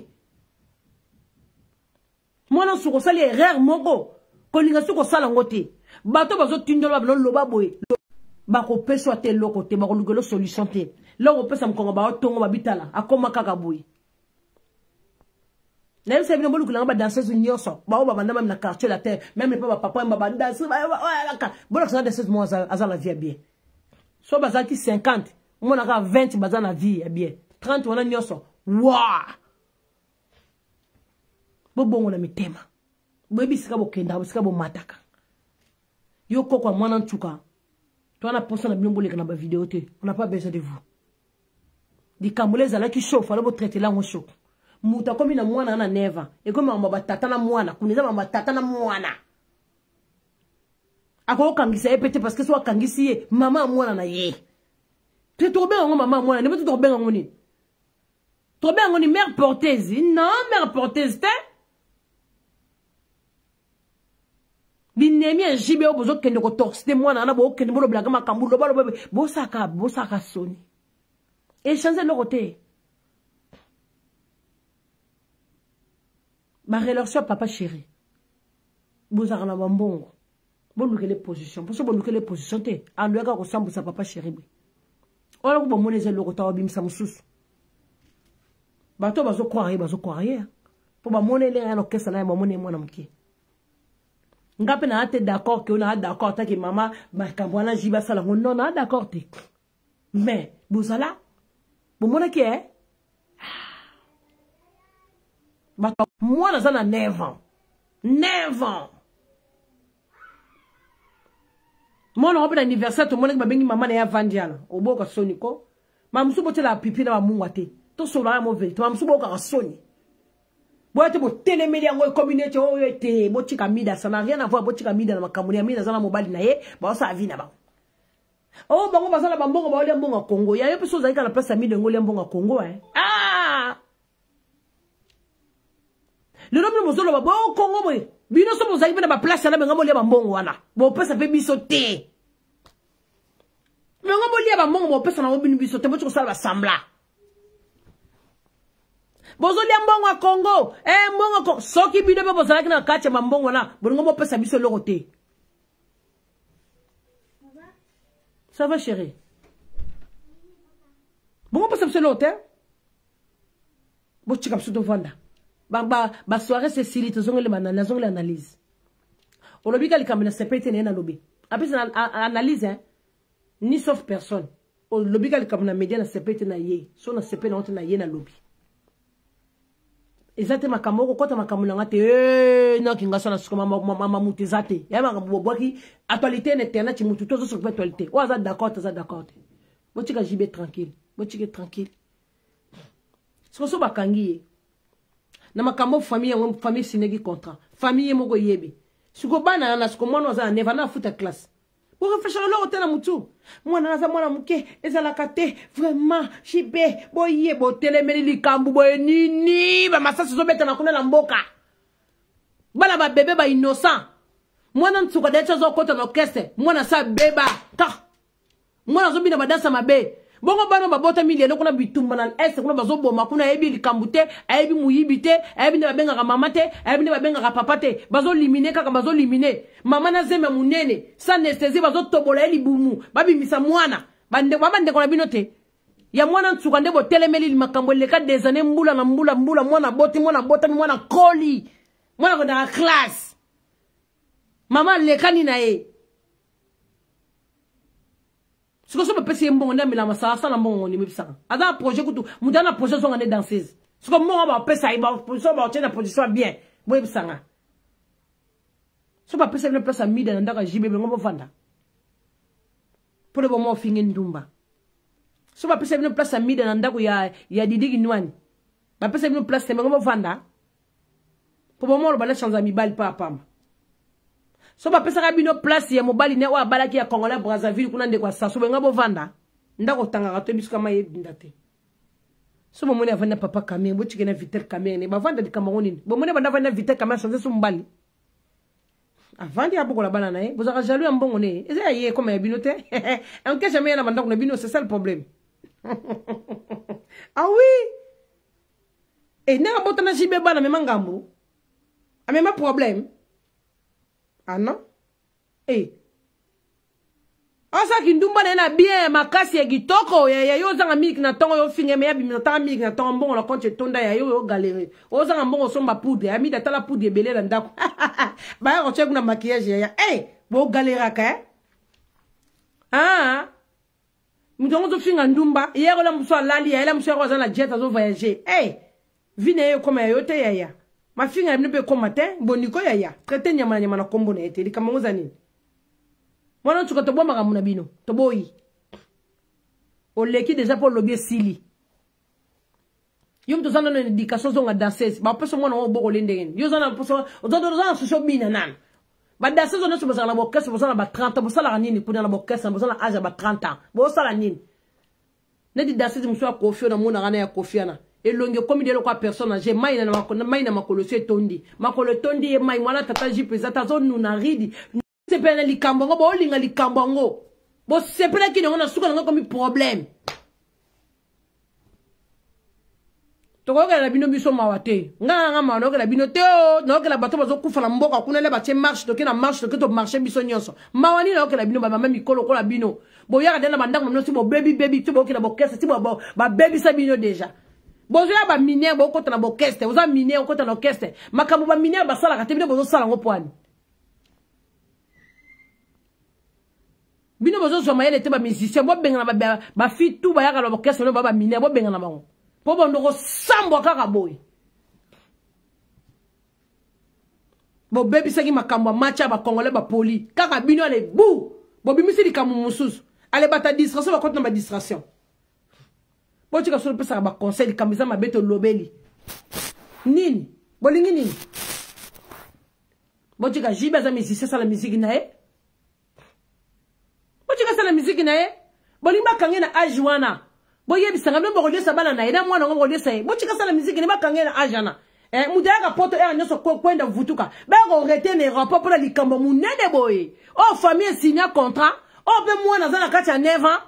Moi non suko sali erreur moko. Ko linga suko sala ngote. Bato bazo tindolo ba loba boy. Bako peso ate loko te bako lugelo solution te. Loko pesa mkongo ba otongo ba bitala akoma kaka boy. Là c'est bien bolu kulanga ba danseuse nyonso. Ba o ba banda même na quartier la terre, même pas papa ba danseuse ba la bolu ça danseuse moi za la vie bien. So bazaki cinquante, moi na vingt baza na vie bien. trente wana nyonso. Wa! Bo bongo na mitema. Bo ebisika bo kenda, bo sika bo mataka. Yo koko mwana ntuka. Toi, on a pensé à la vidéo. On n'a pas besoin de vous. Di Cambodais, là qui chauffe, alors vous traitez là, on chauffe. Mouta comme une moine na neva. Et comme on va tata na moine, qu'on est à tata na moine. A quoi kangisi est pété parce que soit kangisi, maman moine na ye. Tu es trop bien, maman moine, ne pas trop bien, on est. Trop bien, on est mère porteuse. Non, mère porteuse, t'es. Binemi en jibe obozo kende ko torsite mwana na bo kende bolo blaga makambulo balo bebe bo saka bo saka soni et changer le côté ma relation papa chéri bo saka na bambongo bo lukele position parce que bo lukele position te ando ka ko sambu sa papa chéri bi ola ko bo moneze le côté obimisa mususu bato bazo croire bazo croire po ba monele ya no kesa na ba monele mwana mki Ngape na ate d'accord que on a d'accord ta que maman ba kambwana jiba sala non na d'accord te. Mais bozala bo mona ki eh ba moi na zana neuf ans. neuf ans. Moi na ope anniversaire to mona ki ba bengi maman na ya vandiala. Oboka soniko. Mamsu botela pipi na ba mungwa te. To sola mo ve. To mamsu boka soni. Boite bo télémédia ngo communauté o yote bo tika mida ça n'a rien à voir bo tika mida na makamuni mida za na mobile na ye ba sa vi na ba oh bango basala ba mbongo ba ole mbongo Congo ya yo peso za ikala place mida ngo le mbongo Congo eh ah le nom mo zolo ba bo Congo boy bino so mo za ikala ba place na ngamo le ba mbongo wana bo pesa pe biso te ngamo le ba mbongo bo pesa na bo biso te bo tiko sala ba sambla Bozoli mbongo a Congo, eh mbongo Congo, soki bide be bozala kina kache mbongo na, bongo mo pesa biso loko te. Ça va chérie? Bongo pesa biso loko te? Bo chika biso to vanda. Ba ba ba soirée Cécilie to zongele banana zongele analyse. Olobi ka likamena sepete na lobi. Après ça analyse hein. Ni sauf personne. Olobi ka likamena media na sepete na ye. So na sepete na na ye na lobi. Ezate makambo ko kota makambo na ngate eh na kinga sona sukoma mama muti zate ya makambo boki actualité internet mutu to so actualité o za d'accord za d'accord botika jibe tranquille botika tranquille so so bakangi na makambo famille ngom famille sinegi contrat famille moko yebe suko bana na suko mwana za neva na futa classe pour réfléchir là hôtel na mutu mwana na za mwana muke ezala kate vraiment jibe boye bo telemeli likambu boye nini ba masasi zo beta na kuna na mboka bala ba bébé ba innocent mwana ntsuka decha zo kota na orchestre mwana sa beba ta mwana zo bina ba dansa mabe bongo bano babota million kuna bitumba na est kuna bazoboma kuna yebi likambute ayebi muyibite ayebi ne babenga mama te ayebi ne babenga papa te bazo liminer kaka bazo liminer mama na zeme munene sans anesthésie bazo tobola libumu babimisa mwana bande babande kona bino te ya mwana ntsuka ndebo telemeli limakambo leka des années mbula na mbula mbula mwana boti mwana bota mwana koli mwana ko na classe mama lekani na ye siko so pesi mbongo ndamela masala sana mbongo ni mibisanga ada projet kutu mudana projet zonga ne danseuse siko mbongo ba pesa iba position ba tena position bien mibisanga so ba pesa ne place mida na ndaka jibe ngombo vanda pour le moment fingi ndumba so ba pesa ne place mida na ndako ya ya didigi nwani ba pesa ne place tembe ngombo vanda pour le moment ba la chance ami bal pa pamba so ba pesa bino place ya mobali ne wa balaki ya Congolais Brazzaville kuna ndeko sa so benga bo vanda ndako tanga to bisu kama yebi ndate so bomone avanda papa kamé bo tikena viteur kamé ne ba vanda di Cameroun bomone banda vanda viteur kamé change so mbali avandi aboko la bana nae bozaka jaloux mbongo ne eza ye comme ya bino te en que jamais na banda ko bino c'est ça le problème ah oui et na botana jibe bana me mangambo a même problème. Ah non? Eh. Asa kindumba na bien makasi ya gitoko ya ya yo zanga milk na tongo yo finge me ya bimisa ta milk na tongo mbongo la konche tonda ya yo yo galere. O zanga mbongo somba poudre ya mi da tala poudre belé na ndako. Ba ya roche kuna maquillage ya. Eh, bo galera ka. Ah. Mutongo to finga ndumba, yero la muso lali ya la muso ro za na jet azo voyager. Eh. Vine yo koma yo te ya ya. Ma fille elle ne peut commater boniko ya ya traiter nyama nyama na kombo na ete lika mangoza nini mwana tuko to bomba kamuna bino to boyi o leki déjà pour lobby sili yum to zana na éducation zonga danseuse ba peso mwana o boko lendenge yo zana peso o zana zana so bina nan ba danseuse on so bazana ba kese bazana ba trente bo sala nini kuna na ba kese bazana âge ba trente ans bo sala nini ne di danseuse muso ko fio na mona ngana ya kofiana et longue comme de quoi personne j'ai mai na makolo mai na makolo se tondi makolo tondi e mai mwana tata jipeza tazo nuna ridi se pena likambo ngo bo linga likambo ngo bo se pena ki ngona suka ngo comme problème to ko la bino biso mawate nga nga ma no la bino teo no ke la bato bazo kufa na mboka kuna le batie marche to ke na marche to ke to marcher biso nyonso mawani na ke la bino ba mama mikolo ko la bino bo ya ga na bandako no si bo baby baby to bo ke la bo kese si bo ba baby sa bino déjà bozoya ba minier bo kota na bokeste boza minier okota na orchestre makambo ba minier ba sala ka tebino bozo sala ngo poani bino bozo so mayele te ba musicien bo benga na ba ba fi tout ba yaka na orchestre no ba ba minier bo benga na bango po bondo ko sambo kaka boy bo baby saki makambo matcha ba congolais ba poli kaka bino ale bu bo bimisi likamu mususu ale bata distraction ba kota na ba distraction. Bo tika solo pesa ba conseil kamisa mabeto lobeli. Nini? Bolingi nini? Bo tika jiba za musicien sala musique na e. Bo tika sala musique na e. Bolimba kange na age wana. Bo yebi sanga no bo lesa bana na e na mwana ngo lesa e. Bo tika sala musique ne ba kange na age na. Eh mudaka poto e nyoso kwenda vutuka. Ba go retene rapport pour likambo munene boy. Oh famille signa contrat. Oh be mwana za na kati ya neuf ans.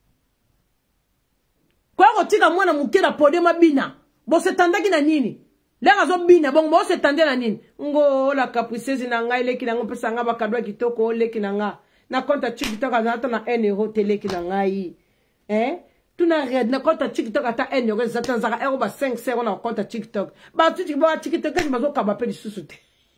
Kwa ko tika mwana mukira pode mabina bo se tandaki na nini lega zo bina bon bo se tande na nini ngo la capriceuse na ngai leki na ngopesa nga bakadwa kitoko leki na nga na konta TikTok azata na un euro teleki na ngai eh tuna red na konta TikTok ata un euro zata zaka euro ba cinq zéro na konta TikTok ba TikTok ba TikTok kasi bazo kaba pe lisusu te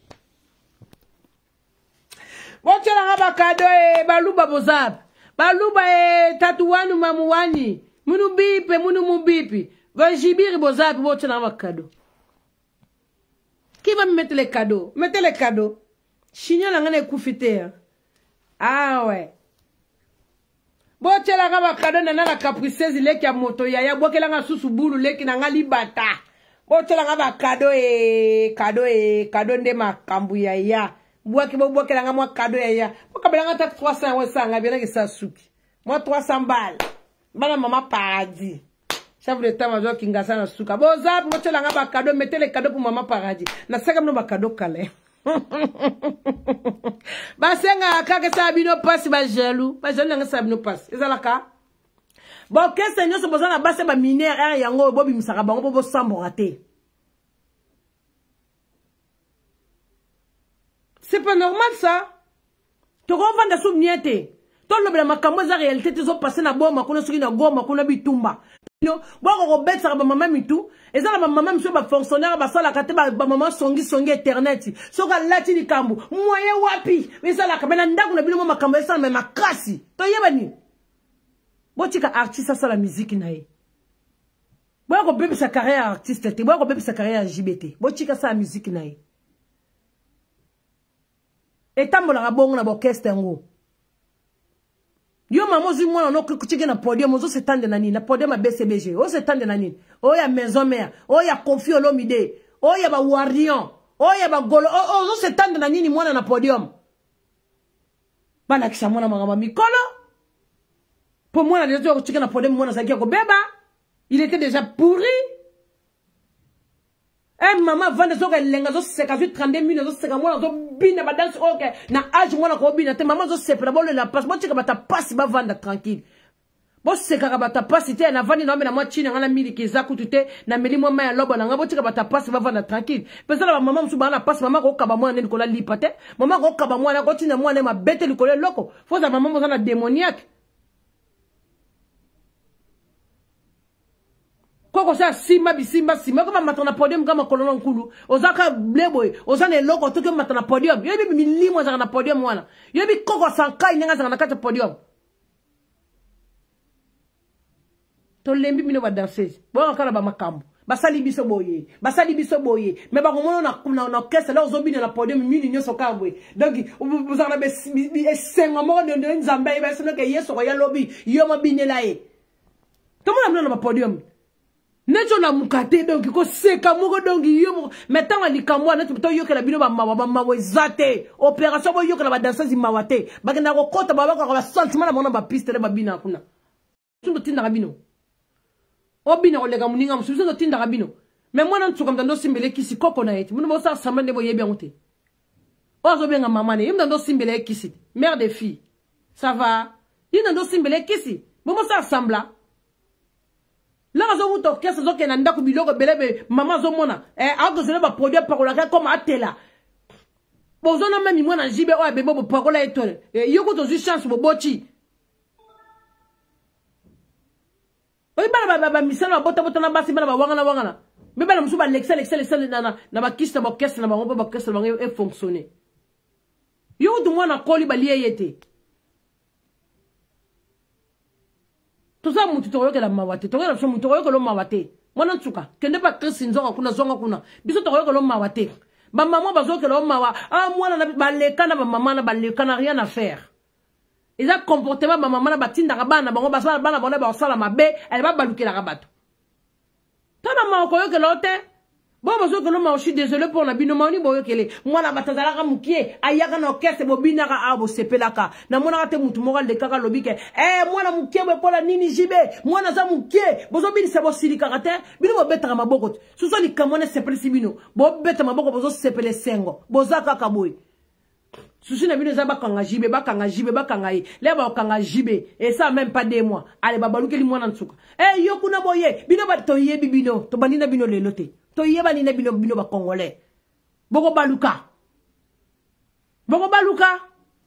bo tela nga bakado e baluba bozab baluba e tatuwanu mamuwani munu bipe munu mubipi va jibiri bozapi bote na cadeau. Qui va me mettre les cadeaux? Mettez les cadeaux. Chignon la ngane koufite. Ah ouais. Bote la ngaba cadeau na na capriceuse leki ya moto ya ya boke la nga susu bulu leki na nga libata. Bote la ngaba cadeau e cadeau e cadeau nde makambu ya ya. Boke bo boke la nga mwa cadeau ya ya. Boka bela nga ta trois cents wa sanga bela ke sa suki. Moi trois cents balles. Bana maman paradis. Chef de temps majo kingasa na suka. Bo zap mo tela nga ba cadeau, mettez les cadeaux pour maman paradis. Na seka no ba cadeau kale. Ba senga kaka sa bino passe ba jaloux. Ba jaloux nga sa bino passe. Ezala ka. Bon, qu'est-ce que nous sommes besoin de basse ba mineur er yango bobi misaka bango bobo sambo raté. C'est pas normal ça. Tu comprends de sou niete. Ton le bla makambo za réalité te zo passer na boma kuna soki na goma kuna bitumba. No, bon ko bet sa ba maman mitu. Et ça la maman mitu ba fonctionnaire ba sala kate ba maman songi songi internet. Soka lati di kambu. Moye wapi. Mais ça la kamena ndaku na bino makambo ça mais makasi. To yeba ni. Botika artiste ça la musique nae. Boy ko bébé sa carrière artiste te. Boy ko bébé sa carrière J B T. Botika ça la musique nae. Et tambola bongo na orchestre ngo. Yo maman zi mwana no kuchige na podium ozo se tande na nini na podium a B C B G o se tande na nini o ya maison mère o ya Kofi Olomide o ya ba Warion o ya ba Golo ozo se tande na nini mwana na podium bana kisha mwana mangama mikolo pour moi na déjà kuchige na podium mwana zakia ko beba il était déjà pourri. Eh maman vende soka lenga zo seka zo trente mille zo seka mwana zo bina ba dance okay na age mwana ko bina te maman zo sepela bolo la passe bo tika bata passe ba vanda tranquille bo seka ka bata passe te na vandi na na mwa chini ngana mili kiza kutute na meli mwa ya lobo na ngabo tika bata passe ba vanda tranquille pesa la maman msu ba na passe maman ko kaba mwana ne ko la lipate maman ko kaba mwana ko tina mwana ma bete likolo loko fo za maman mo na démoniaque. Koko sa simba bisimba simba kama matana podium kama kolona nkulu ozaka bleboy ozana eloko to kama matana podium yebi milimo za na podium wana yebi koko sankai nenga za na kata podium to lembi mino ba danseuse bo kala ba makambo basali biso boye basali biso boye me ba komono na na na orchestre là ozobina na podium mini nyoso kabwe donc vous en avez sengo mo de nzamba ba sino ke yeso ko ya lobi yo mo binela e to mo na na podium nejo na mukate donc ko seka moko donc yo mettant ali kamwa na to yo kala bino ba mawa ba mawa zate opération bo yo kala ba danseuse mawate ba kena ko kota ba ba ko ba sentiment na mona ba piste ba bina kuna tundo tinda kabino obina ko lega muninga musubizo ndo tinda kabino mais moi na tsuka mtando simbele kisi koko na yeti muno bosa samande bo yebi ngote ozo benga mama ne yimda ndo simbele kisi mère des filles ça va yimda ndo simbele kisi bomo sa sembla. Là, vous avez orchestre, vous avez un ndako biloko belebe, maman zomona, eh, ako zele ba produit parola comme atela. Bon, zona même moi na jibe o bebo bo parola etole. Eh, yoko to zu chance bo boti. Oyi bana ba ba misala bota bota na basi bana ba wangana wangana. Me bana musu ba l'excel excel excel na na na ba kista ba orchestre na ba ba orchestre ba e fonctionner. Yoko to moi na koli ba lié yete. Tout ça, mon tutoriel que la mawate, tu regardes mon tutoriel que l'homme mawate. Moi non tsuka, que ne pas que sinzonga kuna zonga kuna. Biso tutoriel que l'homme mawate. Ba maman bazo que l'homme mawa. Ah moi na ba lekana ba maman na ba lekana rien à faire. Ils a comportement ba maman na ba tinda rabana bango ba sala bana bona ba sala mabe, elle va baluker la rabato. Tana ma ko yo que l'autre. Bon bazo que l'homme je suis désolé pour la binomani boyo kele. Moi na batazala ka mukie, ayaka na orchestre bobina ka abo sepelaka. Na mona ka te mutu moral de kaka lobike. Eh moi na mukie be pola nini jibe. Moi na za mukie. Bozo bini sebo sili karate. Bino bo betaka maboko. Suso li kamone sepele sibino. Bo beta maboko bozo sepele sengo. Boza kaka boy. Susu na bino za bakanga jibe, bakanga jibe, bakanga yi. Le ba kanga jibe. Et ça même pas deux mois. Allez babaluke li mwana nsuka. Eh yo kuna boye. Bino ba to yebi bino. To bandina bino lelote. To yeba ni bino bino ba congolais. Boko baluka. Boko baluka.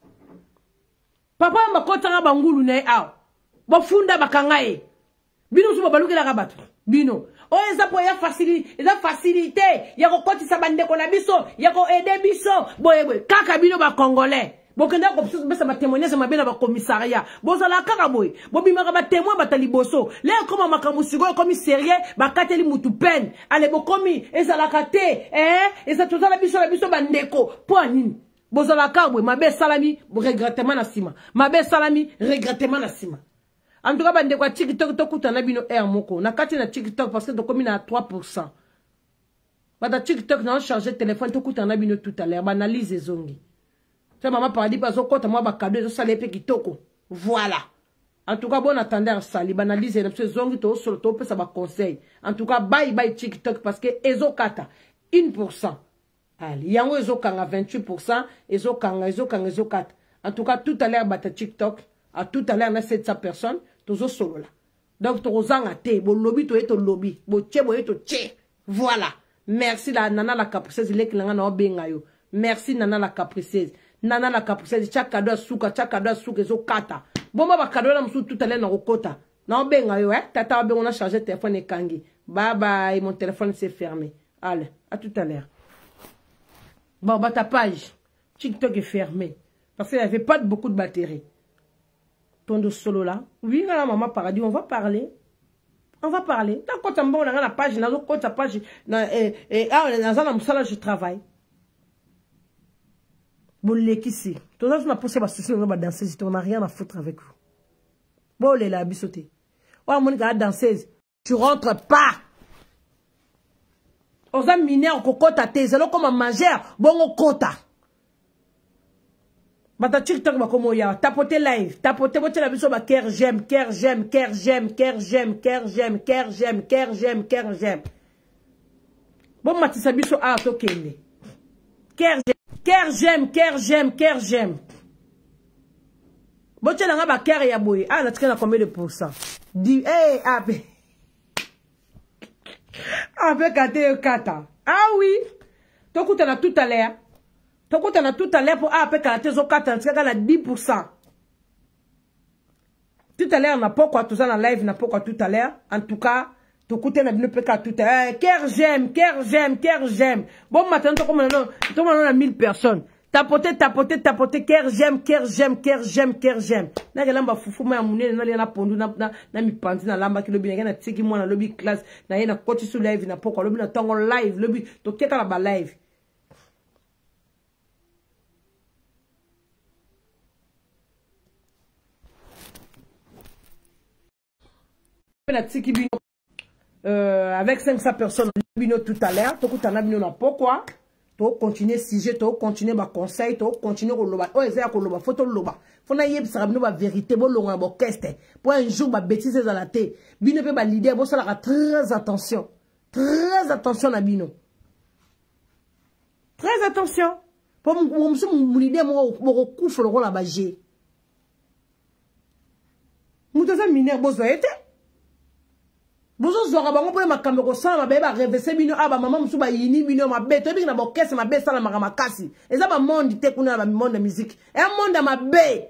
Papa makota nga bangulu ne aw. Bo funda bakanga e. Bino su baluke la rabatu. Bino. O eza po ya facilité, eza facilité. Ya ko koti sa bande ko na biso, ya ko aider biso. Boye boye. Kaka bino ba congolais. Bokenda ko biso besa ba témoigner ma bena ba commissariat. Bozala kaka boy. Bobima ba témoin ba taliboso. Le comme makambo sigo comme sérieux ba kateli mutu peine. Ale bokomi ezala kate eh eza tozala biso la biso ba ndeko. Po nini? Bozala ka boy mabe salami regrettement na sima. Mabe salami regrettement na sima. En tout cas ba ndeko TikTok to kutana bino air moko. Na kati na TikTok parce que to komi na trois pour cent. Ba da TikTok na charger téléphone to kutana bino tout à l'heure ba analyse zongi. C'est maman paradis parce que quand moi ba cadeau ça les petits kitoko. Voilà. En tout cas bon attendeur sali banalise na parce zongi to solo to pe ça ba conseil. En tout cas bye bye TikTok parce que ezo kata un pour cent. Allez, yango ezo kanga vingt-huit pour cent, ezo kanga ezo kanga ezo kata. En tout cas tout à l'heure bata TikTok, à tout à l'heure na sept cents personnes, tozo solo là. Donc, tozanga te, bo lobby to eto lobby, bo tche bo eto tche. Voilà. Merci la nana la capriceuse, il est klanga na obenga yo. Merci nana la capriceuse. Nana la capriceuse, chaque cadeau souka, chaque cadeau souka, zo kata. Bon, ma cadeau la msou tout à l'heure na rokota. Na obenga yo, eh. Tata obenga, on a chargé le téléphone et kangi. Bye bye, mon téléphone s'est fermé. Allez, à tout à l'heure. Bon, bah ta page, TikTok est fermé. Parce qu'il n'y avait pas de, beaucoup de batterie. Ton de solo là. Oui, la maman paradis, on va parler. On va parler. Tant qu'on t'en a la page, dans la page, et ah, dans un salle, je travaille. Bon, les qui c'est. Tout ça, je m'ai poussé parce que on va danser, on n'a rien à foutre avec vous. Bon, les là, bissoté. Oh, mon gars, danseuse, tu rentres pas. On a miné en cocotte à tes, c'est là comme un mangeur, bon, on quota. Bata TikTok ba komo ya tapoter live tapoter bote la biso ba ker j'aime ker j'aime ker j'aime ker j'aime ker j'aime ker j'aime ker j'aime ker j'aime bon matisa biso a to kende ker ker j'aime ker j'aime ker j'aime bote la nga ba ker ya boye ah na tika na combien de pourcents di eh ape ape kate kata ah oui to kuta na tout à l'heure. Donc, on a tout à l'heure pour appeler à dix pour cent. Tout à l'heure, on n'a pas quoi tout ça dans live, on n'a pas quoi tout à l'heure. En tout cas, tout côté, on a tout à l'heure. Ker j'aime, ker j'aime, ker j'aime. Bon, maintenant, on a mille personnes. Tapoter, tapoter, tapoter, ker j'aime, ker j'aime, ker j'aime, ker j'aime. N'a que lamba foufou, mais amoune, n'a rien à pondu, n'a n'a mi pandi, n'a lamba qui le bien, n'a tiki moi, n'a lobby classe, n'a rien à coach sur live, n'a pas quoi, lobby n'a tango live, lobby, donc qu'est-ce qu'on a live. Euh, avec cinq cents personnes tout à l'heure, tu as pourquoi tu continuer sujet, tu continuer ma conseil, tu continuer au loba. Oh, c'est à loba, faut to loba. Faut na yeb ça la vérité, bon longa bon keste. Pour un jour ma bêtise dans la tête. Bino peut ba l'idée, bon ça la très attention. Très attention na bino. Très attention. Pour mon mon idée mon mon coup faut le rôle la bagé. Mutaza mineur bozo été. Bozo zora bango pour ma caméra sans ma bébé rêver bino aba maman musu ba yini bino ma bête bi na bo kesse ma bête sala ma makasi eza ba monde te kuna ba monde musique un monde ma bé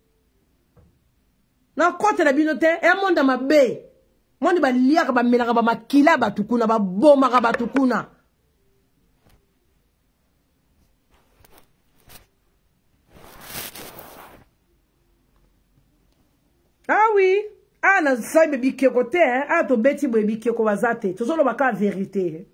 na côté na bino te un monde ma bé monde ba liaka ba melaka ba makila ba tukuna ba boma ba tukuna ah oui. Ah, na sa baby kekote, hein. Ah, to beti baby keko wazate. To solo baka vérité.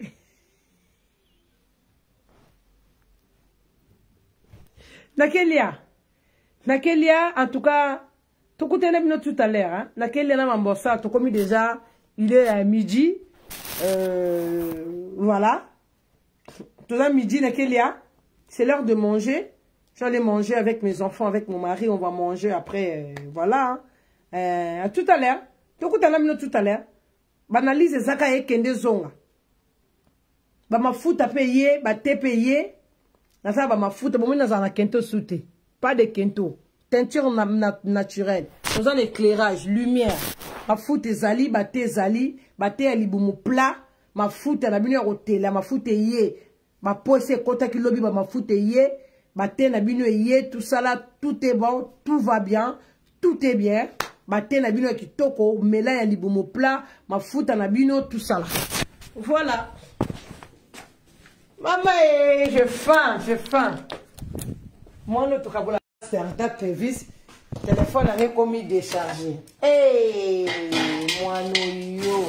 Nakelia. Nakelia, en tout cas, to koute na bino tout à l'heure, hein. Nakelia na mambosa, to komi déjà, il est à midi. Euh, voilà. Tout à midi, Nakelia. C'est l'heure de manger. J'allais manger avec mes enfants, avec mon mari. On va manger après, euh, voilà, hein. Euh, tout à l'heure, tout à l'heure, banalise zaka e kende zonga. Ba ma futa payer, ba te payer. Na ça ba ma futa, bon na za na kento soute. Pas de kento. Teinture na, na, naturelle. Nous avons éclairage, lumière. Ma futa zali, ba te zali, ba te alibumu plat. Ma futa na bino hôtel, ma futa yé. Ma pose kota ki lobi ba ma futa yé. Ba te na bino yé, tout ça là, tout est bon, tout va bien, tout est bien. Matin na bino kitoko mela ya libumu plat mafuta na bino tout ça là. Voilà. Maman eh, j'ai faim, j'ai faim. Moi notre kabola c'est un tas de vis. Téléphone a commis déchargé. Eh moi no yo.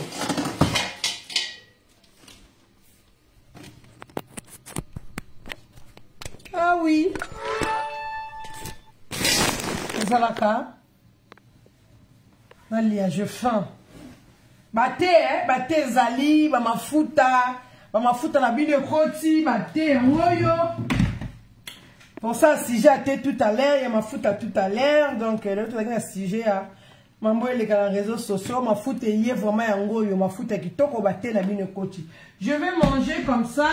Ah oui. Ça va ka? Allez, je faim. Bate, hein, bate zali, ba mafuta, ba mafuta na bino koti, bate ngoyo. Pour ça, si j'ai athé tout à l'heure, il y a mafuta tout à l'heure, donc là, tout à l'heure, si j'ai à mambo les réseaux sociaux, mafuta y est vraiment un ngoyo, mafuta qui toko bate na bino koti. Je vais manger comme ça.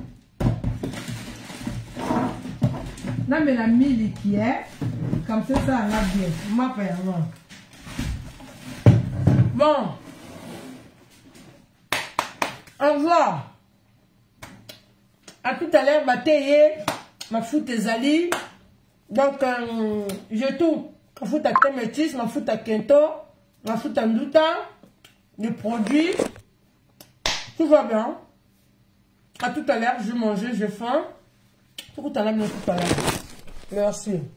Là, mais la mille qui est, comme ça, ça va bien. Ma père, non. Bon. Au revoir. À tout à l'heure, ma théie, ma foute ezali. Donc, euh, je tout. Ma foute à Témétis, ma foute à Kento, ma foute à Ndouta, les produits. Tout va bien. À tout à l'heure, je vais manger, j'ai faim. Tout à l'heure, tout à l'heure. Merci.